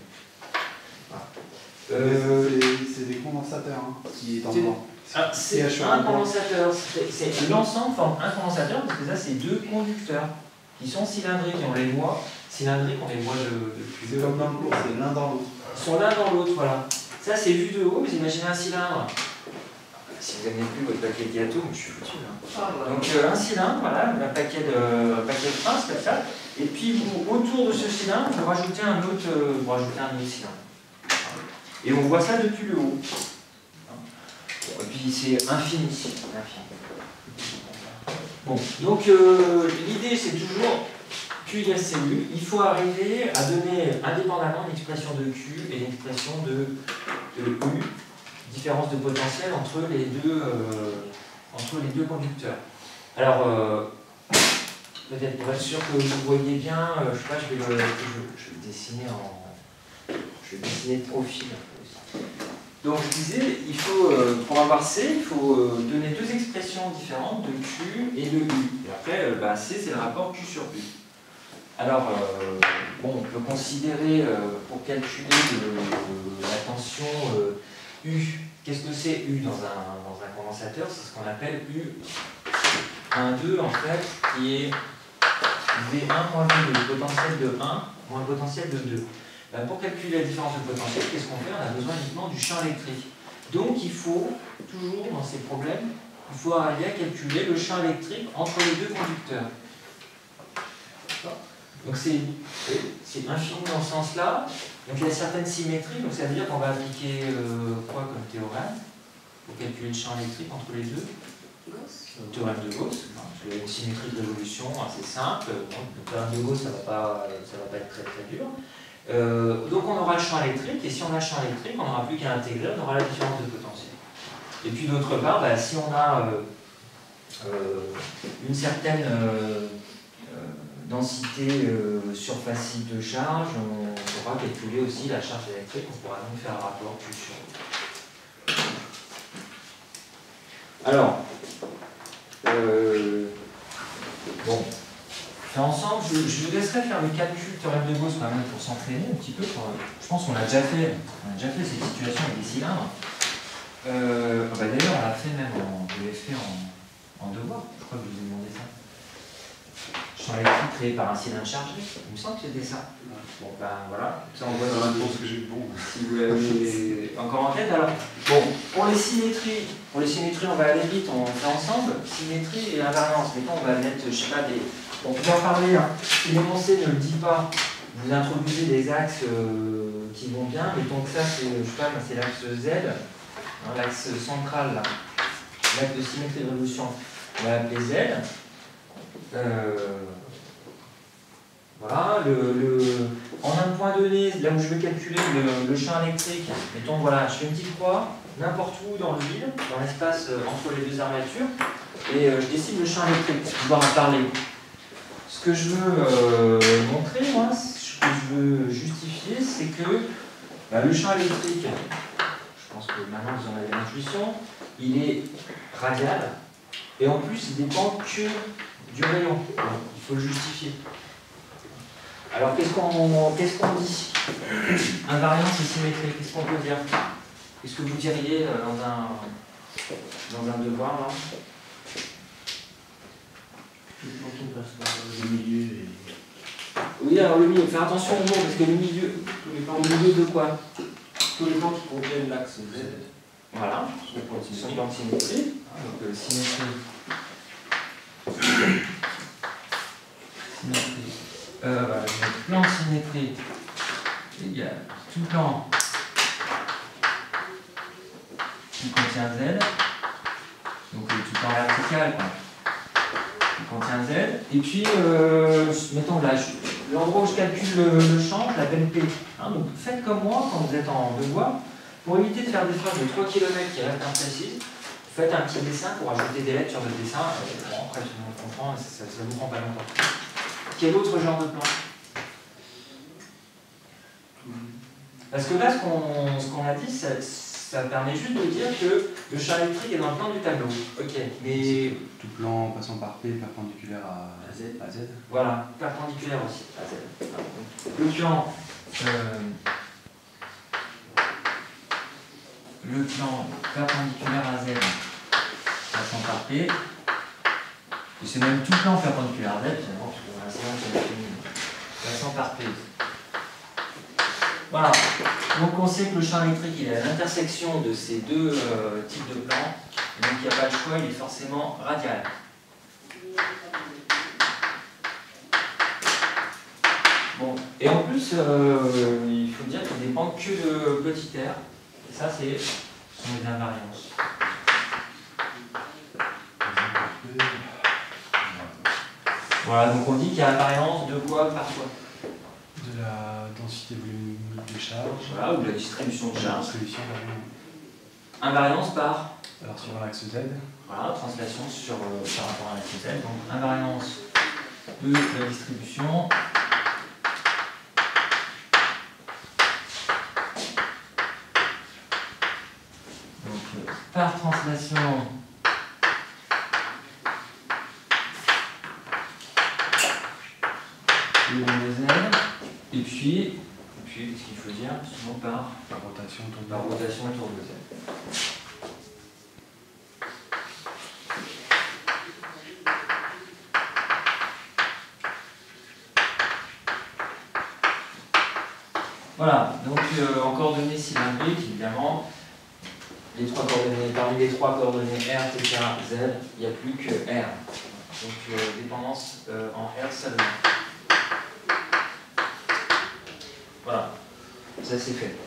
Voilà. C'est des condensateurs, hein, qui est en blanc. C'est un condensateur, c'est l'ensemble forme un condensateur parce que ça c'est 2 conducteurs qui sont cylindriques, on les voit cylindriques, on les voit depuis. C'est comme dans le cours, c'est l'un dans l'autre. Ils sont l'un dans l'autre, voilà. Ça c'est vu de haut, vous imaginez un cylindre. Si vous n'avez plus votre paquet de gâteaux, je suis foutu là. Donc un cylindre, voilà, un paquet de pinces comme ça. Et puis autour de ce cylindre, vous rajoutez un autre cylindre. Et on voit ça depuis le haut. Et puis c'est infini. Bon, donc l'idée c'est toujours Q égale CU. Il faut arriver à donner indépendamment une expression de Q et une expression de U, différence de potentiel entre les deux conducteurs. Alors, peut-être pour être sûr que vous voyez bien, je sais pas, je vais dessiner de profil. Donc je disais, il faut, pour avoir C, il faut donner 2 expressions différentes de Q et de U. Et après, C c'est le rapport Q sur U. Alors, bon, on peut considérer, pour calculer la tension U, qu'est-ce que c'est U dans un condensateur? C'est ce qu'on appelle U1,2 en fait, qui est V1 moins V2, le potentiel de 1 moins le potentiel de 2. Pour calculer la différence de potentiel, qu'est-ce qu'on fait? On a besoin uniquement du champ électrique. Donc il faut, toujours dans ces problèmes, il faut arriver à calculer le champ électrique entre les 2 conducteurs. Donc c'est infini dans ce sens-là. Donc il y a certaines symétries, donc ça veut dire qu'on va appliquer quoi comme théorème pour calculer le champ électrique entre les deux? Gauss. Le théorème de Gauss. Il y a une symétrie de révolution assez simple. Donc, le théorème de Gauss, ça va pas être très très dur. Donc on aura le champ électrique, et si on a le champ électrique, on n'aura plus qu'à intégrer, on aura la différence de potentiel. Et puis d'autre part, bah, si on a une certaine densité surfacique de charge, on pourra calculer aussi la charge électrique, on pourra donc faire un rapport Q sur E. Alors, bon, fait ensemble, je vous laisserai faire le calcul théorème de Gauss quand même pour s'entraîner un petit peu. Je pense qu'on a déjà fait cette situation avec des cylindres. Bah d'ailleurs, on l'a fait même en devoir, je crois que je vous ai demandé ça. Champ électrique créé par un cylindre chargé, il me semble que c'était ça. Bon, ben voilà, ça on voit ce que j'ai bon. si vous l'avez encore en tête. Alors, bon, pour les symétries, on va aller vite, on fait ensemble. Symétrie et invariance. Mettons, on va mettre, je sais pas, des. On peut en parler, hein. Si l'énoncé ne le dit pas, vous introduisez des axes qui vont bien. Mettons que ça, c'est, je sais pas, c'est l'axe Z, hein, l'axe central, là. L'axe de symétrie de révolution, on va l'appeler Z. Voilà, en un point donné, là où je vais calculer le champ électrique, mettons, voilà, je fais une petite croix, n'importe où dans le vide, dans l'espace entre les deux armatures, et je décide le champ électrique pour pouvoir en parler. Ce que je veux montrer, moi, ce que je veux justifier, c'est que le champ électrique, je pense que maintenant vous en avez l'intuition, il est radial, et en plus il dépend que du rayon. Il faut le justifier. Alors qu'est-ce qu'on dit? Invariance et symétrie, qu'est-ce qu'on peut dire? Qu'est-ce que vous diriez dans un devoir là? Le milieu et... Oui, alors le milieu, faire attention au mot, parce que le milieu de quoi? Tous les plans qui contiennent l'axe Z Voilà, sont sont dans symétrie. Donc symétrie. Voilà, je vais plan de symétrie égale tout plan qui contient Z, donc tout plan vertical quoi, qui contient Z, et puis mettons là, l'endroit où je calcule le champ, je l'appelle P. Hein, donc faites comme moi quand vous êtes en devoir, pour éviter de faire des phrases de 3 km qui restent imprécises, faites un petit dessin pour ajouter des lettres sur votre dessin. Bon, après, tout le monde comprend, ça ne vous prend pas longtemps. Quel autre genre de plan? Parce que là, ce qu'on a dit, ça permet juste de dire que le champ électrique est dans le plan du tableau. Ok, mais... Tout plan passant par P perpendiculaire à Z. Voilà, perpendiculaire aussi à Z. Le plan perpendiculaire à Z passant par P, et c'est même tout plan perpendiculaire à Z, finalement, parce qu'on a un séance passant par P. Voilà, donc on sait que le champ électrique il est à l'intersection de ces deux types de plans, et donc il n'y a pas de choix, il est forcément radial. Bon, et en plus, il faut dire qu'il ne dépend que de petit r, et ça ce sont les invariances. Voilà, donc on dit qu'il y a invariance de quoi par quoi? De la densité volumique de charge. Voilà, ou de la distribution de charge. Distribution, Invariance par? alors sur l'axe Z. Voilà, translation par rapport à l'axe Z. Donc invariance de la distribution. Donc par translation le long de Z. Et puis qu'est-ce qu'il faut dire? Souvent par rotation autour de Z. Voilà, donc en coordonnées cylindriques, évidemment, parmi les trois coordonnées R, θ, Z, il n'y a plus que R. Donc dépendance en R seulement. Voilà, ça c'est fait.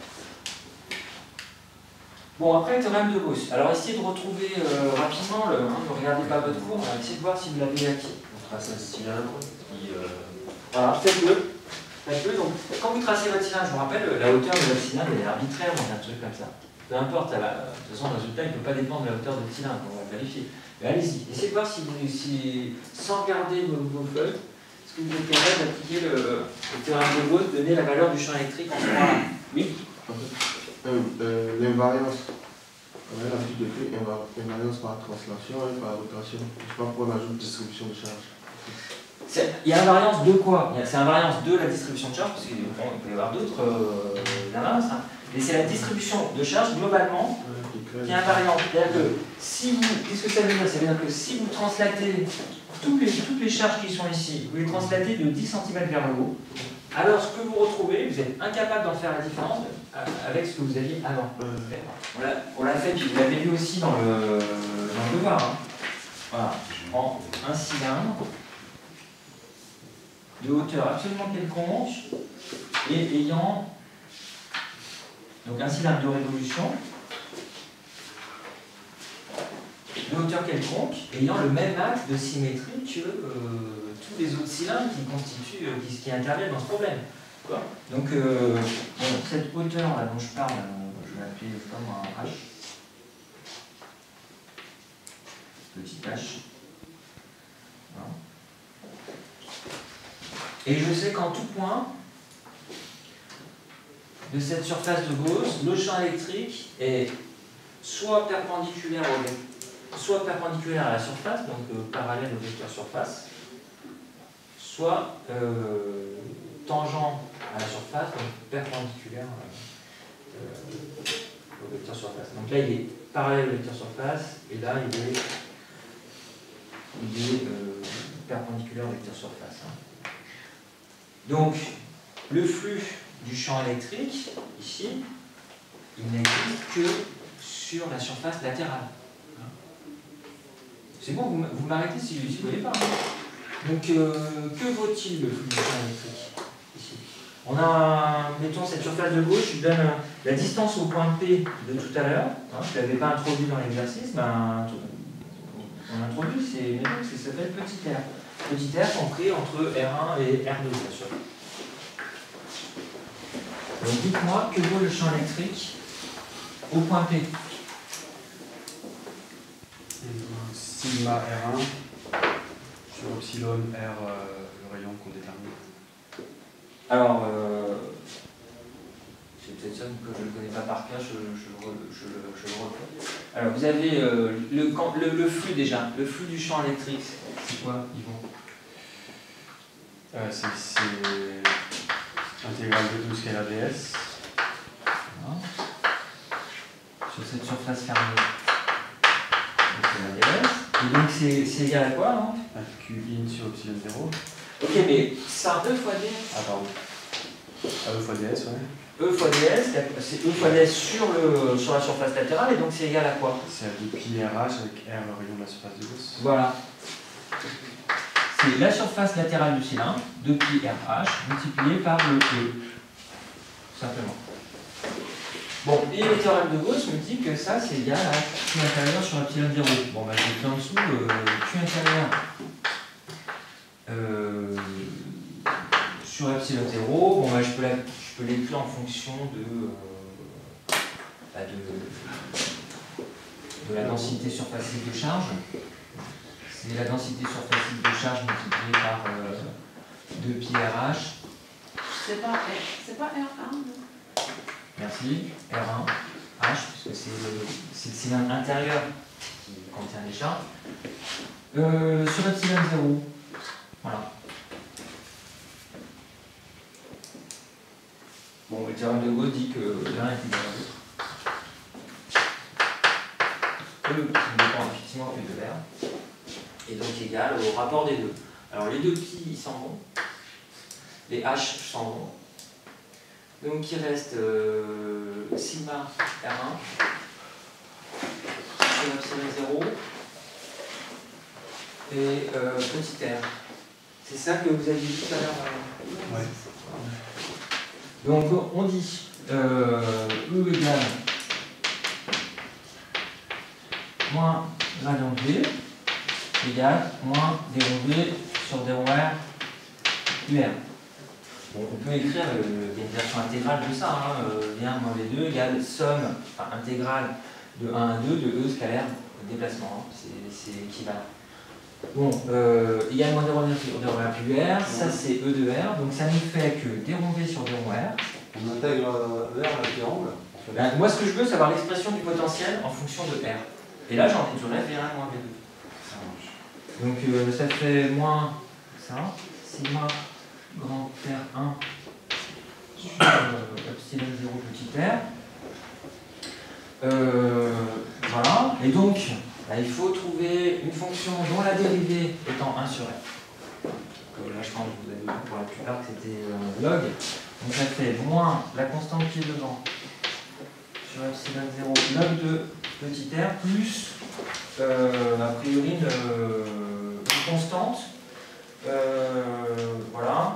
Bon, après, théorème de Gauss. Alors, essayez de retrouver rapidement, ne regardez pas votre cours, essayez de voir si vous l'avez acquis. On trace un cylindre qui... Voilà, faites-le. Faites-le. Donc, quand vous tracez votre cylindre, je vous rappelle, la hauteur de votre cylindre elle est arbitraire dans un truc comme ça. Peu importe, de toute façon, le résultat il ne peut pas dépendre de la hauteur de votre cylindre, on va le vérifier. Mais allez-y, essayez de voir si, sans regarder vos feuilles, est-ce que vous êtes capable d'appliquer le théorème de Gauss, donner la valeur du champ électrique en ce moment-là. Oui. L'invariance. On a l'habitude de faire invariance par translation et par rotation. Je ne sais pas pourquoi on ajoute distribution de charge. Il y a invariance de quoi? C'est invariance de la distribution de charge, parce qu'il peut y avoir d'autres invariances. Hein. Mais c'est la distribution de charge globalement qui est invariante. C'est-à-dire que si vous. Qu'est-ce que ça veut dire? Ça veut dire que si vous translatez toutes les charges qui sont ici, vous les translatez de 10 cm vers le haut, alors ce que vous retrouvez, vous êtes incapable d'en faire la différence avec ce que vous aviez avant. On l'a fait, puis vous l'avez vu aussi dans le devoir. Hein. Voilà. En un cylindre de hauteur absolument quelconque et ayant donc un cylindre de révolution de hauteur quelconque ayant le même axe de symétrie que tous les autres cylindres qui constituent, qui interviennent dans ce problème. Donc bon, cette hauteur là dont je parle, je vais l'appeler comme un H, petit H. Voilà. Et je sais qu'en tout point de cette surface de Gauss, le champ électrique est soit perpendiculaire à la surface, donc parallèle au vecteur surface, soit tangent à la surface, donc perpendiculaire au vecteur surface. Donc là, il est parallèle au vecteur surface, et là, il est perpendiculaire au vecteur surface. Hein. Donc, le flux du champ électrique, ici, il n'existe que sur la surface latérale. C'est bon, vous m'arrêtez si vous ne voyez pas. Donc, que vaut-il le flux du champ électrique ici? On a, mettons, cette surface de gauche, je lui donne la distance au point P de tout à l'heure. Hein, je ne l'avais pas introduit dans l'exercice, ben, on introduit, mettons que ça s'appelle petit r. Petit r compris entre R1 et R2, bien sûr. Donc, dites-moi, que vaut le champ électrique au point P? Sigma R1 sur epsilon R, le rayon qu'on détermine. Alors, c'est peut-être ça que je ne connais pas par cœur, je le refais. Alors, vous avez le flux déjà, le flux du champ électrique, c'est quoi, Yvon? C'est intégrale de 2 scalaire ds. Voilà. Sur cette surface fermée. Et donc c'est égal à quoi, non? À Q in sur epsilon 0. Ok, mais ça E fois ds. Ah, pardon. À E fois ds, ouais. E fois ds, c'est E fois ds sur la surface latérale, et donc c'est égal à quoi? C'est à 2pi RH avec R le rayon de la surface de Gauss. Voilà. C'est la surface latérale du cylindre, 2pi RH, multiplié par le E. Simplement. Bon, et le théorème de Gauss me dit que ça, c'est égal à Q intérieur sur epsilon 0. Bon, bah, j'ai en dessous Q intérieur sur epsilon 0. Bon, bah, je peux l'écrire en fonction de la densité surfacique de charge. C'est la densité surfacique de charge multipliée par 2pi RH. C'est pas R1, non? Merci. R1, H, puisque c'est le cylindre intérieur qui contient les charges. Sur epsilon 0. Voilà. Bon, le théorème de Gauss dit que l'un est égal à l'autre. E qui dépend effectivement que de l'air. Et donc égal au rapport des deux. Alors les deux pi ils s'en vont. Les H s'en vont. Donc il reste sigma R1 sur epsilon 0 et petit r. C'est ça que vous aviez dit tout à l'heure. Ouais. Donc on dit E égale moins gradient de V égale moins dérobé sur 0R UR. Bon, on peut écrire, il y a une version intégrale de ça, hein, lien moins V2 égale somme intégrale de 1 à 2 de E scalaire déplacement, hein, c'est équivalent. Bon, également d rho R plus R, ça c'est E de R, donc ça nous fait que d rho V sur d rho R. On intègre R à la triangle. Ben, moi ce que je veux, c'est avoir l'expression du potentiel en fonction de R. Et là j'en ai toujours V1 moins V2. Ça marche. Donc ça fait moins ça, sigma grand R1 sur epsilon 0 petit r. Voilà, et donc bah, il faut trouver une fonction dont la dérivée étant 1 sur r. Donc, là je pense que vous avez vu pour la plupart que c'était log. Donc ça fait moins la constante qui est devant sur epsilon 0 log de petit r plus a priori une constante. Voilà.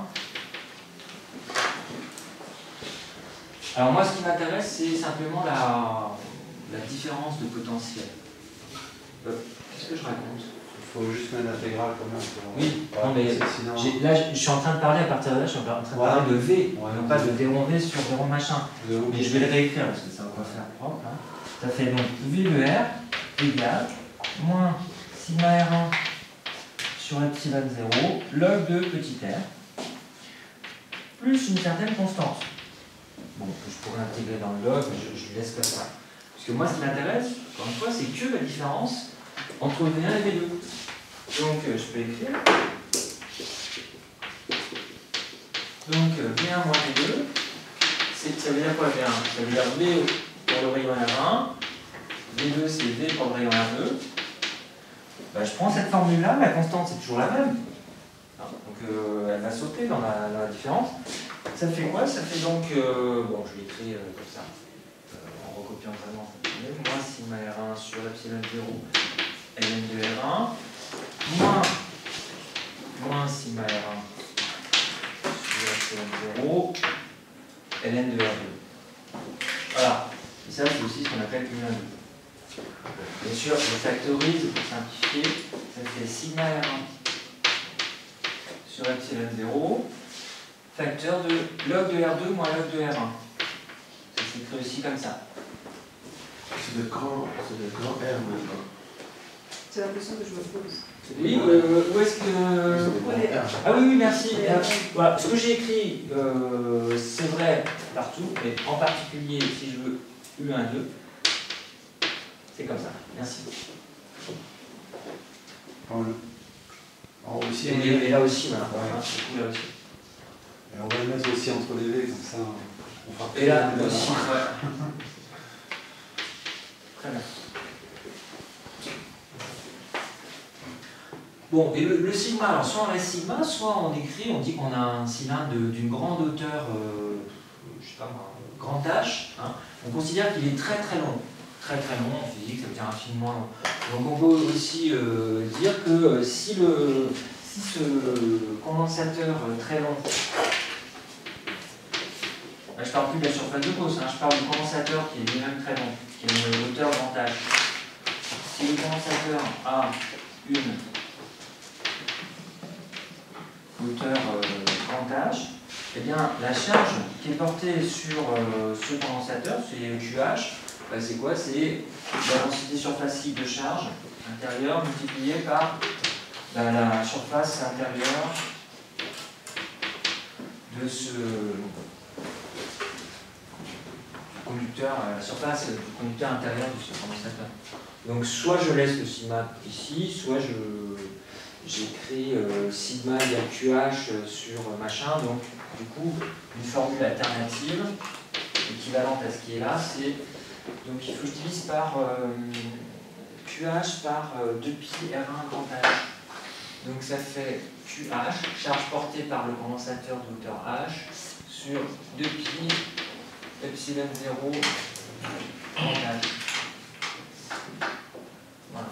Alors moi ce qui m'intéresse c'est simplement la différence de potentiel. Qu'est-ce que je raconte? Il faut juste mettre l'intégrale quand même. Oui, Ouais, non mais sinon... là je suis en train de parler à partir de là, je suis en train de parler de V, Ouais, non pas de d rho V sur d rho machin. Mais je vais le réécrire parce que ça va pas faire propre. Hein. Ça fait donc V de R égale moins sigma R1 sur epsilon 0 log de petit r plus une certaine constante. Bon, que je pourrais intégrer dans le log, mais je laisse comme ça. Parce que moi, ce qui m'intéresse, encore une fois, c'est que la différence entre V1 et V2. Donc, je peux écrire. Donc, V1 moins V2, ça veut dire quoi V1? Ça veut dire V pour le rayon R1, V2 c'est V pour le rayon R2. Ben, je prends cette formule-là, la constante c'est toujours la même. Donc, elle va sauter dans la différence. Ça fait quoi? Ça fait donc, bon, je l'écris comme ça, en recopiant vraiment. Moins sigma R1 sur epsilon 0 ln de R1, moins sigma R1 sur epsilon 0 ln de R2. Voilà. Et ça, c'est aussi ce qu'on appelle une 1. Bien sûr, je factorise pour simplifier. Ça fait sigma R1 sur epsilon 0. Facteur de log de R2 moins log de R1. Ça s'écrit aussi comme ça. C'est le grand R maintenant. C'est la question que je me pose. Oui, où est-ce que... C'est le grand R. Ah oui, oui, merci. Voilà, ce que j'ai écrit, c'est vrai partout, mais en particulier si je veux U1, 2, c'est comme ça. Merci. En haut aussi, Et là aussi, voilà. Ouais. Là aussi. Et on va le mettre aussi entre les V, comme ça on fera Et là aussi, ouais. Très bien. Bon, et le sigma, alors soit on reste sigma, soit on écrit, on dit qu'on a un cylindre d'une grande hauteur, je sais pas moi, grand H. Hein. On considère qu'il est très très long. Très très long, en physique, ça veut dire infiniment long. Donc on peut aussi dire que si ce condensateur très long, je parle plus de la surface de Gauss, hein, je parle du condensateur qui est lui-même très long, qui a une hauteur grand H. Si le condensateur a une hauteur grand H, eh bien la charge qui est portée sur ce condensateur, c'est QH, bah, c'est quoi? C'est la densité surfacique de charge intérieure multipliée par la surface intérieure de ce conducteur, la surface du conducteur intérieur de ce condensateur. Donc soit je laisse le sigma ici, soit j'écris sigma égale QH sur machin, donc du coup une formule alternative équivalente à ce qui est là, c'est donc il faut que je divise par QH par 2pi R1 grand H. Donc ça fait QH, charge portée par le condensateur de hauteur H, sur 2pi epsilon 0 grand H. Voilà.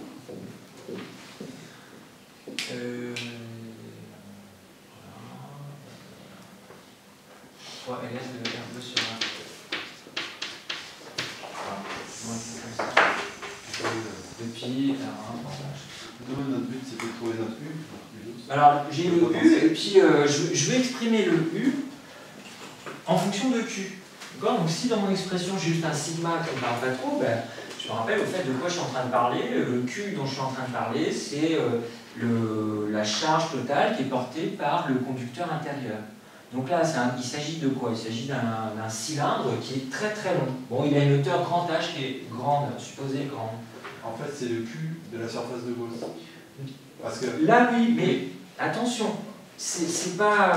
Fois ls de R2 sur 1. Voilà. Moi, c'est comme ça. Depuis R1 grand H. Notre but c'était de trouver notre U. Alors, j'ai le U, et puis je vais exprimer le U en fonction de Q. D'accord? Donc, si dans mon expression, j'ai juste un sigma qui ne parle pas trop, ben, je me rappelle au fait de quoi je suis en train de parler. Le Q dont je suis en train de parler, c'est la charge totale qui est portée par le conducteur intérieur. Donc là, il s'agit de quoi? Il s'agit d'un cylindre qui est très très long. Bon, il a une hauteur grand H qui est grande, supposée grande. En fait, c'est le Q de la surface de Gauss. Parce que Là, oui, mais attention, c'est pas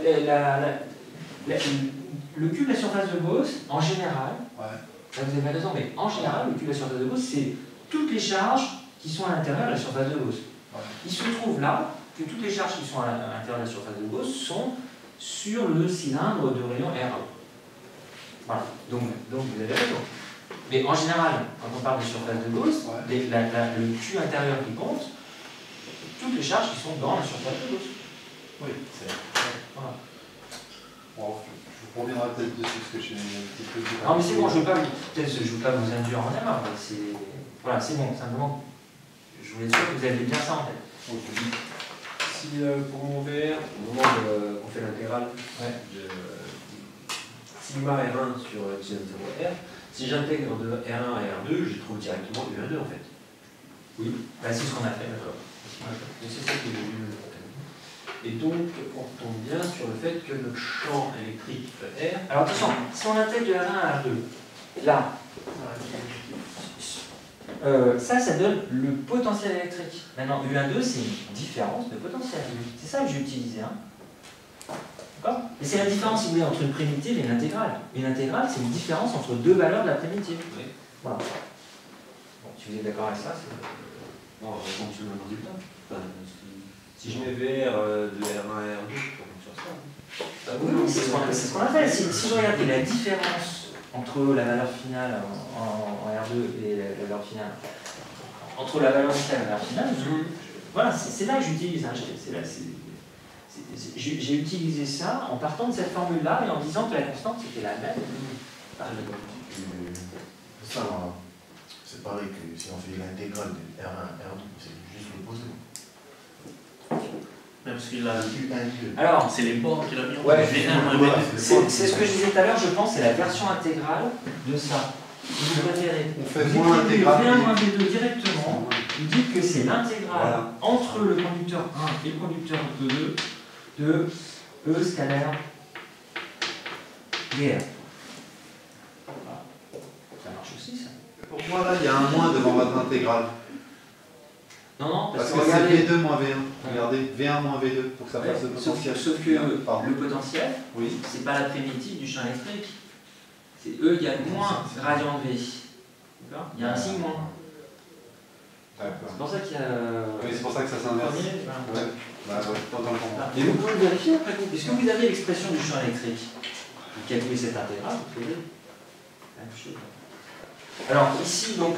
le Q de la surface de Gauss, en général, là vous avez raison, mais en général, le Q de la surface de Gauss, c'est toutes les charges qui sont à l'intérieur de la surface de Gauss. Il se trouve là que toutes les charges qui sont à l'intérieur de la surface de Gauss sont sur le cylindre de rayon R1. Voilà, donc vous avez raison. Mais en général, quand on parle de surface de Gauss, le Q intérieur qui compte, toutes les charges qui sont dans la surface de Gauss. oui, c'est. Voilà. Bon, je reviendrai peut-être dessus parce que je suis un petit peu. Non, mais c'est bon, je ne veux pas vous induire en erreur. Voilà, c'est bon, simplement, je voulais être sûr que vous avez bien ça en tête. Okay. Si pour mon VR, au moment où on fait l'intégrale de sigma R1 sur epsilon 0 R, si j'intègre de R1 à R2, je trouve directement U1,2 en fait. Oui, bah, c'est ce qu'on a fait, d'accord. C'est ça qui est le problème. Et donc, on tombe bien sur le fait que notre champ électrique R. Alors attention, si on intègre de R1 à R2, là, ça donne le potentiel électrique. Maintenant, U1,2, c'est une différence de potentiel. C'est ça que j'ai utilisé. Hein. D'accord? Et c'est la différence, si vous voulez, entre une primitive et une intégrale. Une intégrale, c'est une différence entre deux valeurs de la primitive. Oui. Voilà. Bon, si vous êtes d'accord avec ça, c'est... Non, on fonctionne le même résultat. Enfin, si je mets VR de R1 à R2, on tombe sur ça. Oui, c'est ce qu'on a fait. Si je regarde la différence entre la valeur finale en R2 et la valeur finale, entre la valeur initiale et la valeur finale, voilà, c'est là que j'utilise. Hein, j'ai utilisé ça en partant de cette formule-là et en disant que la constante c'était la même. Ah, ça, c'est pareil que si on fait l'intégrale de R1 à R2, c'est juste l'opposé. Même parce qu'il a Alors, c'est les bords qu'il a mis en ouais, V1, c'est ce que je disais tout à l'heure, je pense, c'est la version intégrale de ça. Vous préférez. On fait moins intégrale. V1 moins V2 directement, vous dites que c'est l'intégrale voilà. entre le conducteur 1 et le conducteur 2 de E scalaire dr. Voilà. Ça marche aussi, ça. Pour moi, là, il y a un moins devant votre intégrale. Non, Parce que regardez, c'est V2 moins V1. Regardez, V1 moins V2 pour que ça fasse le potentiel. sauf que le potentiel, oui. c'est pas la primitive du champ électrique. C'est E égale moins gradient de V. D'accord? Il y a un signe moins. D'accord. C'est pour ça qu'il y a. Oui, c'est pour ça que ça s'inverse. Voilà. Ouais. Bah ouais, totalement. Mais vous pouvez le vérifier après coup. Puisque vous avez l'expression du champ électrique, vous calculez cette intégrale, vous trouvez la même chose. Alors ici, donc,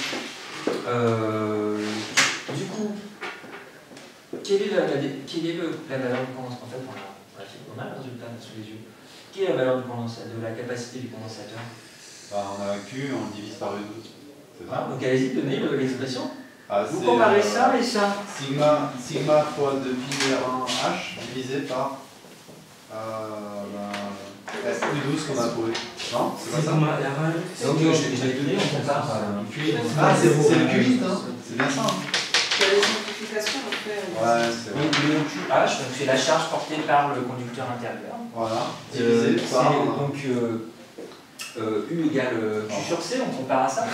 du coup, quelle est la valeur de condensateur? En fait, on a le résultat là sous les yeux. Quelle est la valeur de la capacité du condensateur? Bah, on a un Q, on le divise par U2. C'est ça? Donc allez-y, donnez l'expression. Ah, vous comparez ça et ça. Sigma fois 2πr1h divisé par U12 qu'on a trouvé. Non? C'est pas ça? Donc je l'ai donné, on compare. Ah, c'est le QI, hein? C'est bien ça. Il y a des simplifications à faire. Ouais, c'est vrai. Le QH, donc c'est la charge portée par le conducteur intérieur. Voilà. Divisé par. Donc U égale Q sur C, on compare à ça.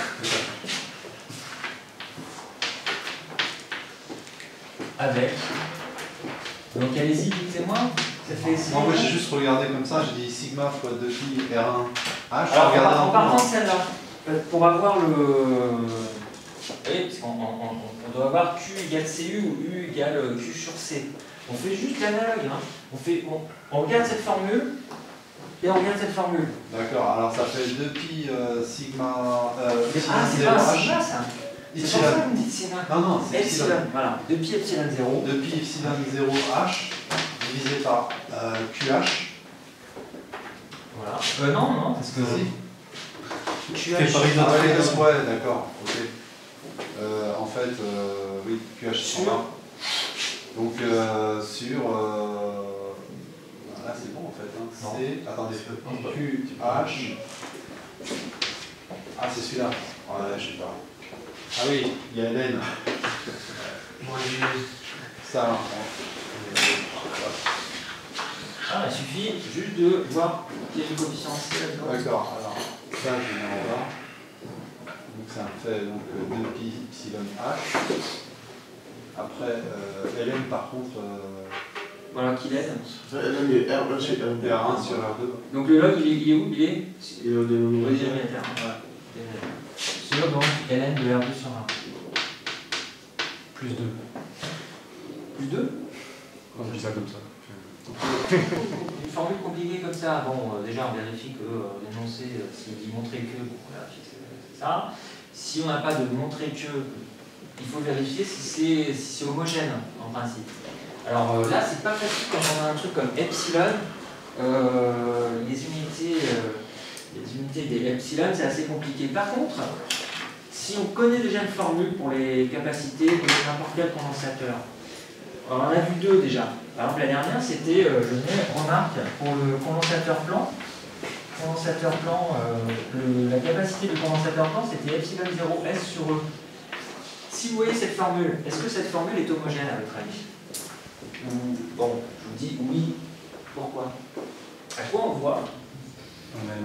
Avec. Donc allez-y, dites-moi. Ça fait. Non, moi j'ai juste regardé comme ça, j'ai dit sigma fois 2πr1h. Alors en partant de celle-là, pour avoir le. Oui, parce qu'on doit avoir Q égale CU ou U égale Q sur C. On fait juste l'analogue. Hein. On regarde cette formule et on regarde cette formule. D'accord, alors ça fait 2π sigma. C'est pas un sigma ça. C'est pour ça que vous me dites sigma. Non, c'est epsilon. Voilà, 2π epsilon 0. 2π epsilon 0h divisé par QH. Voilà. Non, parce que. Si. QH. Ouais, d'accord, ok. En fait, oui, QH sur Donc sur... là c'est bon en fait. Hein. C'est... Attendez. QH... Ah c'est celui-là. Ouais, je sais pas. Ah oui, il y a LN. Ça, il suffit juste de voir qu'il y a du coefficient C là-dedans. d'accord, alors ça je mets en bas. Donc ça me fait donc 2pi epsilon h. Après ln par contre. Voilà qu'il est. LN est R1 sur R2. R1 sur R2. Donc le log il est où? Il est au dénominateur. Voilà. Sur donc ln de R2 sur 1. Plus 2. Plus 2? On dit ça comme ça. Une formule compliquée comme ça, bon, déjà on vérifie que l'énoncé, s'il dit montrer que, bon, on vérifie que c'est ça. Si on n'a pas de montrer que, il faut vérifier si c'est homogène en principe. Alors là, c'est pas facile quand on a un truc comme epsilon, les unités des epsilon, c'est assez compliqué. Par contre, si on connaît déjà une formule pour les capacités de n'importe quel condensateur, alors, on en a vu deux déjà. Par exemple, la dernière, c'était, je mets remarque, pour le condensateur plan. La capacité du condensateur plan, c'était epsilon 0 S sur E. Si vous voyez cette formule, est-ce que cette formule est homogène à votre avis? Bon, je vous dis oui. Pourquoi? À quoi on voit? On a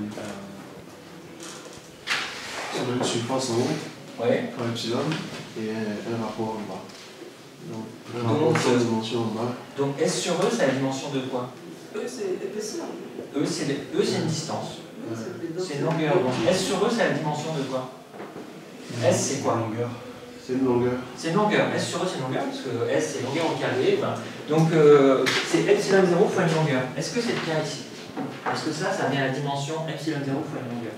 Sur une surface en haut, Ouais. pour epsilon, et un rapport en bas. Donc, un Donc, rapport sur dimension en bas. Donc S sur E, c'est la dimension de quoi? E, c'est épaisseur. E, c'est une distance. C'est une longueur. Donc S sur E, c'est la dimension de quoi? S, c'est quoi? Longueur. C'est une longueur. C'est une longueur. S sur E, c'est une longueur, parce que S, c'est longueur au carré. Enfin, donc, c'est epsilon 0 fois une longueur. Est-ce que c'est le cas ici? Parce que ça met à la dimension epsilon 0 fois une longueur.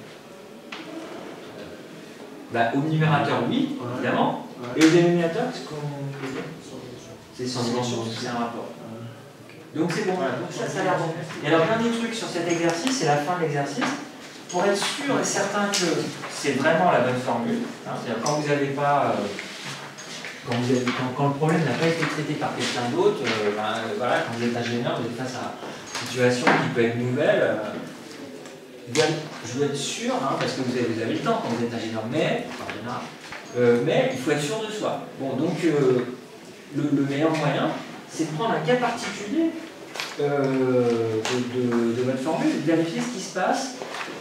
Bah, au numérateur, oui, évidemment. Ouais. Et au dénominateur, qu'est-ce qu'on peut dire? C'est sans dimension, c'est un rapport. Donc c'est bon, voilà, donc ça a l'air bon. Et alors, un des trucs sur cet exercice, c'est la fin de l'exercice. Pour être sûr et certain que c'est vraiment la bonne formule, hein, c'est-à-dire quand vous n'avez pas. Quand le problème n'a pas été traité par quelqu'un d'autre, voilà, quand vous êtes ingénieur, vous êtes face à une situation qui peut être nouvelle. Je veux être sûr, hein, parce que vous avez le temps quand vous êtes ingénieur, mais il faut être sûr de soi. Bon, donc le meilleur moyen, c'est de prendre un cas particulier de votre formule, de vérifier ce qui se passe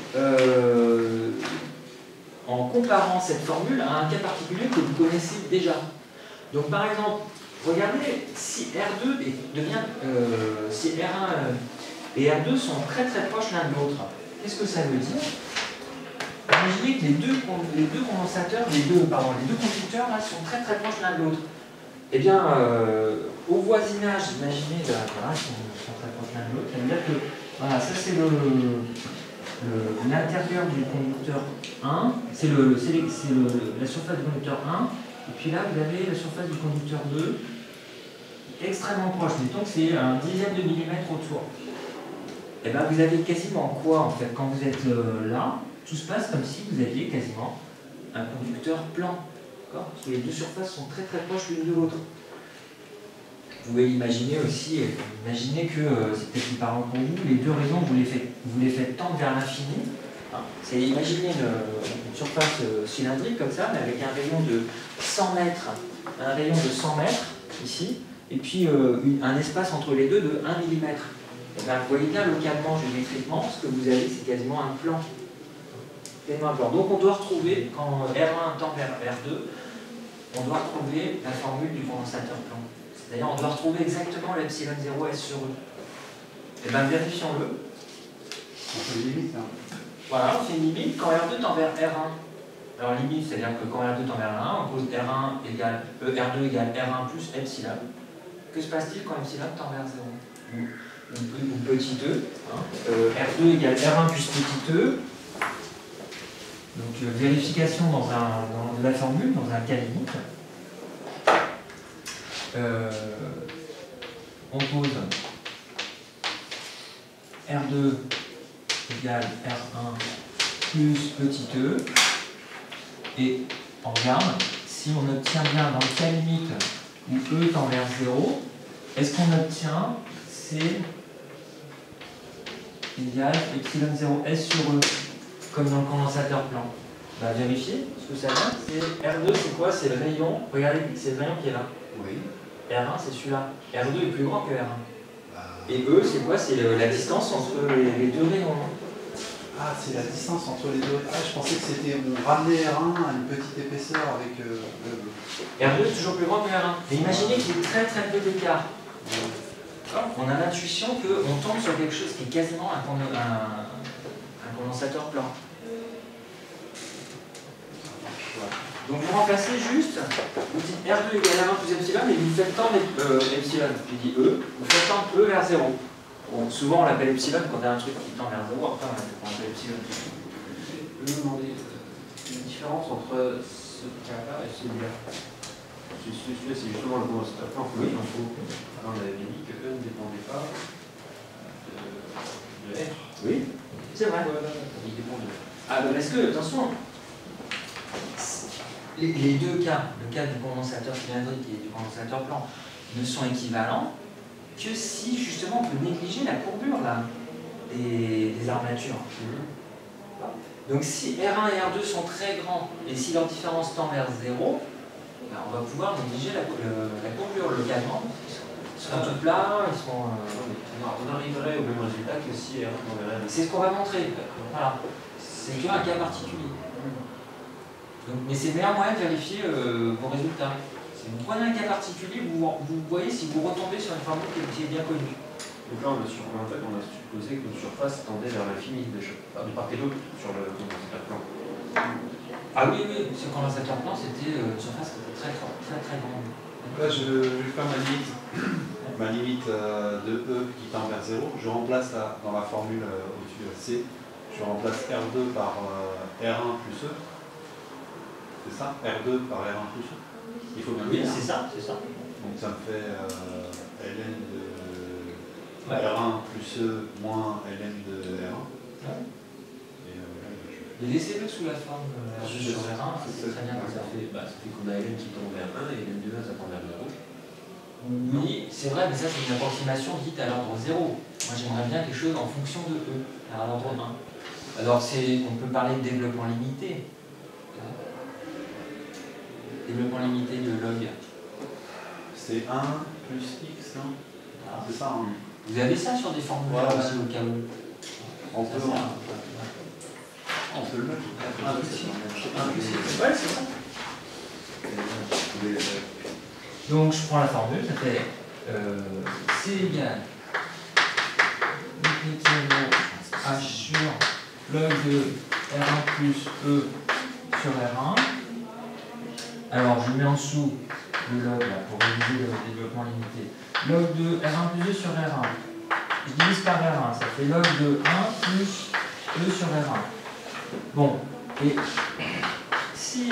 en comparant cette formule à un cas particulier que vous connaissez déjà. Donc par exemple, regardez si R2 si R1 et R2 sont très très proches l'un de l'autre. Qu'est-ce que ça veut dire? Imaginez que les deux condensateurs, les deux conducteurs là, sont très très proches l'un de l'autre. Eh bien, au voisinage, imaginez, voilà, ils sont très proches l'un de l'autre, ça veut dire que voilà, ça c'est l'intérieur du conducteur 1, c'est la surface du conducteur 1, et puis là vous avez la surface du conducteur 2, extrêmement proche, mettons que c'est un dixième de millimètre autour. Et bien vous avez quasiment quoi en fait? Quand vous êtes là, tout se passe comme si vous aviez quasiment un conducteur plan. Parce que les deux surfaces sont très très proches l'une de l'autre. Vous pouvez imaginer aussi, imaginez que c'est peut-être plus parlant pour vous, les deux rayons vous les faites tendre vers l'infini. C'est imaginer une surface cylindrique comme ça, mais avec un rayon de 100 mètres, ici, et puis un espace entre les deux de 1 mm. Et bien, vous voyez bien localement, géométriquement, ce que vous avez, c'est quasiment un plan. Donc on doit retrouver, quand R1 tend vers R2, on doit retrouver la formule du condensateur plan. C'est-à-dire on doit retrouver exactement l'epsilon 0 S sur E. Et bien vérifions-le. On fait une limite, hein. Voilà, on fait une limite quand R2 tend vers R1. Alors limite, c'est-à-dire que quand R2 tend vers R1, on pose R2 égale R1 plus epsilon. Que se passe-t-il quand epsilon tend vers 0? Ou petit e. Hein. R2 égale R1 plus petit e. Donc vérification dans la formule, dans un cas limite. On pose R2 égale R1 plus petit e. Et on regarde si on obtient bien dans le cas limite où E tend vers 0, est-ce qu'on obtient C égale epsilon 0S sur E, comme dans le condensateur plan? On va vérifier ce que ça donne. C'est R2, c'est quoi? C'est le rayon. Regardez, c'est le rayon qui est là. Oui. R1, c'est celui-là. R2 est plus grand que R1. Et E, c'est quoi? C'est la distance entre les deux rayons. Ah, c'est la distance entre les deux. Ah, je pensais que c'était. On ramenait R1 à une petite épaisseur avec. R2 est toujours plus grand que R1. Mais imaginez qu'il y ait très très peu d'écart. On a l'intuition qu'on tombe sur quelque chose qui est quasiment un condensateur plan. Donc vous remplacez juste, vous dites R2 égale R1 plus epsilon et vous faites tendre epsilon, puis dit E, vous faites tendre E vers 0. Bon, souvent on l'appelle epsilon quand il y a un truc qui tend vers 0, après on l'appelle epsilon. Je peux vous demander une différence entre ce cas-là et celui-là. Celui-là, c'est justement le condensateur plan. Oui, il en faut. Alors, on avait dit que E ne dépendait pas de R. Oui, c'est vrai. Il dépend de R. Ah, ben est-ce que, attention, les deux cas, le cas du condensateur cylindrique et du condensateur plan, ne sont équivalents que si justement on peut négliger la courbure là, des armatures. Donc si R1 et R2 sont très grands et si leur différence tend vers 0, ben on va pouvoir négliger la courbure localement. Ils seront tout plats, ils seront. On arriverait au même résultat que si R1 tendait vers 0. C'est ce qu'on va montrer. Voilà. C'est un cas particulier. Donc, mais c'est le meilleur moyen de vérifier vos résultats. Si vous prenez un cas particulier, vous voyez si vous retombez sur une formule qui est bien connue. Donc là, en fait, on a supposé qu'une surface tendait vers l'infini de part et d'autre sur le condensateur plan. Ah oui, oui, ce condensateur plan, c'était une surface qui était très grande. Donc là, je vais faire ma limite de E qui tend vers 0. Je remplace dans la formule au-dessus C, je remplace R2 par R1 plus E. C'est ça? R2 par R1 plus E. Il faut bien Oui, dire. c'est ça, c'est ça. Donc ça me fait ln de R1 plus E moins ln de R1. Ouais. Et Et laissez-le sous la forme R2 sur R1, c'est très bien comme ça. Ça fait qu'on a ln qui tend vers 1 et ln de 1 ça tend vers 0. Oui, c'est vrai, mais ça c'est une approximation dite à l'ordre 0. Moi j'aimerais bien quelque chose en fonction de E, à l'ordre 1. Alors on peut parler de développement limité. Développement limité de log. c'est 1 plus x, non? Ah. C'est ça, hein? Vous avez ça sur des formulaires Voilà. aussi au cas où. On peut le mettre. 1 plus x. 1 plus x. Ouais, c'est ça. Donc je prends la formule, ça fait C égale H sur log de R1 plus E sur R1. Alors je mets en dessous le log là, pour réviser le développement limité. Log de R1 plus E sur R1. Je divise par R1, ça fait log de 1 plus E sur R1. Bon, et si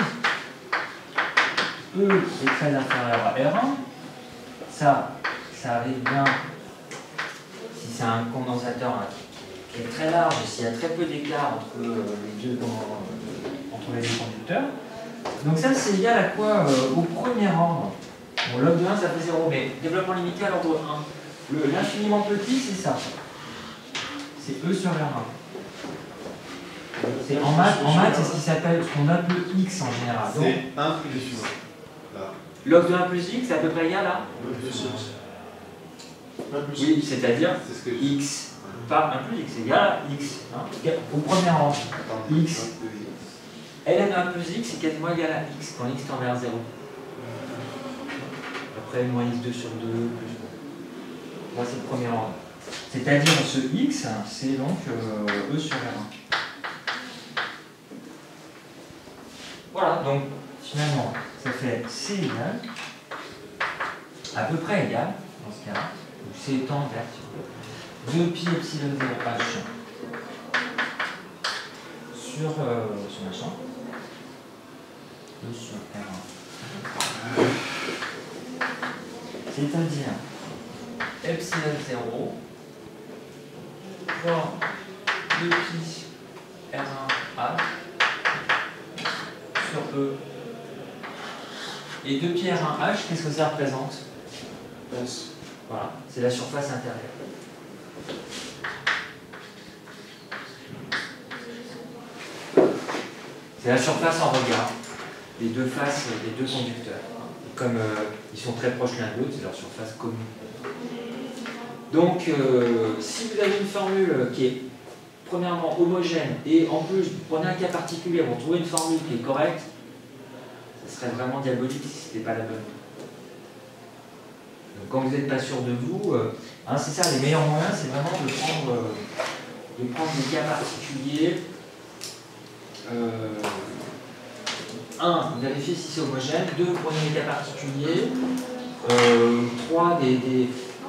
E est très inférieur à R1, ça arrive bien si c'est un condensateur hein, qui est très large, s'il y a très peu d'écart entre les deux conducteurs. Donc ça c'est égal à quoi au premier ordre. Bon, log de 1 ça fait 0, mais développement limité à l'ordre 1. L'infiniment petit c'est ça. C'est E sur R1. En maths, c'est ce qui s'appelle, ce qu'on appelle X en général. Donc, C'est 1 plus x. Là. log de 1 plus X c'est à peu près égal à oui, c'est-à-dire C'est ce que X par 1 plus X égale à X. Hein, au premier ordre. X. ln de 1 plus X est quasiment égal à X quand X tend vers 0. Après, moins X2 sur 2 plus. Là, c'est le premier ordre. C'est-à-dire ce X, c'est donc E sur R1. Voilà, donc finalement, ça fait C égale, à peu près égal, dans ce cas-là, donc C étant vert sur 2 pi epsilon 0 H sur ce machin, E sur R1. C'est-à-dire epsilon 0 fois 2 pi R1 H sur E. Et 2 pi R1 H, qu'est-ce que ça représente? Voilà, c'est la surface intérieure. C'est la surface en regard des deux faces des deux conducteurs. Comme ils sont très proches l'un de l'autre, c'est leur surface commune. Donc, si vous avez une formule qui est premièrement homogène et en plus vous prenez un cas particulier, vous trouvez une formule qui est correcte, ce serait vraiment diabolique si ce n'était pas la bonne. Donc, quand vous n'êtes pas sûr de vous, hein, c'est ça, les meilleurs moyens, c'est vraiment de prendre des cas particuliers. Un, vérifier si c'est homogène. 2, prenez des cas particuliers. 3, des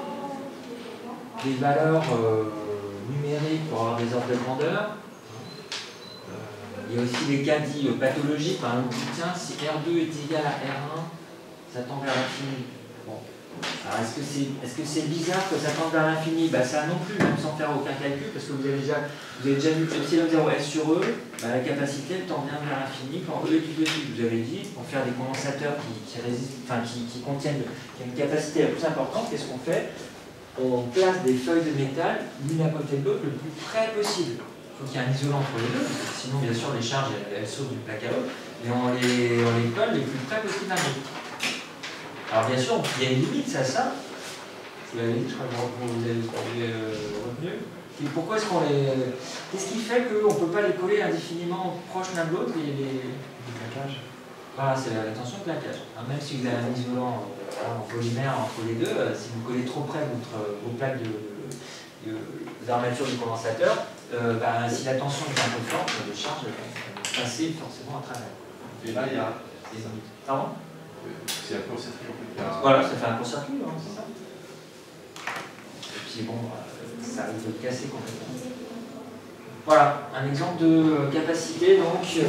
valeurs numériques pour avoir des ordres de grandeur. Il y a aussi des cas dits pathologiques. Par exemple, tiens, si R2 est égal à R1, ça tend vers l'infini. Bon. Alors, est-ce que c'est bizarre que ça tende vers l'infini? Ça non plus, même sans faire aucun calcul, parce que vous avez déjà vu que epsilon 0S sur E, la capacité elle tend bien vers l'infini quand E est tout petit. Vous avez dit, pour faire des condensateurs qui contiennent une capacité la plus importante, qu'est-ce qu'on fait? On place des feuilles de métal l'une à côté de l'autre le plus près possible. Il faut qu'il y ait un isolant entre les deux, sinon bien sûr les charges elles sautent du plaque à l'autre, mais on les colle le plus près possible à l'autre. Alors bien sûr, il y a une limite à ça. Je vous l'avez dit, je crois que vous l'avez retenu. Et pourquoi est-ce qu'on les... Qu'est-ce qui fait qu'on ne peut pas les coller indéfiniment proches l'un de l'autre les plaquages? Voilà, c'est la tension de plaquage. Même si vous avez un isolant en polymère entre les deux, si vous collez trop près vos plaques d'armature du condensateur, si la tension est un peu forte, les charges vont passer forcément à travers. Et là, il y a... Pardon? C'est un court-circuit en fait. Voilà, ça fait un court-circuit, hein, c'est ça. Et puis bon, ça risque de casser complètement. Voilà, un exemple de capacité, donc, c'est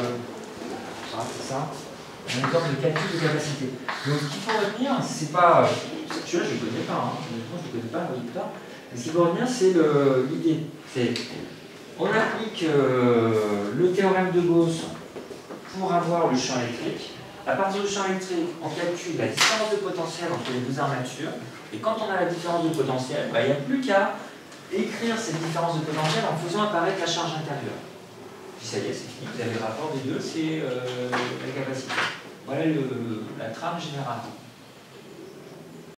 ça, un exemple de calcul de capacité. Donc ce qu'il faut retenir, c'est pas, celui-là je ne le connais pas, hein, je ne le connais pas, mais ce qu'il faut retenir, c'est l'idée. On applique le théorème de Gauss pour avoir le champ électrique. À partir du champ électrique, on calcule la différence de potentiel entre les deux armatures. Et quand on a la différence de potentiel, il n'y a plus qu'à écrire cette différence de potentiel en faisant apparaître la charge intérieure. Puis ça y est, c'est fini. Vous avez le rapport des deux, c'est la capacité. Voilà la trame générale.